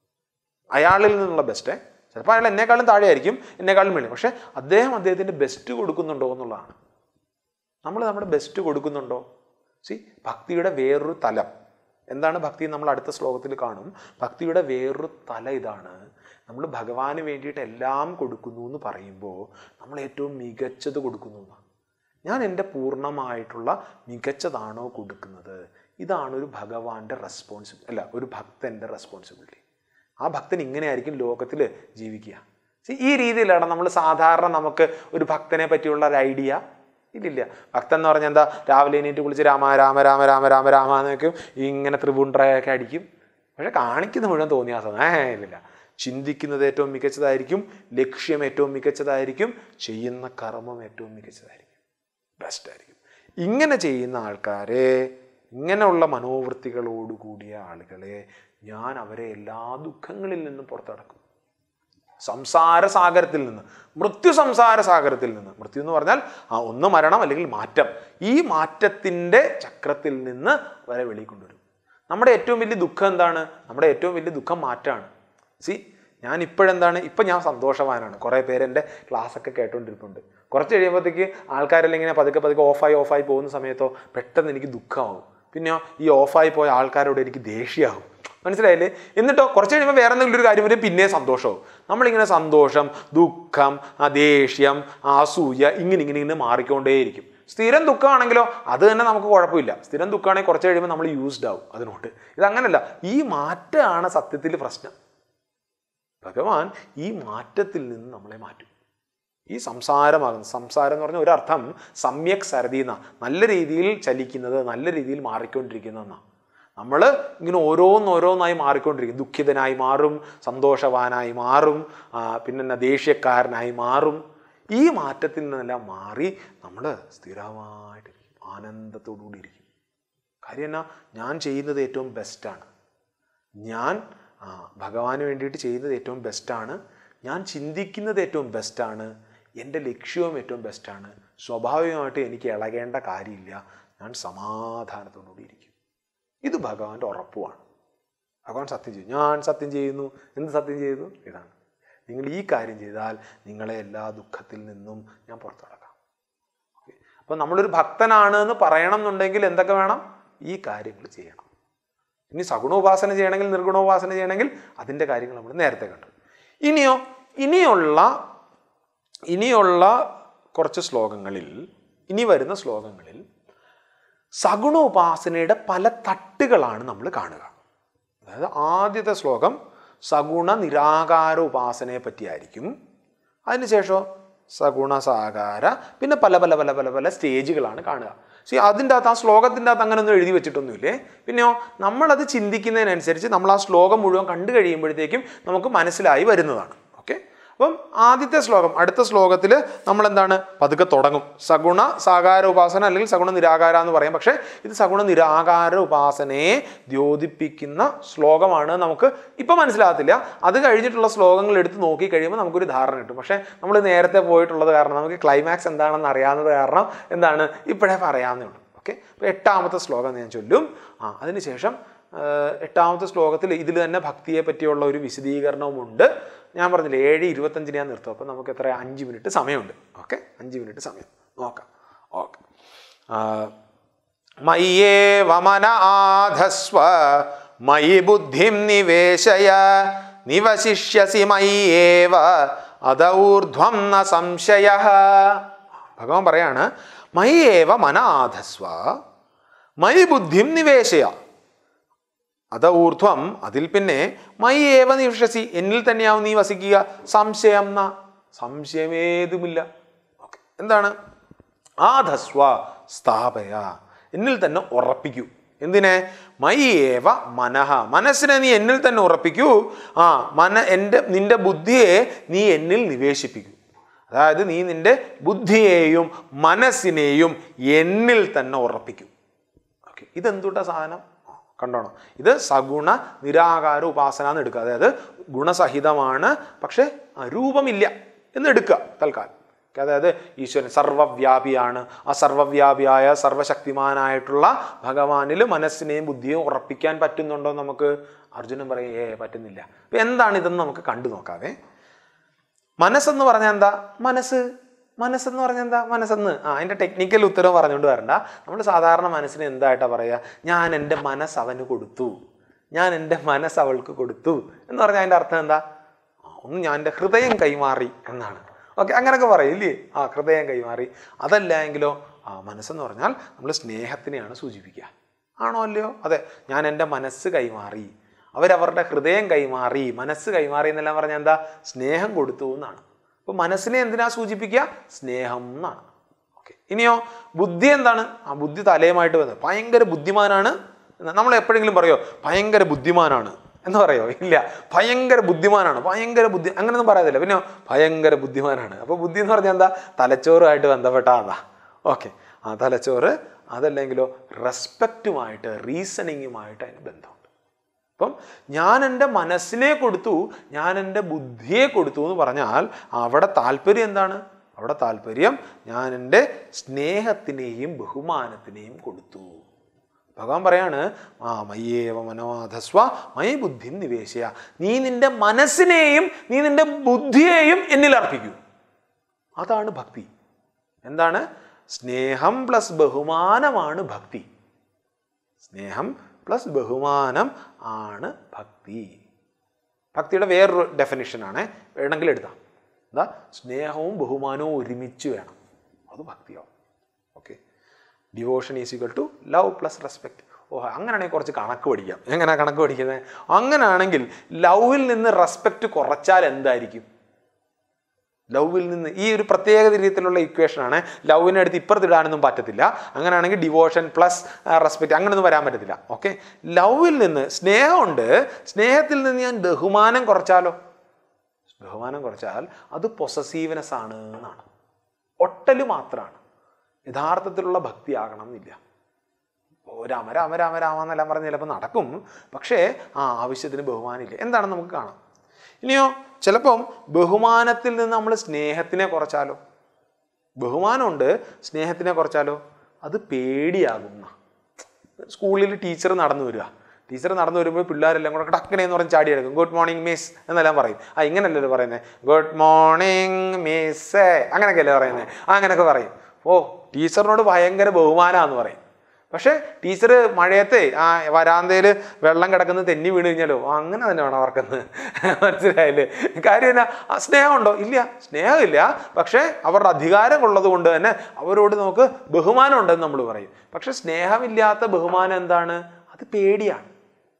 അയാളിൽ നിന്നുള്ള ബെസ്റ്റ് ചിലപ്പോൾ അയാൾ എന്നെക്കാളും താഴെ ആയിരിക്കും, എന്നെക്കാളും വെളി, പക്ഷെ അദ്ദേഹം അദ്ദേഹത്തിൻ്റെ ബെസ്റ്റ് കൊടുക്കുന്നുണ്ടോ എന്നുള്ളതാണ്. നമ്മൾ നമ്മുടെ ബെസ്റ്റ് കൊടുക്കുന്നുണ്ടോ? സി, ഭക്തിയുടെ വേറൊരു തലം എന്താണ്? ഭക്തി നമ്മൾ അടുത്ത ശ്ലോകത്തിൽ കാണും. ഭക്തിയുടെ വേറൊരു തല ഇതാണ്. നമ്മൾ ഭഗവാന് വേണ്ടിയിട്ട് എല്ലാം കൊടുക്കുന്നു എന്ന് പറയുമ്പോൾ നമ്മൾ ഏറ്റവും മികച്ചത് കൊടുക്കുന്നു എന്നാണ്. ഞാൻ എൻ്റെ പൂർണ്ണമായിട്ടുള്ള മികച്ചതാണോ കൊടുക്കുന്നത്? ഇതാണ് ഒരു ഭഗവാന്റെ റെസ്പോൺസിബിലിറ്റി, അല്ല ഒരു ഭക്തൻ്റെ റെസ്പോൺസിബിലിറ്റി. ആ ഭക്തൻ ഇങ്ങനെയായിരിക്കും ലോകത്തിൽ ജീവിക്കുക. ഈ രീതിയിലാണ് നമ്മൾ സാധാരണ നമുക്ക് ഒരു ഭക്തനെ പറ്റിയുള്ള ഒരു ഐഡിയ ഇല്ലില്ല. ഭക്തൻ എന്ന് പറഞ്ഞാൽ എന്താ? രാവിലെ എണീറ്റ് കുളിച്ച് രാമ രാമ രാമ രാമ രാമ രാമ എന്നൊക്കെ ഇങ്ങനെ ത്രിപുണ്ട്രയൊക്കെ അടിക്കും. പക്ഷെ കാണിക്കുന്ന മുഴുവൻ തോന്നിയാസം ഏ ഇല്ലില്ല. ചിന്തിക്കുന്നത് ഏറ്റവും മികച്ചതായിരിക്കും, ലക്ഷ്യം ഏറ്റവും മികച്ചതായിരിക്കും, ചെയ്യുന്ന കർമ്മം ഏറ്റവും മികച്ചതായിരിക്കും, ബെസ്റ്റായിരിക്കും. ഇങ്ങനെ ചെയ്യുന്ന ആൾക്കാരെ, ഇങ്ങനെയുള്ള മനോവൃത്തികളോടുകൂടിയ ആളുകളെ ഞാൻ അവരെ എല്ലാ ദുഃഖങ്ങളിൽ നിന്നും പുറത്തടക്കും. സംസാര സാഗരത്തിൽ നിന്ന്, മൃത്യു സംസാര സാഗരത്തിൽ നിന്ന്, മൃത്യു എന്ന് പറഞ്ഞാൽ ആ ഒന്ന് മരണം അല്ലെങ്കിൽ മാറ്റം, ഈ മാറ്റത്തിൻ്റെ ചക്രത്തിൽ നിന്ന് വരെ വെളിക്കൊണ്ടുവരും. നമ്മുടെ ഏറ്റവും വലിയ ദുഃഖം എന്താണ്? നമ്മുടെ ഏറ്റവും വലിയ ദുഃഖം മാറ്റമാണ്. സി, ഞാൻ ഇപ്പോഴെന്താണ്? ഇപ്പം ഞാൻ സന്തോഷവാനാണ്. കുറേ പേര് എൻ്റെ ക്ലാസ്സൊക്കെ കേട്ടുകൊണ്ടിരിപ്പുണ്ട്. കുറച്ച് കഴിയുമ്പോഴത്തേക്ക് ആൾക്കാരെല്ലാം ഇങ്ങനെ പതുക്കെ പതുക്കെ ഓഫായി ഓഫായി പോകുന്ന സമയത്തോ പെട്ടെന്ന് എനിക്ക് ദുഃഖമാവും. പിന്നെയോ ഈ ഓഫായി പോയ ആൾക്കാരോട് എനിക്ക് ദേഷ്യമാവും. മനസ്സിലായില്ലേ? എന്നിട്ടോ കുറച്ച് കഴിയുമ്പോൾ വേറെ എന്തെങ്കിലും ഒരു കാര്യം വരും, പിന്നെ സന്തോഷവും. നമ്മളിങ്ങനെ സന്തോഷം, ദുഃഖം, ദേഷ്യം, അസൂയ ഇങ്ങനെ ഇങ്ങനെ ഇങ്ങനെ മാറിക്കൊണ്ടേയിരിക്കും. സ്ഥിരം ദുഃഖമാണെങ്കിലോ അത് തന്നെ നമുക്ക് കുഴപ്പമില്ല. സ്ഥിരം ദുഃഖമാണെങ്കിൽ കുറച്ച് കഴിയുമ്പോൾ നമ്മൾ യൂസ്ഡ് ആവും അതിനോട്ട്. ഇതങ്ങനല്ല. ഈ മാറ്റമാണ് സത്യത്തിൽ പ്രശ്നം. ഭഗവാൻ ഈ മാറ്റത്തിൽ നിന്ന് നമ്മളെ മാറ്റും. ഈ സംസാരമാകുന്നത്, സംസാരം എന്ന് പറഞ്ഞാൽ ഒരർത്ഥം സമ്യക് സരതീന്ന, നല്ല രീതിയിൽ ചലിക്കുന്നത്, നല്ല രീതിയിൽ മാറിക്കൊണ്ടിരിക്കുന്നതെന്നാണ്. നമ്മൾ ഇങ്ങനെ ഓരോന്നോരോന്നായി മാറിക്കൊണ്ടിരിക്കും. ദുഃഖിതനായി മാറും, സന്തോഷവാനായി മാറും, പിന്നെ ദേഷ്യക്കാരനായി മാറും. ഈ മാറ്റത്തിൽ നിന്നെല്ലാം മാറി നമ്മൾ സ്ഥിരമായിട്ടിരിക്കും, ആനന്ദത്തോടുകൂടി ഇരിക്കും. കാര്യം എന്നാ? ഞാൻ ചെയ്യുന്നത് ഏറ്റവും ബെസ്റ്റാണ്. ഞാൻ ഭഗവാന് വേണ്ടിയിട്ട് ചെയ്യുന്നത് ഏറ്റവും ബെസ്റ്റാണ്. ഞാൻ ചിന്തിക്കുന്നത് ഏറ്റവും ബെസ്റ്റാണ്. എൻ്റെ ലക്ഷ്യവും ഏറ്റവും ബെസ്റ്റാണ്. സ്വാഭാവികമായിട്ട് എനിക്ക് ഇളകേണ്ട കാര്യമില്ല. ഞാൻ സമാധാനത്തോടുകൂടി ഇരിക്കും. ഇത് ഭഗവാന്റെ ഉറപ്പുമാണ്. ഭഗവാൻ സത്യം ചെയ്യും. ഞാൻ സത്യം ചെയ്യുന്നു. എന്ത് സത്യം ചെയ്യുന്നു? ഇതാണ്, നിങ്ങൾ ഈ കാര്യം ചെയ്താൽ നിങ്ങളെ എല്ലാ ദുഃഖത്തിൽ നിന്നും ഞാൻ പുറത്തിറക്കാം. അപ്പം നമ്മളൊരു ഭക്തനാണ് എന്ന് പറയണം എന്നുണ്ടെങ്കിൽ എന്തൊക്കെ വേണം? ഈ കാര്യങ്ങൾ ചെയ്യണം. ഇനി സഗുണോപാസന ചെയ്യണമെങ്കിൽ, നിർഗുണോപാസന ചെയ്യണമെങ്കിൽ അതിൻ്റെ കാര്യങ്ങൾ നമ്മൾ നേരത്തെ കണ്ടു. ഇനിയോ ഇനിയുള്ള ഇനിയുള്ള കുറച്ച് ശ്ലോകങ്ങളിൽ, ഇനി വരുന്ന ശ്ലോകങ്ങളിൽ സഗുണോപാസനയുടെ പല തട്ടുകളാണ് നമ്മൾ കാണുക. അതായത് ആദ്യത്തെ ശ്ലോകം സഗുണ നിരാകാര ഉപാസനയെ പറ്റിയായിരിക്കും. അതിനുശേഷം സഗുണ സാകാര, പിന്നെ പല പല പല പല പല സ്റ്റേജുകളാണ് കാണുക. സി അതിൻ്റെ അകത്ത് ആ ശ്ലോകത്തിൻ്റെ അകത്ത് അങ്ങനെ ഒന്നും എഴുതി വെച്ചിട്ടൊന്നുമില്ലേ. പിന്നെയോ നമ്മളത് ചിന്തിക്കുന്നതിനനുസരിച്ച് നമ്മൾ ആ ശ്ലോകം മുഴുവൻ കണ്ടു കഴിയുമ്പോഴത്തേക്കും നമുക്ക് മനസ്സിലായി വരുന്നതാണ്. ഓക്കെ, അപ്പം ആദ്യത്തെ ശ്ലോകം, അടുത്ത ശ്ലോകത്തിൽ നമ്മൾ എന്താണ് പതുക്കെ തുടങ്ങും. സഗുണ സാകാര ഉപാസന അല്ലെങ്കിൽ സഗുണ നിരാകാര എന്ന് പറയാം. പക്ഷേ ഇത് സഗുണ നിരാകാര ഉപാസനയെ ദ്യോതിപ്പിക്കുന്ന ശ്ലോകമാണ്. നമുക്ക് ഇപ്പം മനസ്സിലാകത്തില്ല. അത് കഴിഞ്ഞിട്ടുള്ള ശ്ലോകങ്ങൾ എടുത്ത് നോക്കി കഴിയുമ്പോൾ നമുക്കൊരു ധാരണ കിട്ടും. പക്ഷേ നമ്മൾ നേരത്തെ പോയിട്ടുള്ളത് കാരണം നമുക്ക് ക്ലൈമാക്സ് എന്താണെന്ന് അറിയാവുന്നത് കാരണം എന്താണ് ഇപ്പോഴേ പറയാവുന്നേ ഉള്ളൂ. ഓക്കെ, അപ്പോൾ എട്ടാമത്തെ ശ്ലോകം ഞാൻ ചൊല്ലും. ആ അതിനുശേഷം എട്ടാമത്തെ ശ്ലോകത്തിൽ ഇതിൽ തന്നെ ഭക്തിയെ പറ്റിയുള്ള ഒരു വിശദീകരണവുമുണ്ട്. ഞാൻ പറഞ്ഞില്ലേ ഏഴ് ഇരുപത്തഞ്ചിന് ഞാൻ നിർത്തും. അപ്പം നമുക്ക് എത്ര അഞ്ച് മിനിറ്റ് സമയമുണ്ട്. ഓക്കെ, അഞ്ച് മിനിറ്റ് സമയം നോക്കാം. ഓക്കെ, മയ്യേവ മന ആധസ്വ മയി ബുദ്ധിം നിവേശയ നിവശിഷ്യസി മയ്യേവ അദഊർധ്വം ന സംശയഃ. ഭഗവാൻ പറയാണ് മയ്യേവ മന ആധസ്വ മയി ബുദ്ധിം നിവേശയ അത ഊർധ്വം, അതിൽ പിന്നെ മയി ഏവ നിവശസി, എന്നിൽ തന്നെയാവും നീ വസിക്കുക, സംശയം ന, സംശയമേതുമില്ല. ഓക്കെ, എന്താണ് ആധസ്വ സ്ഥാപയ, എന്നിൽ തന്നെ ഉറപ്പിക്കൂ. എന്തിനെ? മയി ഏവ മനഃ, മനസ്സിനെ നീ എന്നിൽ തന്നെ ഉറപ്പിക്കൂ. ആ മന എൻ്റെ നിന്റെ ബുദ്ധിയെ നീ എന്നിൽ നിവേശിപ്പിക്കൂ. അതായത് നീ നിന്റെ ബുദ്ധിയെയും മനസ്സിനെയും എന്നിൽ തന്നെ ഉറപ്പിക്കൂ. ഓക്കെ, ഇതെന്തുട്ടാ സാധനം കണ്ടോണം. ഇത് സഗുണ നിരാകാര ഉപാസന എന്ന് എടുക്കുക. അതായത് ഗുണസഹിതമാണ്, പക്ഷെ രൂപമില്ല എന്ന് എടുക്കുക തൽക്കാലം. അതായത് ഈശ്വരൻ സർവവ്യാപിയാണ്. ആ സർവവ്യാപിയായ സർവശക്തിമാനായിട്ടുള്ള ഭഗവാനിൽ മനസ്സിനെയും ബുദ്ധിയും ഉറപ്പിക്കാൻ പറ്റുന്നുണ്ടോ നമുക്ക്? അർജുനൻ പറയും ഏ പറ്റുന്നില്ല. അപ്പം എന്താണ് ഇതെന്ന് നമുക്ക് കണ്ടു നോക്കാവേ. മനസ്സെന്ന് പറഞ്ഞാൽ എന്താ? മനസ്സ് മനസ്സെന്ന് പറഞ്ഞാൽ എന്താ? മനസ്സെന്ന് ആ അതിൻ്റെ ടെക്നിക്കൽ ഉത്തരം പറഞ്ഞുകൊണ്ട് വരണ്ട. നമ്മൾ സാധാരണ മനസ്സിന് എന്തായിട്ടാണ് പറയുക? ഞാൻ എൻ്റെ മനസ്സ് അവന് കൊടുത്തു, ഞാൻ എൻ്റെ മനസ്സ് അവൾക്ക് കൊടുത്തു എന്ന് പറഞ്ഞാൽ അതിൻ്റെ അർത്ഥം എന്താ? ഒന്ന് ഞാൻ എൻ്റെ ഹൃദയം കൈമാറി എന്നാണ്. ഓക്കെ, അങ്ങനെയൊക്കെ പറയും ഇല്ലേ? ആ ഹൃദയം കൈമാറി. അതല്ല എങ്കിലോ ആ മനസ്സെന്ന് പറഞ്ഞാൽ നമ്മൾ സ്നേഹത്തിനെയാണ് സൂചിപ്പിക്കുക. ആണോ അല്ലയോ? അതെ, ഞാൻ എൻ്റെ മനസ്സ് കൈമാറി, അവരവരുടെ ഹൃദയം കൈമാറി, മനസ്സ് കൈമാറി എന്നെല്ലാം പറഞ്ഞാൽ എന്താ? സ്നേഹം കൊടുത്തു എന്നാണ്. അപ്പോൾ മനസ്സിനെ എന്തിനാ സൂചിപ്പിക്കുക? സ്നേഹം എന്നാണ്. ഓക്കെ, ഇനിയോ ബുദ്ധി എന്താണ്? ആ ബുദ്ധി തലയുമായിട്ട് വന്നത് ഭയങ്കര ബുദ്ധിമാനാണ്. നമ്മൾ എപ്പോഴെങ്കിലും പറയോ ഭയങ്കര ബുദ്ധിമാനാണ് എന്ന് പറയോ? ഇല്ല, ഭയങ്കര ബുദ്ധിമാനാണ്, ഭയങ്കര ബുദ്ധി അങ്ങനെയൊന്നും പറയാതില്ല. പിന്നെ ഭയങ്കര ബുദ്ധിമാനാണ്. അപ്പോൾ ബുദ്ധി എന്ന് പറഞ്ഞാൽ എന്താ? തലച്ചോറുമായിട്ട് ബന്ധപ്പെട്ടാതാ. ഓക്കെ, ആ തലച്ചോറ്. അതല്ലെങ്കിലോ റെസ്പെക്റ്റുമായിട്ട് റീസണിങ്ങുമായിട്ട് അതിന് ബന്ധമുണ്ട്. അപ്പം ഞാൻ എൻ്റെ മനസ്സിനെ കൊടുത്തു, ഞാൻ എൻ്റെ ബുദ്ധിയെ കൊടുത്തു എന്ന് പറഞ്ഞാൽ അവിടെ താല്പര്യം എന്താണ്? അവിടെ താല്പര്യം ഞാൻ എൻ്റെ സ്നേഹത്തിനെയും ബഹുമാനത്തിനെയും കൊടുത്തു. ഭഗവാൻ പറയാണ് ആ മയ്യേവ മനോധസ്വ മയി ബുദ്ധിം നിവേശയ, നീ നിന്റെ മനസ്സിനെയും നീ നിന്റെ ബുദ്ധിയെയും എന്നിൽ അർപ്പിക്കൂ. അതാണ് ഭക്തി. എന്താണ്? സ്നേഹം പ്ലസ് ബഹുമാനമാണ് ഭക്തി. സ്നേഹം പ്ലസ് ബഹുമാനം ആണ് ഭക്തി. ഭക്തിയുടെ വേറൊരു ഡെഫിനിഷനാണ്, വേണമെങ്കിൽ എടുത്താം. എന്താ? സ്നേഹവും ബഹുമാനവും ഒരുമിച്ച് വേണം, അത് ഭക്തിയാവും. Okay, devotion is equal to love plus respect. ഓ അങ്ങനെയാണെങ്കിൽ കുറച്ച് കണക്ക് പഠിക്കാം. എങ്ങനെയാണ് കണക്ക് പഠിക്കുന്നത്? അങ്ങനെയാണെങ്കിൽ ലവിൽ നിന്ന് റെസ്പെക്റ്റ് കുറച്ചാൽ എന്തായിരിക്കും? ലവിൽ നിന്ന് ഈ ഒരു പ്രത്യേക രീതിയിലുള്ള ഇക്വേഷനാണ്. ലവിനെ എടുത്ത് ഇപ്പുറത്തിടാനൊന്നും പറ്റത്തില്ല. അങ്ങനെയാണെങ്കിൽ ഡിവോഷൻ പ്ലസ് റെസ്പെക്റ്റ് അങ്ങനെയൊന്നും വരാൻ പറ്റത്തില്ല. ഓക്കെ, ലവിൽ നിന്ന് സ്നേഹമുണ്ട്, സ്നേഹത്തിൽ നിന്ന് ഞാൻ ബഹുമാനം കുറച്ചാലോ? ബഹുമാനം കുറച്ചാൽ അത് പൊസസീവ്നെസ് ആണ് എന്നാണ്, ഒട്ടല് മാത്രമാണ്. യഥാർത്ഥത്തിലുള്ള ഭക്തി ആകണം എന്നില്ല. ഓ രാമ രാമ രാമ രാമ എന്നെല്ലാം പറഞ്ഞ് ചിലപ്പോൾ നടക്കും, പക്ഷേ ആ ആവശ്യത്തിന് ബഹുമാനമില്ല. എന്താണെന്ന് നമുക്ക് കാണാം. ഇനിയോ ചിലപ്പം ബഹുമാനത്തിൽ നിന്ന് നമ്മൾ സ്നേഹത്തിനെ കുറച്ചാലോ? ബഹുമാനമുണ്ട്, സ്നേഹത്തിനെ കുറച്ചാലോ? അത് പേടിയാകുന്ന. സ്കൂളിൽ ടീച്ചർ നടന്നു വരിക, ടീച്ചർ നടന്നു വരുമ്പോൾ പിള്ളേരെല്ലാം കൂടെ ടക്കണേന്ന് പറഞ്ഞ് ചാടി എടുക്കും. ഗുഡ് മോർണിംഗ് മിസ് എന്നെല്ലാം പറയും. ആ ഇങ്ങനെയല്ലല്ലോ പറയുന്നത്, ഗുഡ് മോർണിംഗ് മിസ് അങ്ങനെയൊക്കെയല്ലേ പറയുന്നത്. ആ അങ്ങനെയൊക്കെ പറയും. ഓ ടീച്ചറിനോട് ഭയങ്കര ബഹുമാനമാണെന്ന് പറയും. പക്ഷേ ടീച്ചർ മഴയത്തെ ആ വരാന്തയിൽ വെള്ളം കിടക്കുന്നത് തെന്നി വീണ് കഴിഞ്ഞാലോ അങ്ങനെ തന്നെ വേണം അവർക്കെന്ന്. മനസ്സിലായില്ലേ? കാര്യം എന്നാ? സ്നേഹമുണ്ടോ? ഇല്ല, സ്നേഹമില്ല. പക്ഷേ അവരുടെ അധികാരം ഉള്ളത് കൊണ്ട് തന്നെ അവരോട് നമുക്ക് ബഹുമാനം ഉണ്ടെന്ന് നമ്മൾ പറയും. പക്ഷെ സ്നേഹമില്ലാത്ത ബഹുമാനം എന്താണ്? അത് പേടിയാണ്.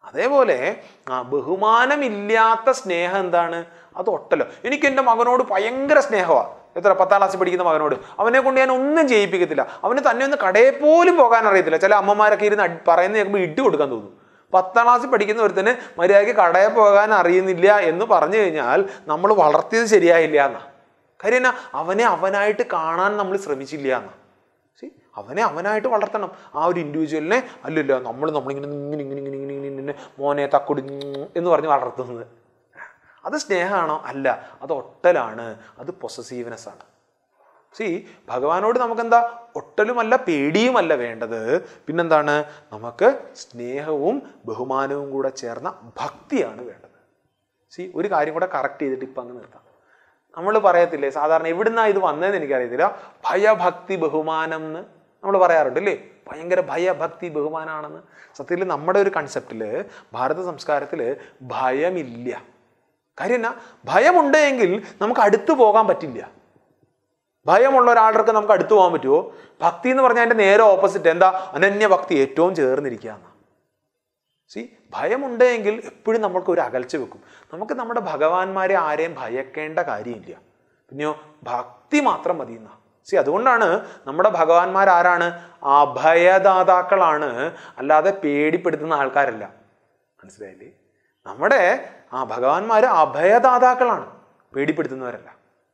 അതേപോലെ ആ ബഹുമാനമില്ലാത്ത സ്നേഹം എന്താണ്? അത് ഒട്ടലോ. എനിക്ക് എൻ്റെ മകനോട് ഭയങ്കര സ്നേഹമാണ്. എത്ര പത്താം ക്ലാസ്സിൽ പഠിക്കുന്ന മകനോട്. അവനെ കൊണ്ട് ഞാൻ ഒന്നും ചെയ്യിപ്പിക്കത്തില്ല. അവന് തന്നെ ഒന്ന് കടയിൽ പോലും പോകാൻ അറിയത്തില്ല. ചില അമ്മമാരൊക്കെ ഇരുന്ന് പറയുന്നത് കേൾക്കുമ്പോൾ ഇട്ട് കൊടുക്കാൻ തോന്നും. പത്താം ക്ലാസ്സിൽ പഠിക്കുന്ന ഒരുത്തന് മര്യാദയ്ക്ക് കടയിൽ പോകാൻ അറിയുന്നില്ല എന്ന് പറഞ്ഞു കഴിഞ്ഞാൽ നമ്മൾ വളർത്തിയത് ശരിയായില്ല എന്നാ. കാര്യം എന്നാ? അവനെ അവനായിട്ട് കാണാൻ നമ്മൾ ശ്രമിച്ചില്ല എന്നാ. അവനെ അവനായിട്ട് വളർത്തണം. ആ ഒരു ഇൻഡിവിജ്വലിനെ അല്ലല്ലോ നമ്മൾ നമ്മളിങ്ങനെ ഇങ്ങനെ ഇങ്ങനെ ഇങ്ങനെ ഇങ്ങനെ ഇങ്ങനെ ഇങ്ങനെ മോനെ തക്കൊടി എന്ന് പറഞ്ഞ് വളർത്തുന്നത്. അത് സ്നേഹമാണോ? അല്ല, അത് ഒട്ടലാണ്, അത് പൊസസീവ്നെസ് ആണ്. സി ഭഗവാനോട് നമുക്കെന്താ? ഒട്ടലുമല്ല പേടിയുമല്ല വേണ്ടത്. പിന്നെന്താണ്? നമുക്ക് സ്നേഹവും ബഹുമാനവും കൂടെ ചേർന്ന ഭക്തിയാണ് വേണ്ടത്. സി ഒരു കാര്യം കൂടെ കറക്റ്റ് ചെയ്തിട്ട് ഇപ്പം അങ്ങ് നിർത്താം. നമ്മൾ പറയത്തില്ലേ സാധാരണ, എവിടുന്നാണ് ഇത് വന്നതെന്ന് എനിക്കറിയത്തില്ല, ഭയഭക്തി ബഹുമാനം എന്ന് നമ്മൾ പറയാറുണ്ട് അല്ലേ? ഭയങ്കര ഭയഭക്തി ബഹുമാനമാണെന്ന്. സത്യത്തിൽ നമ്മുടെ ഒരു കൺസെപ്റ്റിൽ ഭാരത സംസ്കാരത്തിൽ ഭയമില്ല. കാര്യം എന്നാ? ഭയമുണ്ടെങ്കിൽ നമുക്ക് അടുത്ത് പോകാൻ പറ്റില്ല. ഭയമുള്ള ഒരാളുടെ നമുക്ക് അടുത്ത് പോകാൻ പറ്റുമോ? ഭക്തി എന്ന് പറഞ്ഞാൽ അതിൻ്റെ നേരെ ഓപ്പോസിറ്റ് എന്താ? അനന്യഭക്തി, ഏറ്റവും ചേർന്നിരിക്കുക എന്നാ. സി ഭയമുണ്ടെങ്കിൽ എപ്പോഴും നമ്മൾക്ക് ഒരു അകൽച്ച വെക്കും. നമുക്ക് നമ്മുടെ ഭഗവാന്മാരെ ആരെയും ഭയക്കേണ്ട കാര്യമില്ല. പിന്നെയോ ഭക്തി മാത്രം മതി എന്നാ. സി അതുകൊണ്ടാണ് നമ്മുടെ ഭഗവാന്മാർ ആരാണ്? അഭയദാതാക്കളാണ്, അല്ലാതെ പേടിപ്പെടുത്തുന്ന ആൾക്കാരല്ല. മനസ്സിലായില്ലേ? നമ്മുടെ ആ ഭഗവാന്മാർ അഭയദാതാക്കളാണ്, പേടിപ്പെടുത്തുന്നവരല്ല.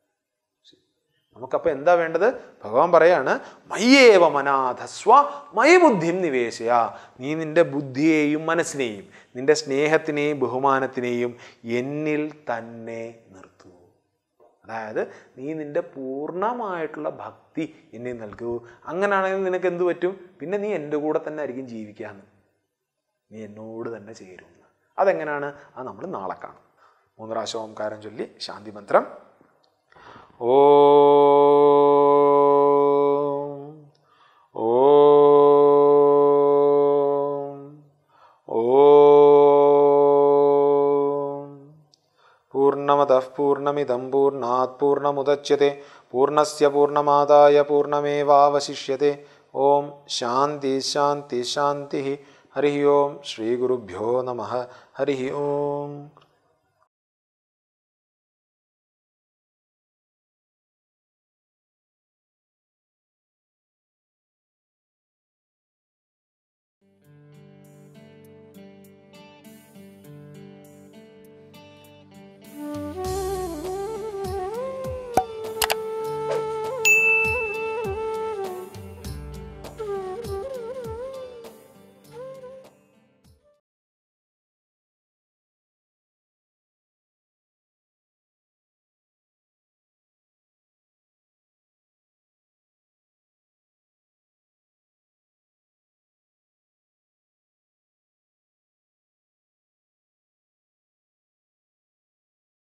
നമുക്കപ്പോൾ എന്താ വേണ്ടത്? ഭഗവാൻ പറയാണ്, മയ്യേവ മനാധസ്വ മയി ബുദ്ധിം നിവേശയ. നീ നിന്റെ ബുദ്ധിയെയും മനസ്സിനെയും നിന്റെ സ്നേഹത്തിനെയും ബഹുമാനത്തിനെയും എന്നിൽ തന്നെ നിർത്തൂ. അതായത് നീ നിന്റെ പൂർണ്ണമായിട്ടുള്ള ഭക്തി എന്നെ നൽകൂ. അങ്ങനെയാണെങ്കിൽ നിനക്ക് എന്ത് പറ്റും? പിന്നെ നീ എൻ്റെ കൂടെ തന്നെ ആയിരിക്കും ജീവിക്കാന്ന്. നീ എന്നോട് തന്നെ ചേരും. അതെങ്ങനെയാണ്? അത് നമ്മൾ നാളെ കാണും. മൂന്ന് പ്രാവശ്യം ഓംകാരം ചൊല്ലി ശാന്തി മന്ത്രം. ഓം ഓം പൂർണ്ണമതഃ പൂർണ്ണമിദം പൂർണ്ണാത് പൂർണ്ണമുദച്യത്തെ പൂർണ്ണസ്യ പൂർണ്ണമാദായ പൂർണ്ണമേവാവശിഷ്യത്തെ. ഓം ശാന്തി ശാന്തി ശാന്തി. ഹരി ഓം. ശ്രീ ഗുരുഭ്യോ നമഃ. ഹരി ഓം.